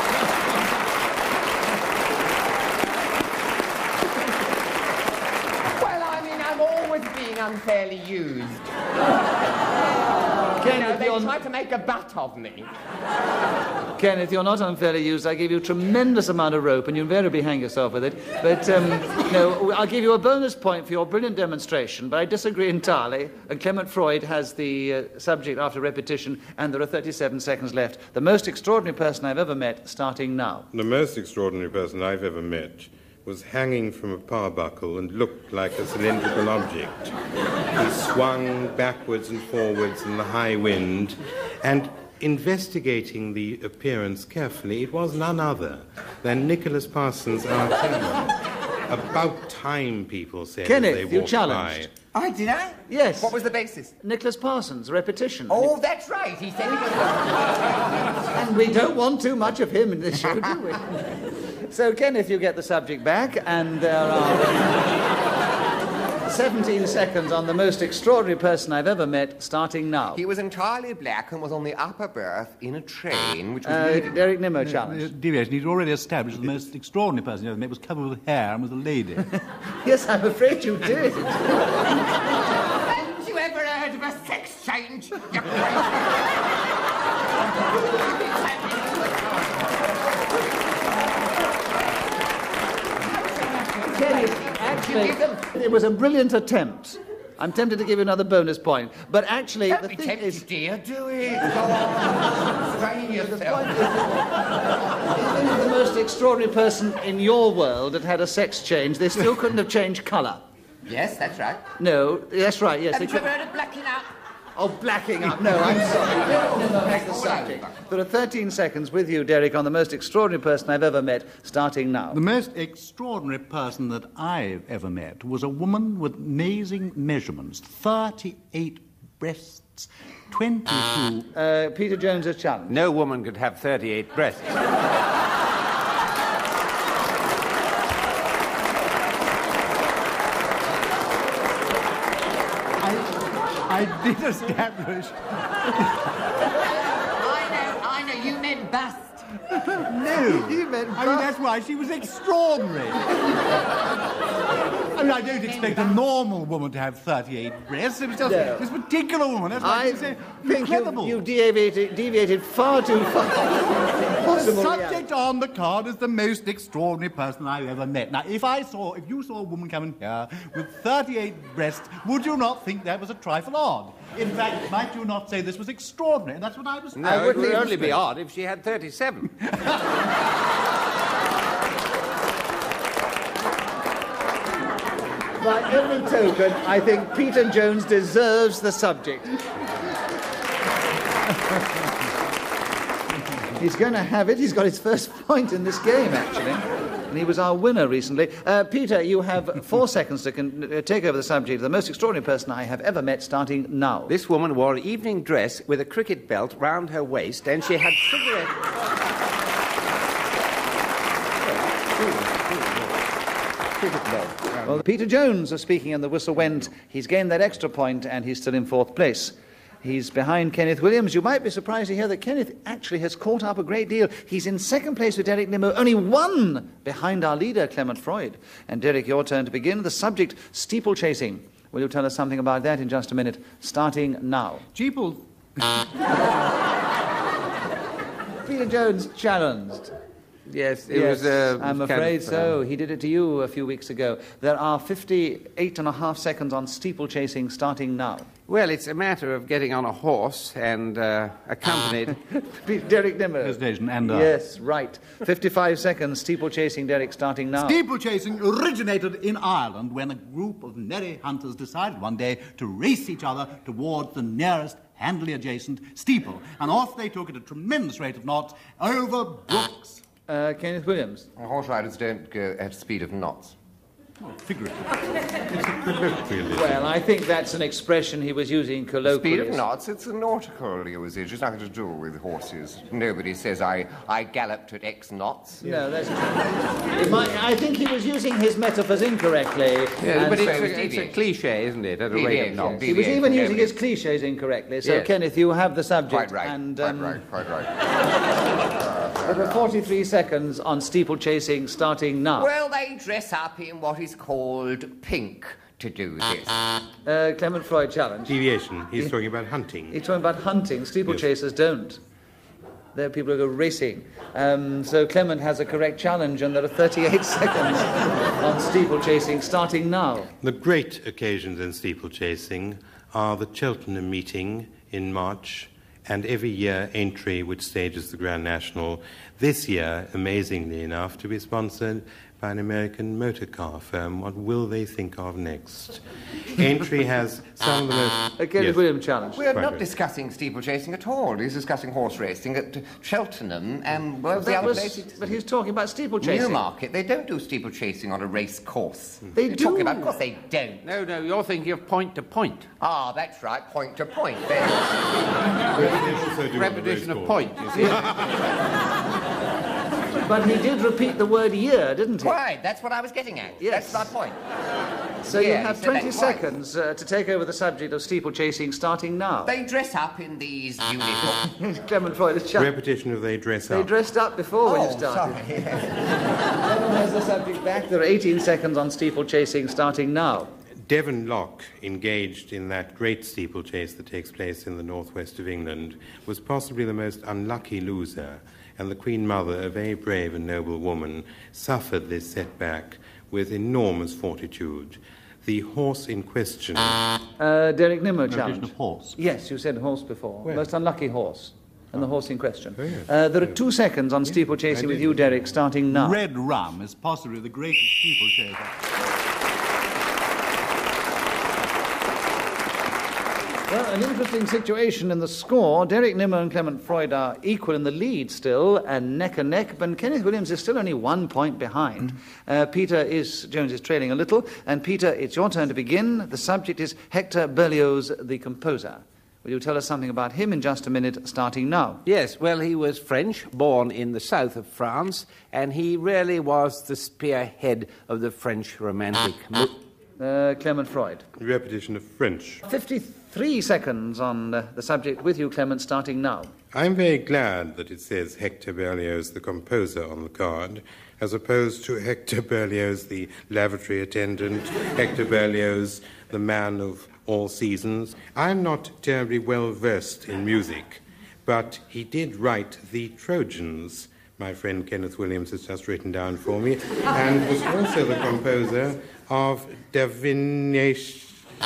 I'm always being unfairly used. Kenneth, they tried to make a butt of me. Kenneth, you're not unfairly used. I give you a tremendous amount of rope, and you invariably hang yourself with it. But, no, I'll give you a bonus point for your brilliant demonstration, but I disagree entirely. And Clement Freud has the subject after repetition, and there are 37 seconds left. The most extraordinary person I've ever met, starting now. The most extraordinary person I've ever met was hanging from a power buckle and looked like a cylindrical object. He swung backwards and forwards in the high wind, and investigating the appearance carefully, it was none other than Nicholas Parsons, our chairman. About time, people said, Kenneth, as they you walked challenged. by. Did I? Yes. What was the basis? Nicholas Parsons, repetition. Oh, that's right. He said And we don't want too much of him in this show, do we? So, Kenneth, you get the subject back, and there are 17 seconds on the most extraordinary person I've ever met, starting now. He was entirely black and was on the upper berth in a train, which was leaving. Derek Nimmo challenge. Deviation, he's already established the most extraordinary person you ever met was covered with hair and was a lady. Yes, I'm afraid you did. Haven't you ever heard of a sex change? You Kenneth, actually, it was a brilliant attempt. I'm tempted to give you another bonus point, but actually, Don't the be thing tempted, is, dear. Do it. Go on. Strain yourself. even if the most extraordinary person in your world had had a sex change, they still couldn't have changed colour. Yes, that's right. No, that's right. Yes, Haven't you ever heard of blacking out? Oh, blacking up. No, I'm sorry. No, that's the subject. There are 13 seconds with you, Derek, on the most extraordinary person I've ever met, starting now. The most extraordinary person that I've ever met was a woman with amazing measurements. 38 breasts, 22... Peter Jones's challenge. No woman could have 38 breasts. I did establish... I know, you meant bust. No. You meant bust. I mean, that's why she was extraordinary. I mean, I don't expect a normal woman to have 38 breasts. It was just this particular woman. That's why she's incredible. You deviated far too far. The subject on the card is the most extraordinary person I've ever met. Now, if you saw a woman coming here with 38 breasts, would you not think that was a trifle odd? In fact, might you not say this was extraordinary? And that's what I was... No, it would only be odd if she had 37. By every token, I think Peter Jones deserves the subject. He's going to have it. He's got his first point in this game, actually. And he was our winner recently. Peter, you have 4 seconds to take over the subject of the most extraordinary person I have ever met, starting now. This woman wore an evening dress with a cricket belt round her waist, and she had cigarette... Well, Peter Jones is speaking, and the whistle went. He's gained that extra point, and he's still in 4th place. He's behind Kenneth Williams. You might be surprised to hear that Kenneth actually has caught up a great deal. He's in 2nd place with Derek Nimmo, only 1 behind our leader, Clement Freud. And Derek, your turn to begin. The subject, steeplechasing. Will you tell us something about that in just a minute, starting now? People... Peter Jones challenged. Yes, it was... I'm afraid so. He did it to you a few weeks ago. There are 58.5 seconds on steeplechasing, starting now. Well, it's a matter of getting on a horse and accompanied... Derek Nimmo. Hesitation and... Yes, right. 55 seconds, steeplechasing, Derek, starting now. Steeplechasing originated in Ireland when a group of merry hunters decided one day to race each other towards the nearest handily adjacent steeple. And off they took at a tremendous rate of knots over brooks. Kenneth Williams. Horse riders don't go at speed of knots. Oh, figuratively. Well, I think that's an expression he was using colloquially. Speed of knots, it's a nautical usage. It's nothing to do with horses. Nobody says, I galloped at X knots. No, that's true. I think he was using his metaphors incorrectly. Yeah, but it's a cliche, isn't it, at a rate of knots? He was even using his cliches incorrectly. So, yes. Kenneth, you have the subject. Quite right, and, quite right. There are 43 seconds on steeplechasing, starting now. Well, they dress up in what is called pink to do this. Clement Freud challenge. Deviation. He's talking about hunting. He's talking about hunting. Steeplechasers don't. They're people who go racing. So Clement has a correct challenge, and there are 38 seconds on steeplechasing, starting now. The great occasions in steeplechasing are the Cheltenham meeting in March, and every year Aintree, which stages the Grand National, this year, amazingly enough, to be sponsored by an American motor car firm. What will they think of next? Aintree has some of the most... Kenneth Williams challenge. We're not discussing steeplechasing at all. He's discussing horse racing at Cheltenham and the other places. But he's talking about steeplechasing. Newmarket. They don't do steeplechasing on a race course. They do. Talking about, of course they don't. No, you're thinking of point to point. Ah, that's right, point to point. Repetition of point, you see. But he did repeat the word year, didn't he? Right, that's what I was getting at. Yes. That's my point. So you have 20 seconds to take over the subject of steeplechasing starting now. They dress up in these uniforms. Clement Freud is challenged. Repetition of they dress up. They dressed up before when you started. Sorry. Clement has the subject back. There are 18 seconds on steeplechasing starting now. Devon Locke, engaged in that great steeplechase that takes place in the northwest of England, was possibly the most unlucky loser, and the Queen Mother, a very brave and noble woman, suffered this setback with enormous fortitude. The horse in question... Derek Nimmo challenge. Of horse. Yes, you said horse before. Where? Most unlucky horse. And the horse in question. Oh, yes. There are 2 seconds on steeplechasing with you, Derek, starting now. Red Rum is possibly the greatest steeplechaser. Well, an interesting situation in the score. Derek Nimmo and Clement Freud are equal in the lead still, and neck and neck, but Kenneth Williams is still only 1 point behind. Jones is trailing a little, and Peter, it's your turn to begin. The subject is Hector Berlioz, the composer. Will you tell us something about him in just a minute, starting now? Yes, well, he was French, born in the south of France, and he really was the spearhead of the French Romantic movement. Clement Freud. Repetition of French. 53 seconds on the subject with you, Clement, starting now. I'm very glad that it says Hector Berlioz, the composer, on the card, as opposed to Hector Berlioz, the lavatory attendant, Hector Berlioz, the man of all seasons. I'm not terribly well versed in music, but he did write The Trojans, my friend Kenneth Williams has just written down for me, and was also the composer of Divination.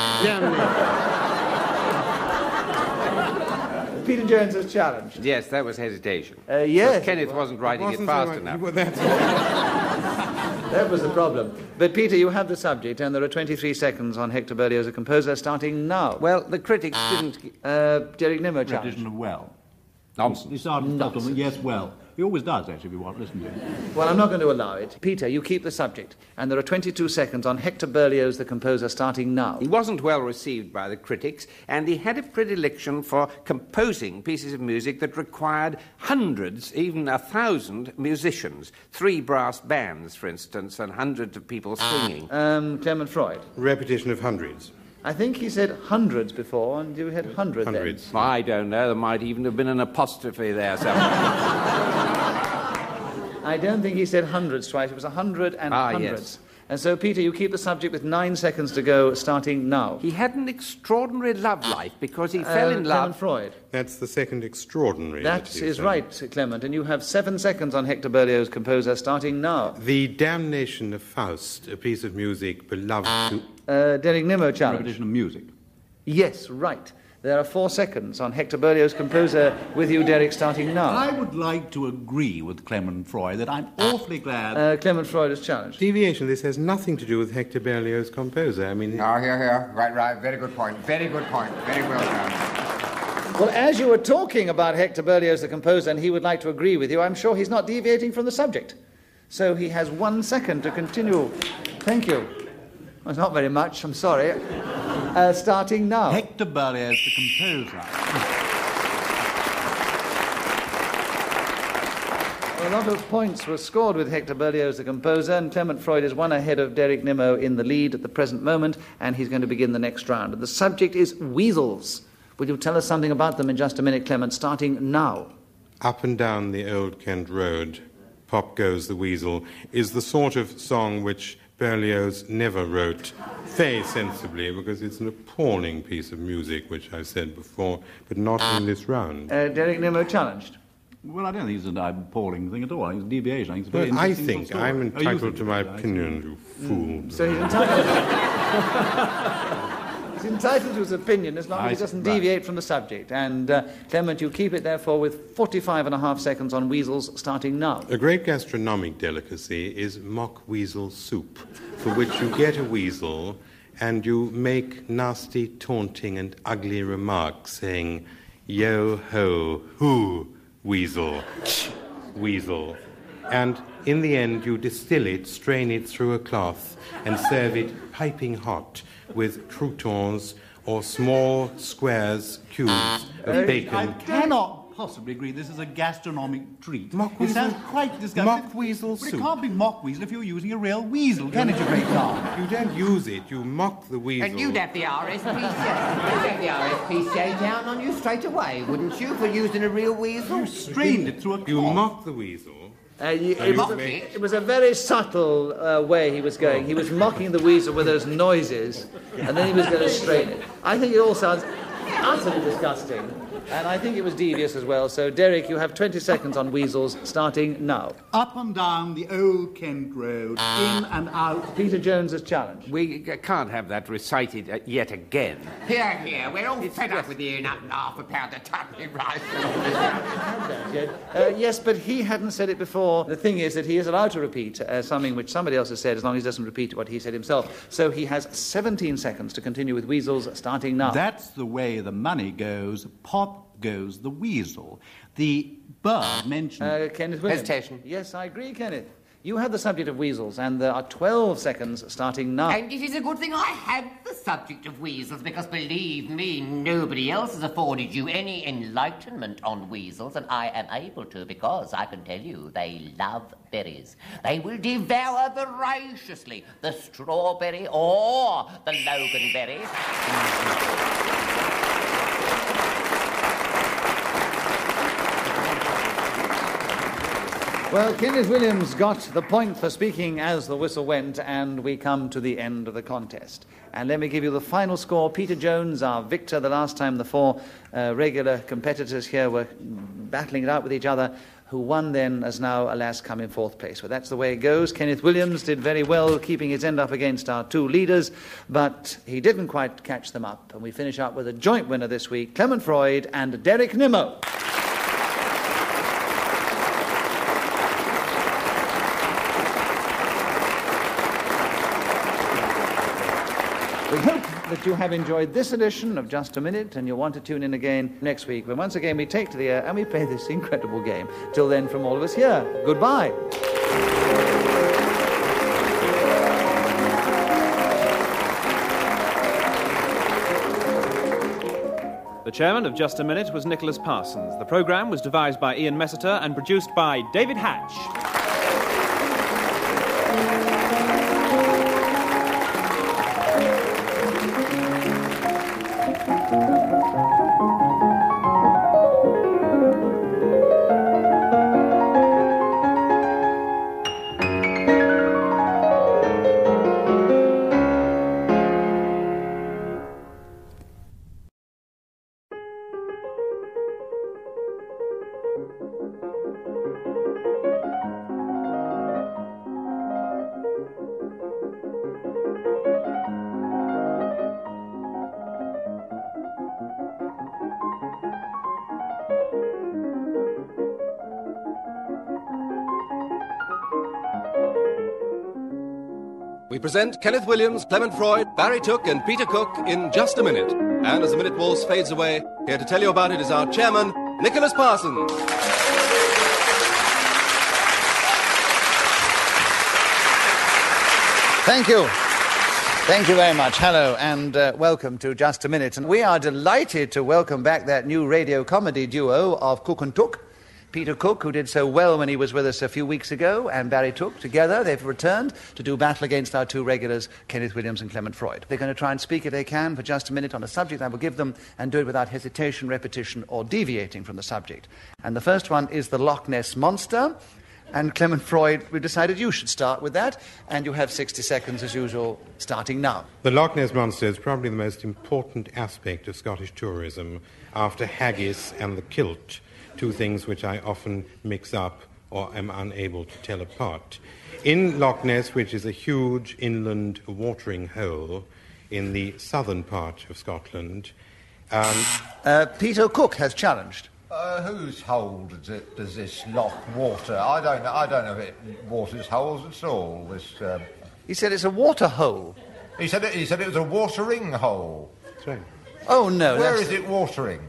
Peter Jones has challenged. Yes, that was hesitation. Yes. Kenneth wasn't writing it fast enough. Well, that's That was the problem. But, Peter, you have the subject, and there are 23 seconds on Hector Berlioz, a composer, starting now. Well, the critics didn't... Derek Nimmo challenge. Repetition of well. Nonsense. He started Stockholm, yes, well. He always does, actually, if you want to listen to him. Well, I'm not going to allow it. Peter, you keep the subject, and there are 22 seconds on Hector Berlioz, the composer, starting now. He wasn't well received by the critics, and he had a predilection for composing pieces of music that required hundreds, even 1,000 musicians. 3 brass bands, for instance, and hundreds of people singing. Clement Freud. repetition of hundreds. I think he said hundreds before, and you had hundred Hundreds. then. I don't know. There might even have been an apostrophe there somewhere. I don't think he said hundreds twice. It was 100 and hundreds. Yes. And so, Peter, you keep the subject with 9 seconds to go, starting now. He had an extraordinary love life because he fell in love... Clement Freud. That's the second extraordinary. That is right, Clement, and you have 7 seconds on Hector Berlioz, composer, starting now. The Damnation of Faust, a piece of music beloved to... Derek Nimmo challenge. Repetition of music. Yes, right. There are 4 seconds on Hector Berlioz, composer, with you, Derek, starting now. I would like to agree with Clement Freud that I'm awfully glad... Clement Freud is challenged. Deviation, this has nothing to do with Hector Berlioz, composer. I mean... Oh, here. Right. Very good point. Very good point. Very well done. Well, as you were talking about Hector Berlioz, the composer, and he would like to agree with you, I'm sure he's not deviating from the subject. So he has 1 second to continue. Thank you. Well, it's not very much, I'm sorry. Starting now. Hector Berlioz, the composer. A lot of points were scored with Hector Berlioz, the composer, and Clement Freud is 1 ahead of Derek Nimmo in the lead at the present moment, and he's going to begin the next round. The subject is weasels. Will you tell us something about them in just a minute, Clement, starting now? Up and Down the Old Kent Road, Pop Goes the Weasel, is the sort of song which Berlioz never wrote very sensibly, because it's an appalling piece of music, which I've said before, but not in this round. Derek Nimmo challenged. Well, I don't think it's an appalling thing at all. I think it's a deviation. I think it's a very Well, I interesting think story. I'm Oh, you entitled think to my it is, I see. opinion, you fool. So he's entitled... He's entitled to his opinion as long as he doesn't deviate from the subject. And, Clement, you keep it, therefore, with 45.5 seconds on weasels, starting now. A great gastronomic delicacy is mock weasel soup, for which you get a weasel and you make nasty, taunting and ugly remarks saying, yo-ho, hoo, weasel, weasel. And in the end you distill it, strain it through a cloth and serve it piping hot with croutons or small squares, cubes of bacon. I cannot possibly agree this is a gastronomic treat. Mock It sounds weasel- quite disgusting. mock weasel But it soup. can't be mock weasel if you're using a real weasel, can it, you great man? You don't use it, you mock the weasel. And you'd have the RSPCA. You'd have the RSPCA down on you straight away, wouldn't you, for using a real weasel? You strained it through a You cloth. mock the weasel. It was a very subtle way he was going. He was mocking the weasel with those noises, and then he was going to strain it. I think it all sounds utterly disgusting, and I think it was devious as well. So, Derek, you have 20 seconds on weasels, starting now. Up and down the old Kent Road, in and out. Peter Jones's challenge. We can't have that recited yet again. Here, we're all fed up with you not half a pound of tuppy rice and all this. Yes, but he hadn't said it before. The thing is that he is allowed to repeat something which somebody else has said, as long as he doesn't repeat what he said himself. So he has 17 seconds to continue with weasels, starting now. That's the way the money goes. Pop goes the weasel. The bird mentioned... Kenneth Williams. Hesitation. Yes, I agree, Kenneth. You have the subject of weasels, and there are 12 seconds starting now. And it is a good thing I have the subject of weasels, because believe me, nobody else has afforded you any enlightenment on weasels, and I am able to, because I can tell you they love berries. They will devour voraciously the strawberry or the loganberry. Well, Kenneth Williams got the point for speaking as the whistle went, and we come to the end of the contest. And let me give you the final score. Peter Jones, our victor the last time the four regular competitors here were battling it out with each other, who won then has now, alas, come in fourth place. Well, that's the way it goes. Kenneth Williams did very well, keeping his end up against our two leaders, but he didn't quite catch them up. And we finish up with a joint winner this week, Clement Freud and Derek Nimmo. We hope that you have enjoyed this edition of Just a Minute, and you'll want to tune in again next week, when once again we take to the air and we play this incredible game. Till then, from all of us here, goodbye. The chairman of Just a Minute was Nicholas Parsons. The programme was devised by Ian Messiter and produced by David Hatch. We present Kenneth Williams, Clement Freud, Barry Took, and Peter Cook in Just a Minute. And as the minute waltz fades away, here to tell you about it is our chairman, Nicholas Parsons. Thank you. Thank you very much. Hello and welcome to Just a Minute. And we are delighted to welcome back that new radio comedy duo of Cook and Took. Peter Cook, who did so well when he was with us a few weeks ago, and Barry Took. Together, they've returned to do battle against our two regulars, Kenneth Williams and Clement Freud. They're going to try and speak if they can for just a minute on a subject I will give them, and do it without hesitation, repetition, or deviating from the subject. And the first one is the Loch Ness Monster. And Clement Freud, we've decided you should start with that, and you have 60 seconds as usual, starting now. The Loch Ness Monster is probably the most important aspect of Scottish tourism, after haggis and the kilt, two things which I often mix up or am unable to tell apart. In Loch Ness, which is a huge inland watering hole in the southern part of Scotland... Peter Cook has challenged. Whose hole does this loch water? I don't know if it waters holes at all. He said it's a water hole. He said it was a watering hole. That's right. Oh no! Where is it watering?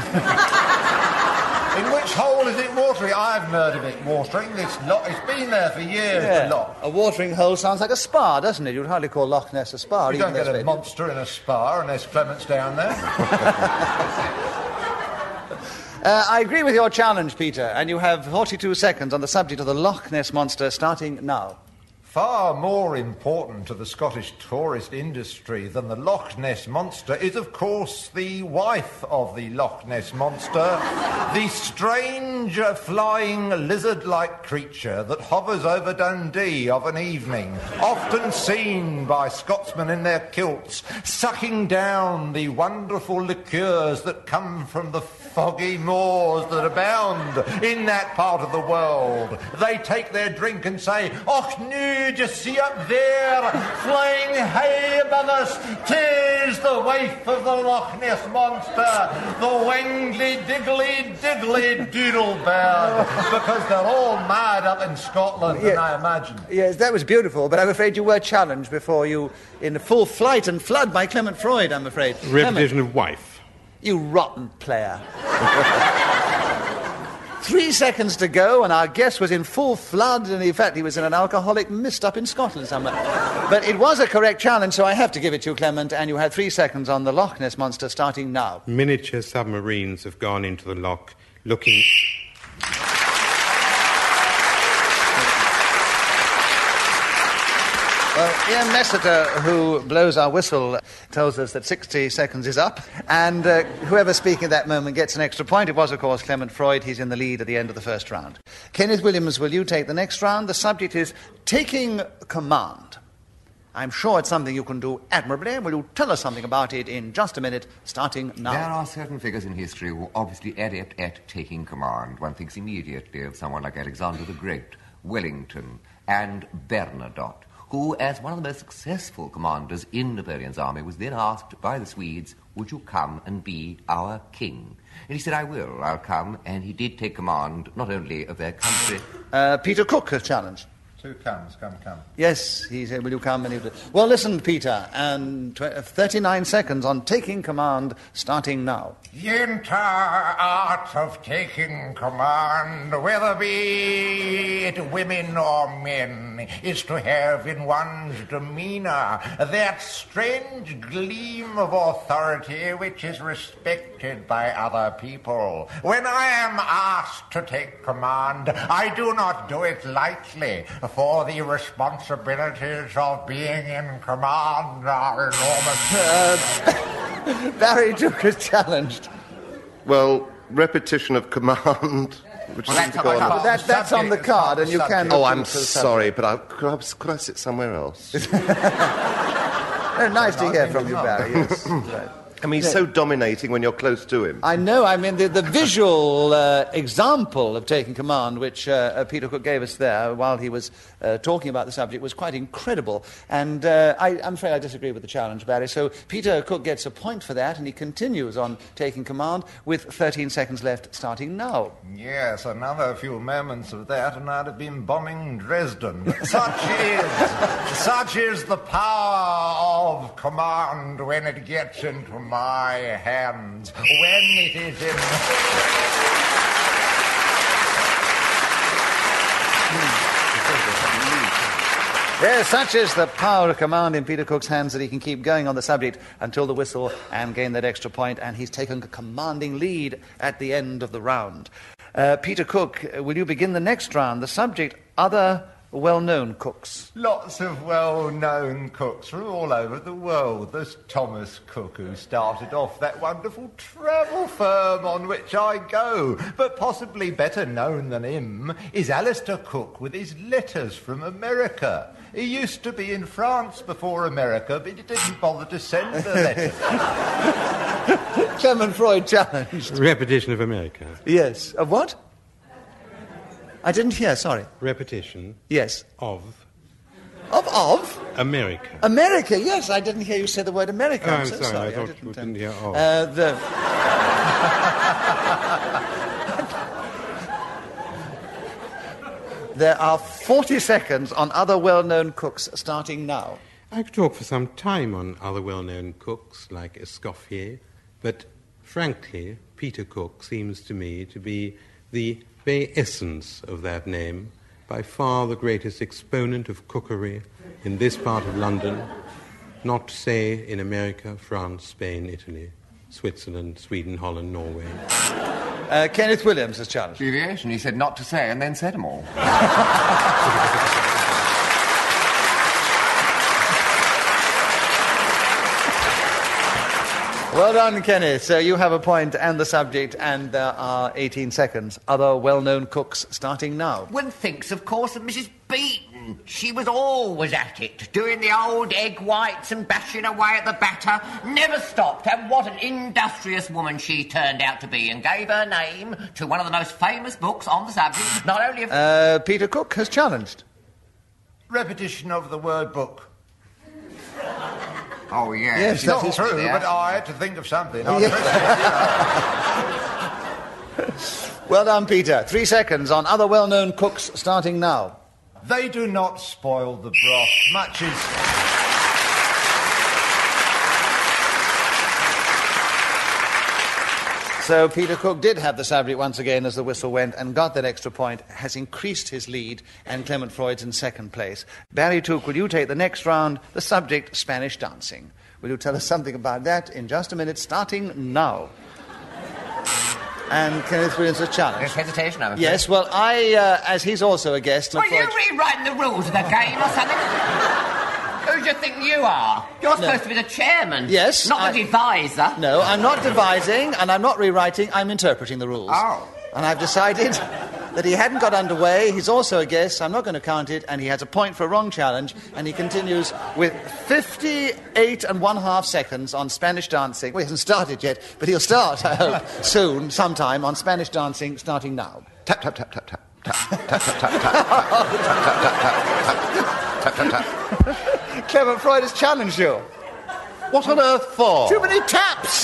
In which hole is it watering? I haven't heard of it watering. This loch, it's been there for years. Yeah. The loch. A watering hole sounds like a spa, doesn't it? You'd hardly call Loch Ness a spa. You don't get a monster in a spa unless Clement's down there. I agree with your challenge, Peter, and you have 42 seconds on the subject of the Loch Ness Monster starting now. Far more important to the Scottish tourist industry than the Loch Ness Monster is, of course, the wife of the Loch Ness Monster, the strange flying lizard-like creature that hovers over Dundee of an evening, often seen by Scotsmen in their kilts, sucking down the wonderful liqueurs that come from the foggy moors that abound in that part of the world. They take their drink and say, "Och no, just see up there, flying high above us, 'tis the wife of the Loch Ness Monster, the wangly diggly diggly doodle bird," because they're all mad up in Scotland, and I imagine. Yes, that was beautiful, but I'm afraid you were challenged before you in full flight and flood by Clement Freud, I'm afraid. Repetition of wife. You rotten player. 3 seconds to go, and our guest was in full flood, and in fact he was in an alcoholic mist up in Scotland somewhere. But it was a correct challenge, so I have to give it to you, Clement, and you had 3 seconds on the Loch Ness Monster starting now. Miniature submarines have gone into the loch looking... Well, Ian Messiter, who blows our whistle, tells us that 60 seconds is up, and whoever speaking at that moment gets an extra point. It was, of course, Clement Freud. He's in the lead at the end of the first round. Kenneth Williams, will you take the next round? The subject is taking command. I'm sure it's something you can do admirably. Will you tell us something about it in just a minute, starting now? There are certain figures in history who are obviously adept at taking command. One thinks immediately of someone like Alexander the Great, Wellington, and Bernadotte, who, as one of the most successful commanders in Napoleon's army, was then asked by the Swedes, "Would you come and be our king?" And he said, "I will, I'll come," and he did take command not only of their country... Peter Cook has challenged. Two comes, come. Yes, he said, "Will you come?" And he would... Well, listen, Peter, and 39 seconds on taking command, starting now. The entire art of taking command, whether be it women or men, is to have in one's demeanour that strange gleam of authority which is respected by other people. When I am asked to take command, I do not do it lightly, for the responsibilities of being in command are enormous. Barry Duke is challenged. Well, repetition of command. Which that's on the card, and you can... Oh, I'm sorry, but could I sit somewhere else? Nice to hear from you, Barry. Yes. Right. I mean, he's so dominating when you're close to him. I know. I mean, the visual example of taking command, which Peter Cook gave us there while he was talking about the subject, was quite incredible. And I'm afraid I disagree with the challenge, Barry. So Peter Cook gets a point for that, and he continues on taking command with 13 seconds left, starting now. Yes, another few moments of that, and I'd have been bombing Dresden. Such is the power of command when it gets into my hands, when it is in... Yes, such is the power of command in Peter Cook's hands that he can keep going on the subject until the whistle and gain that extra point, and he's taken a commanding lead at the end of the round. Peter Cook, will you begin the next round? The subject, other well-known cooks. Lots of well-known cooks from all over the world. There's Thomas Cook, who started off that wonderful travel firm on which I go. But possibly better known than him is Alistair Cook with his letters from America. He used to be in France before America, but he didn't bother to send the letters. Clement Freud challenged. Repetition of America. Yes. Of what? I didn't hear, sorry. Repetition. Yes. Of? America. America, yes. I didn't hear you say the word America. Oh, I'm so sorry. I thought you didn't hear of. There are 40 seconds on other well-known cooks, starting now. I could talk for some time on other well-known cooks, like Escoffier, but frankly, Peter Cook seems to me to be the very essence of that name, by far the greatest exponent of cookery in this part of London, not to say in America, France, Spain, Italy, Switzerland, Sweden, Holland, Norway. Kenneth Williams has challenged. Deviation, he said not to say and then said them all. Well done, Kenneth. So you have a point and the subject, and there are 18 seconds. Other well-known cooks starting now. One thinks, of course, of Mrs. Beeton. She was always at it, doing the old egg whites and bashing away at the batter. Never stopped, and what an industrious woman she turned out to be, and gave her name to one of the most famous books on the subject, not only of... Peter Cook has challenged. Repetition of the word book. Oh, yes. Yes, it's not true, but I had to think of something. Well done, Peter. 3 seconds on other well-known cooks starting now. They do not spoil the broth, much as... So Peter Cook did have the subject once again as the whistle went and got that extra point, has increased his lead, and Clement Freud's in second place. Barry Took, will you take the next round, the subject, Spanish dancing? Will you tell us something about that in just a minute, starting now? And Kenneth Williams has challenged. There's hesitation, I'm afraid. Yes, well, as he's also a guest... Well, you rewriting the rules of the game or something? Who do you think you are? You're supposed to be the chairman. Yes. Not the deviser. No, I'm not devising, and I'm not rewriting, I'm interpreting the rules. Oh. And I've decided that he hadn't got underway. He's also a guest, so I'm not going to count it, and he has a point for a wrong challenge, and he continues with 58.5 seconds on Spanish dancing. Well, he hasn't started yet, but he'll start, I hope, soon, sometime, on Spanish dancing, starting now. Tap, tap, tap, tap, tap. Tap, tap, tap, tap, tap, tap, tap, tap, tap. Clement Freud has challenged you. What on earth for? Too many taps!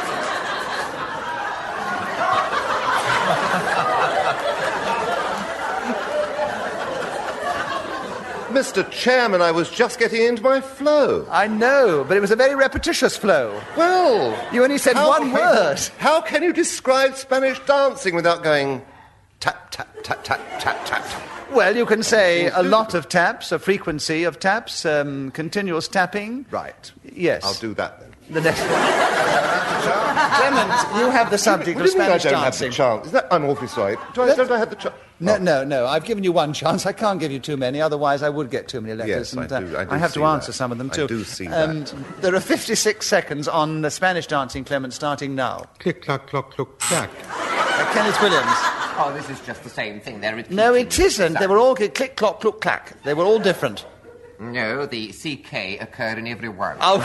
Mr. Chairman, I was just getting into my flow. I know, but it was a very repetitious flow. Well... You only said one word. How can you describe Spanish dancing without going tap, tap, tap, tap, tap, tap? Well, you can say a lot of taps, a frequency of taps, continuous tapping. Right. Yes. I'll do that then. The next one. Clement, you have the subject of Spanish dancing. I don't have the chance. Is that... I'm awfully sorry. Don't I have the chance? No. I've given you one chance. I can't give you too many, otherwise I would get too many letters. Yes, and, I do I have see to answer that. some of them too. I do see that. There are 56 seconds on the Spanish dancing, Clement, starting now. Click, clack, clock, clock, clack. Kenneth Williams. Oh, this is just the same thing. They're repeating. No, it isn't. They were all click, clock, cluck, clack. They were all different. No, the CK occurred in every word. Oh.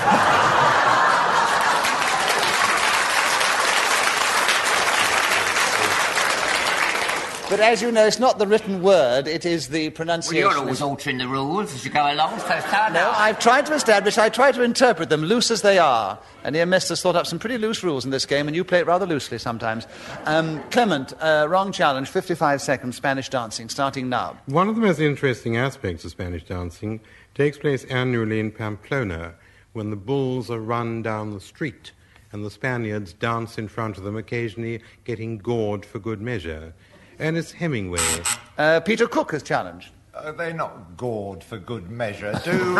But as you know, it's not the written word, it is the pronunciation. Well, you're always altering the rules as you go along, so start No, now. I try to interpret them loose as they are. And Ian Mester's thought up some pretty loose rules in this game, and you play it rather loosely sometimes. Clement, wrong challenge, 55 seconds, Spanish dancing, starting now. One of the most interesting aspects of Spanish dancing takes place annually in Pamplona, when the bulls are run down the street, and the Spaniards dance in front of them, occasionally getting gored for good measure. Ernest Hemingway. Peter Cook has challenged. They're not gored for good measure.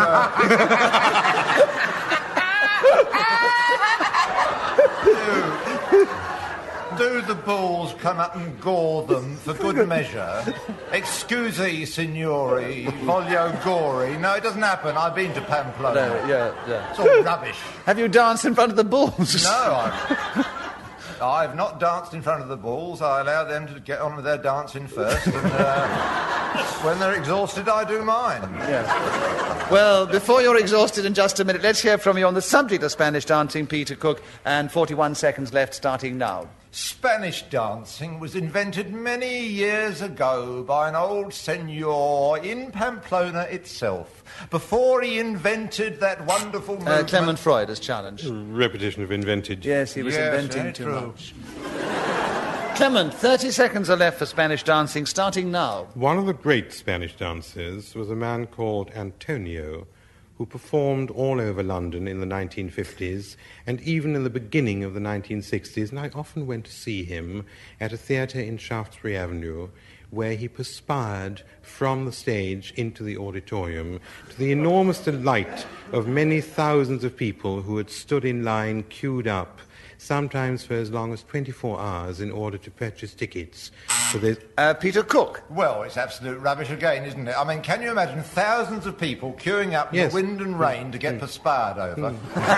Do the bulls come up and gore them for good measure? Excuse, signori, voglio gori. No, it doesn't happen. I've been to Pamplona. No, yeah. It's all rubbish. Have you danced in front of the bulls? No, I've not danced in front of the bulls. I allow them to get on with their dancing first, and when they're exhausted, I do mine. Yeah. Well, before you're exhausted in just a minute, let's hear from you on the subject of Spanish dancing, Peter Cook, and 41 seconds left, starting now. Spanish dancing was invented many years ago by an old senor in Pamplona itself, before he invented that wonderful movement... Clement Freud has challenged. Repetition of invented. Yes, he was inventing too much. Clement, 30 seconds are left for Spanish dancing, starting now. One of the great Spanish dancers was a man called Antonio, who performed all over London in the 1950s and even in the beginning of the 1960s, and I often went to see him at a theatre in Shaftesbury Avenue, where he perspired from the stage into the auditorium, to the enormous delight of many thousands of people who had stood in line, queued up, sometimes for as long as 24 hours, in order to purchase tickets. So there's... Peter Cook. Well, it's absolute rubbish again, isn't it? I mean, can you imagine thousands of people queuing up in the wind and rain to get perspired over?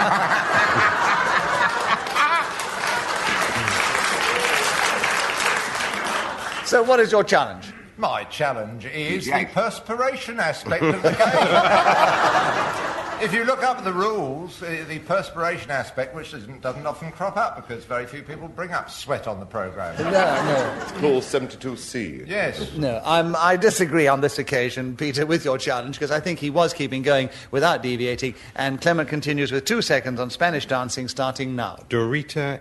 So what is your challenge? My challenge is the perspiration aspect of the game. If you look up the rules, the perspiration aspect, which doesn't often crop up because very few people bring up sweat on the programme. No. It's clause 72C. Yes. No, I disagree on this occasion, Peter, with your challenge, because I think he was keeping going without deviating, and Clement continues with 2 seconds on Spanish dancing, starting now. Dorita...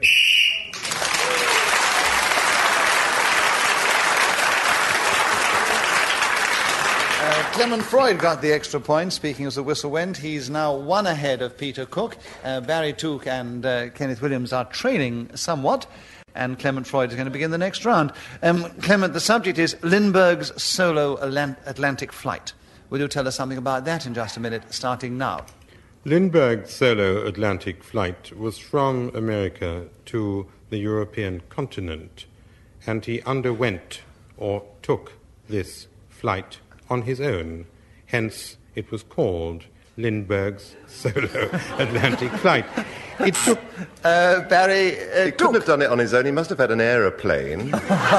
Clement Freud got the extra point, speaking as the whistle went. He's now 1 ahead of Peter Cook. Barry Took and Kenneth Williams are trailing somewhat, and Clement Freud is going to begin the next round. Clement, the subject is Lindbergh's solo Atlantic flight. Will you tell us something about that in just a minute, starting now? Lindbergh's solo Atlantic flight was from America to the European continent, and he underwent or took this flight on his own. Hence, it was called Lindbergh's solo Atlantic flight. It took... Barry... he couldn't have done it on his own. He must have had an aeroplane.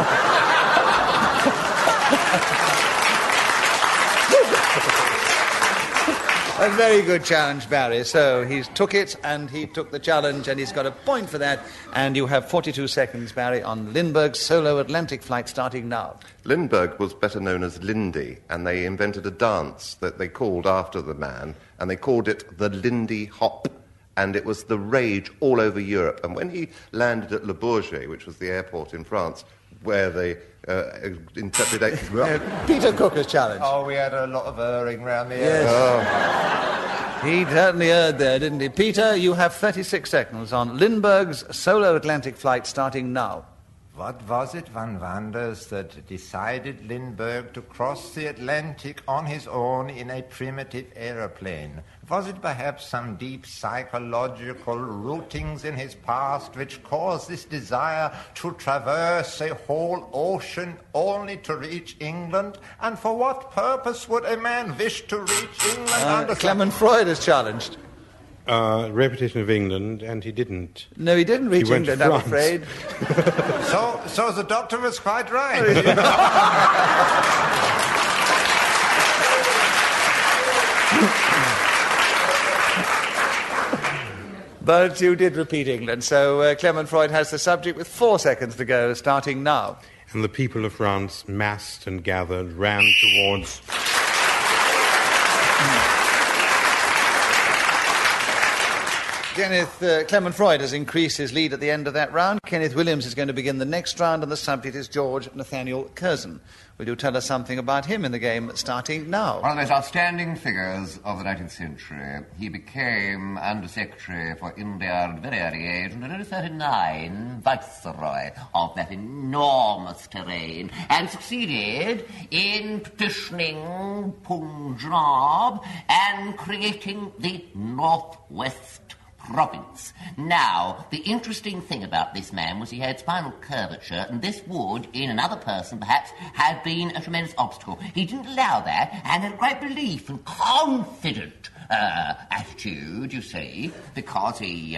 A very good challenge, Barry. So he took it, and he took the challenge, and he's got a point for that. And you have 42 seconds, Barry, on Lindbergh's solo Atlantic flight, starting now. Lindbergh was better known as Lindy, and they invented a dance that they called after the man, and they called it the Lindy Hop. And it was the rage all over Europe. And when he landed at Le Bourget, which was the airport in France, where they interpreted... Peter Cooker's challenge. Oh, we had a lot of erring round the air. Yes. He certainly erred there, didn't he? Peter, you have 36 seconds on Lindbergh's solo Atlantic flight, starting now. What was it, Van Wanders, that decided Lindbergh to cross the Atlantic on his own in a primitive aeroplane? Was it perhaps some deep psychological rootings in his past which caused this desire to traverse a whole ocean only to reach England? And for what purpose would a man wish to reach England? Clement Freud is challenged. Repetition of England, and he didn't. No, he didn't reach England, I'm afraid. So the doctor was quite right. But you did repeat England, so Clement Freud has the subject with 4 seconds to go, starting now. And the people of France massed and gathered, ran towards... Clement Freud has increased his lead at the end of that round. Kenneth Williams is going to begin the next round, and the subject is George Nathaniel Curzon. Will you tell us something about him in the game, starting now? One of those outstanding figures of the 19th century. He became Under-Secretary for India at a very early age, and at only 39, Viceroy of that enormous terrain, and succeeded in petitioning Punjab and creating the Northwest Province. Now, the interesting thing about this man was he had spinal curvature, and this would, in another person perhaps, have been a tremendous obstacle. He didn't allow that, and had a great belief and confident attitude, you see, because he...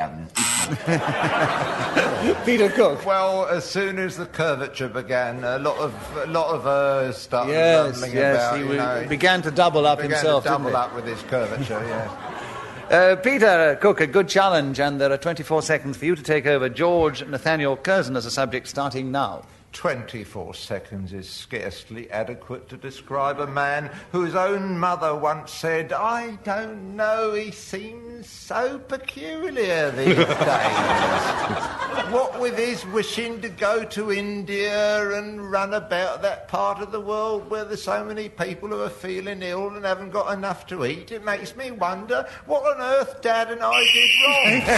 Peter Cook. Well, as soon as the curvature began, a lot of started rumbling about. He began to double up himself, began to double up with his curvature, yes. Peter Cook, a good challenge, and there are 24 seconds for you to take over George Nathaniel Curzon as a subject, starting now. 24 seconds is scarcely adequate to describe a man whose own mother once said, "I don't know, he seems so peculiar these days." What with his wishing to go to India and run about that part of the world where there's so many people who are feeling ill and haven't got enough to eat, it makes me wonder what on earth Dad and I did wrong.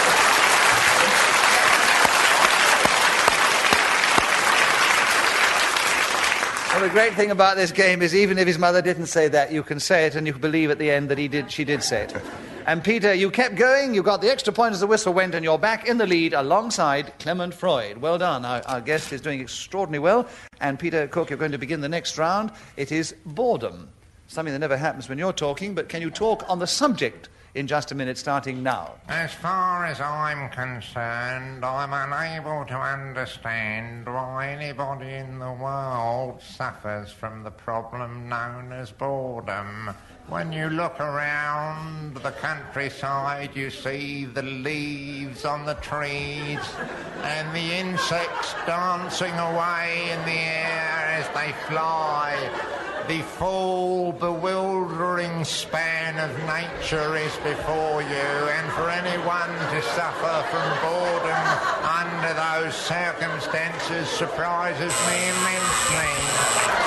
Well, the great thing about this game is even if his mother didn't say that, you can say it and you can believe at the end that she did say it. And Peter, you kept going, you got the extra point as the whistle went, and you're back in the lead alongside Clement Freud. Well done. Our guest is doing extraordinarily well. And Peter Cook, you're going to begin the next round. It is boredom. Something that never happens when you're talking, but can you talk on the subject in just a minute, starting now? As far as I'm concerned, I'm unable to understand why anybody in the world suffers from the problem known as boredom. When you look around the countryside, you see the leaves on the trees and the insects dancing away in the air as they fly. The full, bewildering span of nature is before you, and for anyone to suffer from boredom under those circumstances surprises me immensely.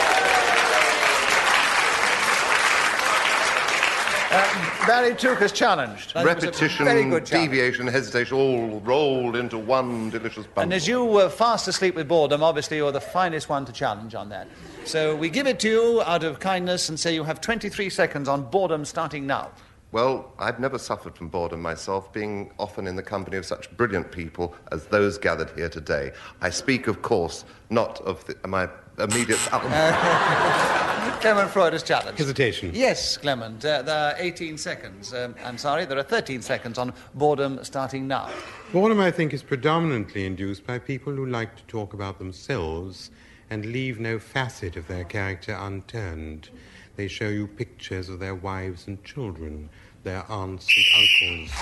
Barry Took is challenged. Repetition, very good challenge. deviation, hesitation, all rolled into one delicious bundle. And as you were fast asleep with boredom, obviously you're the finest one to challenge on that. So we give it to you out of kindness and say you have 23 seconds on boredom starting now. Well, I've never suffered from boredom myself, being often in the company of such brilliant people as those gathered here today. I speak, of course, not of my immediate... Clement Freud is challenged. Hesitation. Yes, Clement. There are 18 seconds. I'm sorry, there are 13 seconds on boredom starting now. Boredom, I think, is predominantly induced by people who like to talk about themselves and leave no facet of their character unturned. They show you pictures of their wives and children, their aunts and uncles.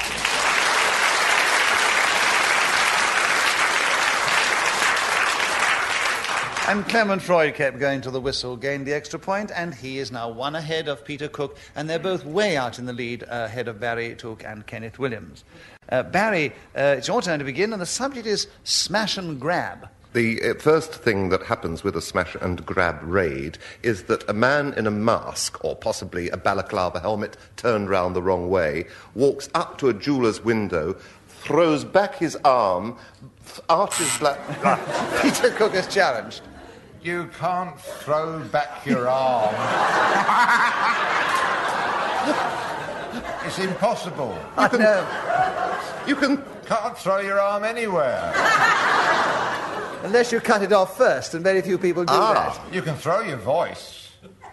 And Clement Freud kept going till the whistle gained the extra point, and he is now one ahead of Peter Cook, and they're both way out in the lead ahead of Barry Took and Kenneth Williams. Barry, it's your turn to begin, and the subject is smash and grab. The first thing that happens with a smash and grab raid is that a man in a mask, or possibly a balaclava helmet turned round the wrong way, walks up to a jeweller's window, throws back his arm, arches black... Peter Cook is challenged. You can't throw back your arm. It's impossible. You can't throw your arm anywhere. Unless you cut it off first, and very few people do that. You can throw your voice.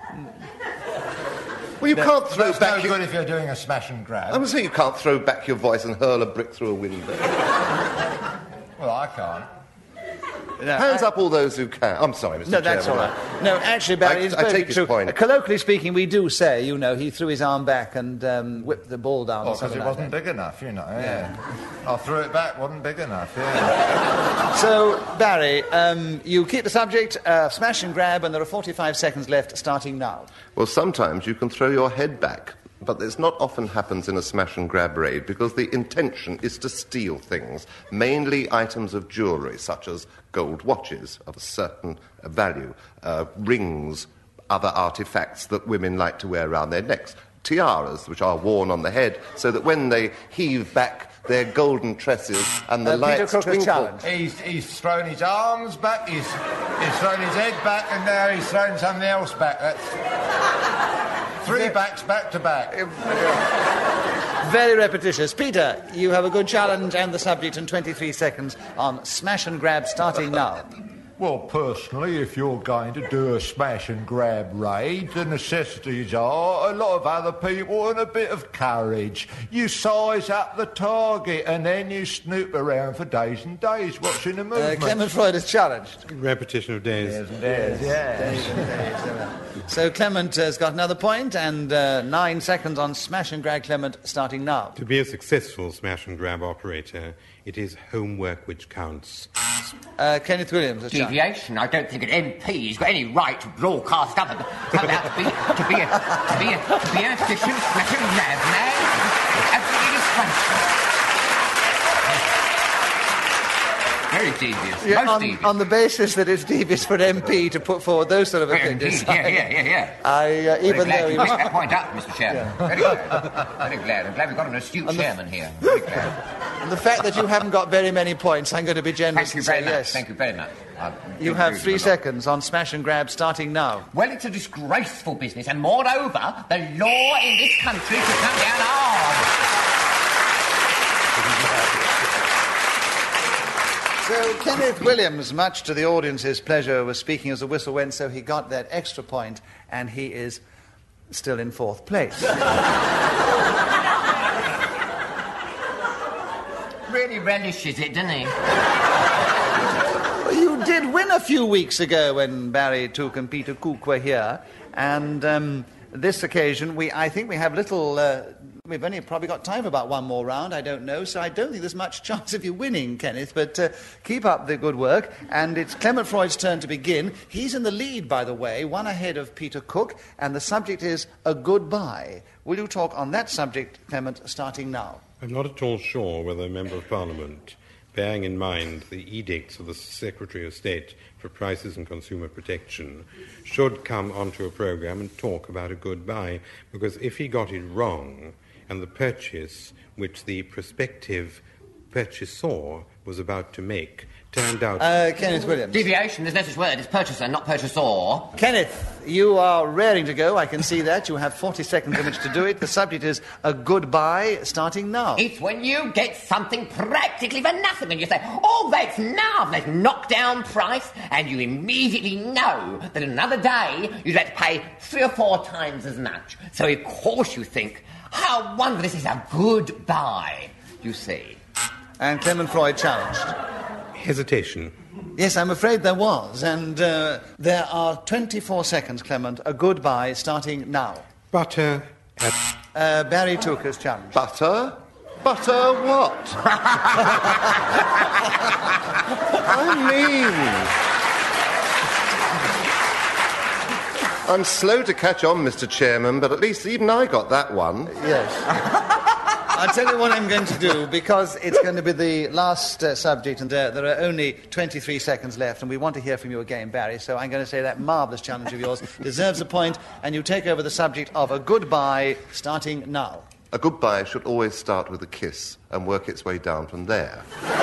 Well, you can't throw That's back no good if you're doing a smash and grab. I'm saying you can't throw back your voice and hurl a brick through a window. Well, I can't. Hands up all those who can. I'm sorry, Mr. No, that's all Chairman. right. No, actually, Barry, it's I take perfectly his true. point. Colloquially speaking, we do say, you know, he threw his arm back and whipped the ball down. Well, because it wasn't big enough, you know. Yeah. I threw it back, wasn't big enough, yeah. So, Barry, you keep the subject, smash and grab, and there are 45 seconds left, starting now. Well, sometimes you can throw your head back, but this not often happens in a smash and grab raid because the intention is to steal things, mainly items of jewellery, such as gold watches of a certain value, rings, other artefacts that women like to wear around their necks, tiaras, which are worn on the head, so that when they heave back their golden tresses and the lights twinkle... He's thrown his arms back, he's thrown his head back, and now he's thrown something else back. That's 3 backs back to back. Very repetitious. Peter, you have a good challenge and the subject in 23 seconds on smash and grab, starting now. Well, personally, if you're going to do a smash and grab raid, the necessities are a lot of other people and a bit of courage. You size up the target and then you snoop around for days and days watching the movement. Clement Freud is challenged. Repetition of days. Days. So Clement has got another point and 9 seconds on smash and grab, Clement, starting now. To be a successful smash and grab operator, it is homework which counts. Kenneth Williams has challenged. Deviation. I don't think an MP's got any right to broadcast up come out to be an efficient smash and grab man. Absolutely disgraceful. Very devious. Yeah, Most devious. on the basis that it's devious for an MP to put forward those sort of opinions. Yeah. Even glad though you picked that point up, Mr. Chairman. Very glad. Very glad. I'm glad we've got an astute chairman here. Very glad. And the fact that you haven't got very many points, I'm going to be generous. Thank you very much. Thank you very much. You have 3 seconds on smash and grab starting now. Well, it's a disgraceful business, and moreover, the law in this country should come down hard. So Kenneth Williams, much to the audience's pleasure, was speaking as the whistle went, so he got that extra point, and he is still in 4th place. Really relishes it, doesn't he? You did win a few weeks ago when Barry Took and Peter Cook were here, and this occasion I think we have little. We've only probably got time for about one more round, I don't know, so I don't think there's much chance of you winning, Kenneth, but keep up the good work. And it's Clement Freud's turn to begin. He's in the lead, by the way, 1 ahead of Peter Cook, and the subject is a goodbye. Will you talk on that subject, Clement, starting now? I'm not at all sure whether a Member of Parliament, bearing in mind the edicts of the Secretary of State for Prices and Consumer Protection, should come onto a programme and talk about a goodbye, because if he got it wrong, and the purchase which the prospective purchaser was about to make turned out... Kenneth Williams. Deviation, there's no such word. It's purchaser, not purchaser. Kenneth, you are raring to go. I can see that. You have 40 seconds in which to do it. The subject is a goodbye, starting now. It's when you get something practically for nothing and you say, oh, that's marvellous, knock-down price, and you immediately know that another day you'd have to pay 3 or 4 times as much. So, of course, you think, how wonderful, this is a goodbye, you see. And Clement Freud challenged. Hesitation. Yes, I'm afraid there was, and there are 24 seconds, Clement. A goodbye starting now. Butter at... Barry Took has challenged. Butter? Butter what? I'm slow to catch on, Mr. Chairman, but at least even I got that one. Yes. I'll tell you what I'm going to do, because it's going to be the last subject, and there are only 23 seconds left, and we want to hear from you again, Barry, so I'm going to say that marvellous challenge of yours deserves a point, and you take over the subject of a goodbye, starting now. A goodbye should always start with a kiss and work its way down from there.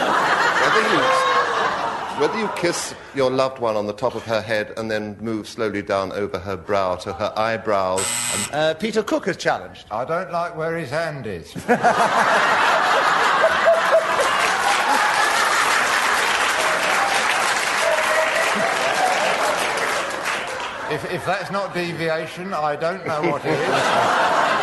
Whether you kiss your loved one on the top of her head and then move slowly down over her brow to her eyebrows... And... Peter Cook has challenged. I don't like where his hand is. If that's not deviation, I don't know what it is.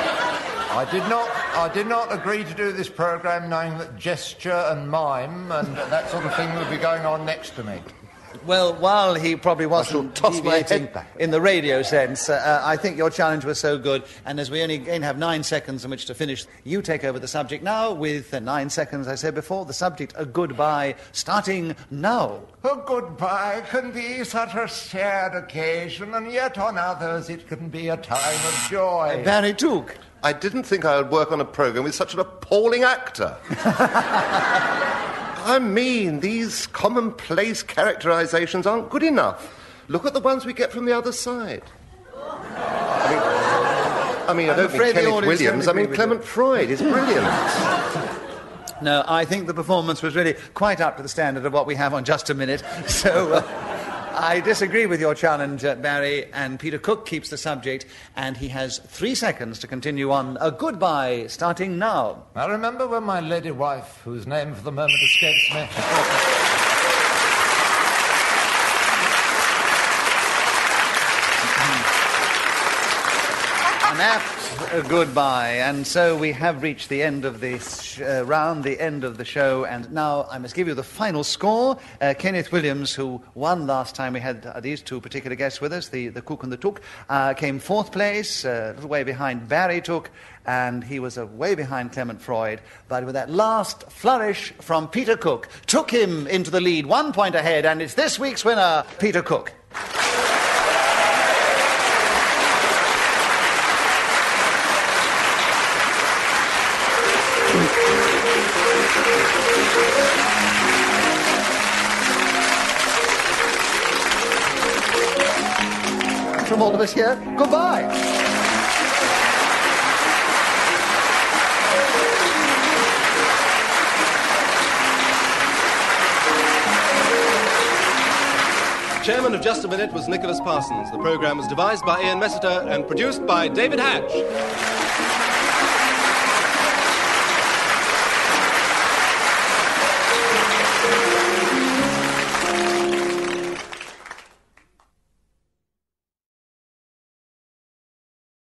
I did not agree to do this programme knowing that gesture and mime and that sort of thing would be going on next to me. Well, while he probably wasn't deviating in the radio sense, I think your challenge was so good, and as we only again have 9 seconds in which to finish, you take over the subject now with 9 seconds, I said before, the subject, a goodbye, starting now. A goodbye can be such a sad occasion, and yet on others it can be a time of joy. Barry Took. I didn't think I would work on a programme with such an appalling actor. I mean, these commonplace characterisations aren't good enough. Look at the ones we get from the other side. I mean, I don't mean Kenneth Williams, I mean Clement Freud. He's brilliant. No, I think the performance was really quite up to the standard of what we have on Just a Minute, so... I disagree with your challenge, Barry, and Peter Cook keeps the subject, and he has 3 seconds to continue on a goodbye, starting now. I remember when my lady wife, whose name for the moment escapes me... An apt goodbye, and so we have reached the end of this round, the end of the show, and now I must give you the final score. Kenneth Williams, who won last time we had these two particular guests with us, the Cook and the Took, came 4th place, a little way behind Barry Took, and he was way behind Clement Freud, but with that last flourish from Peter Cook, took him into the lead, 1 point ahead, and it's this week's winner, Peter Cook. from all of us here, goodbye. Chairman of Just a Minute was Nicholas Parsons. The programme was devised by Ian Messiter and produced by David Hatch.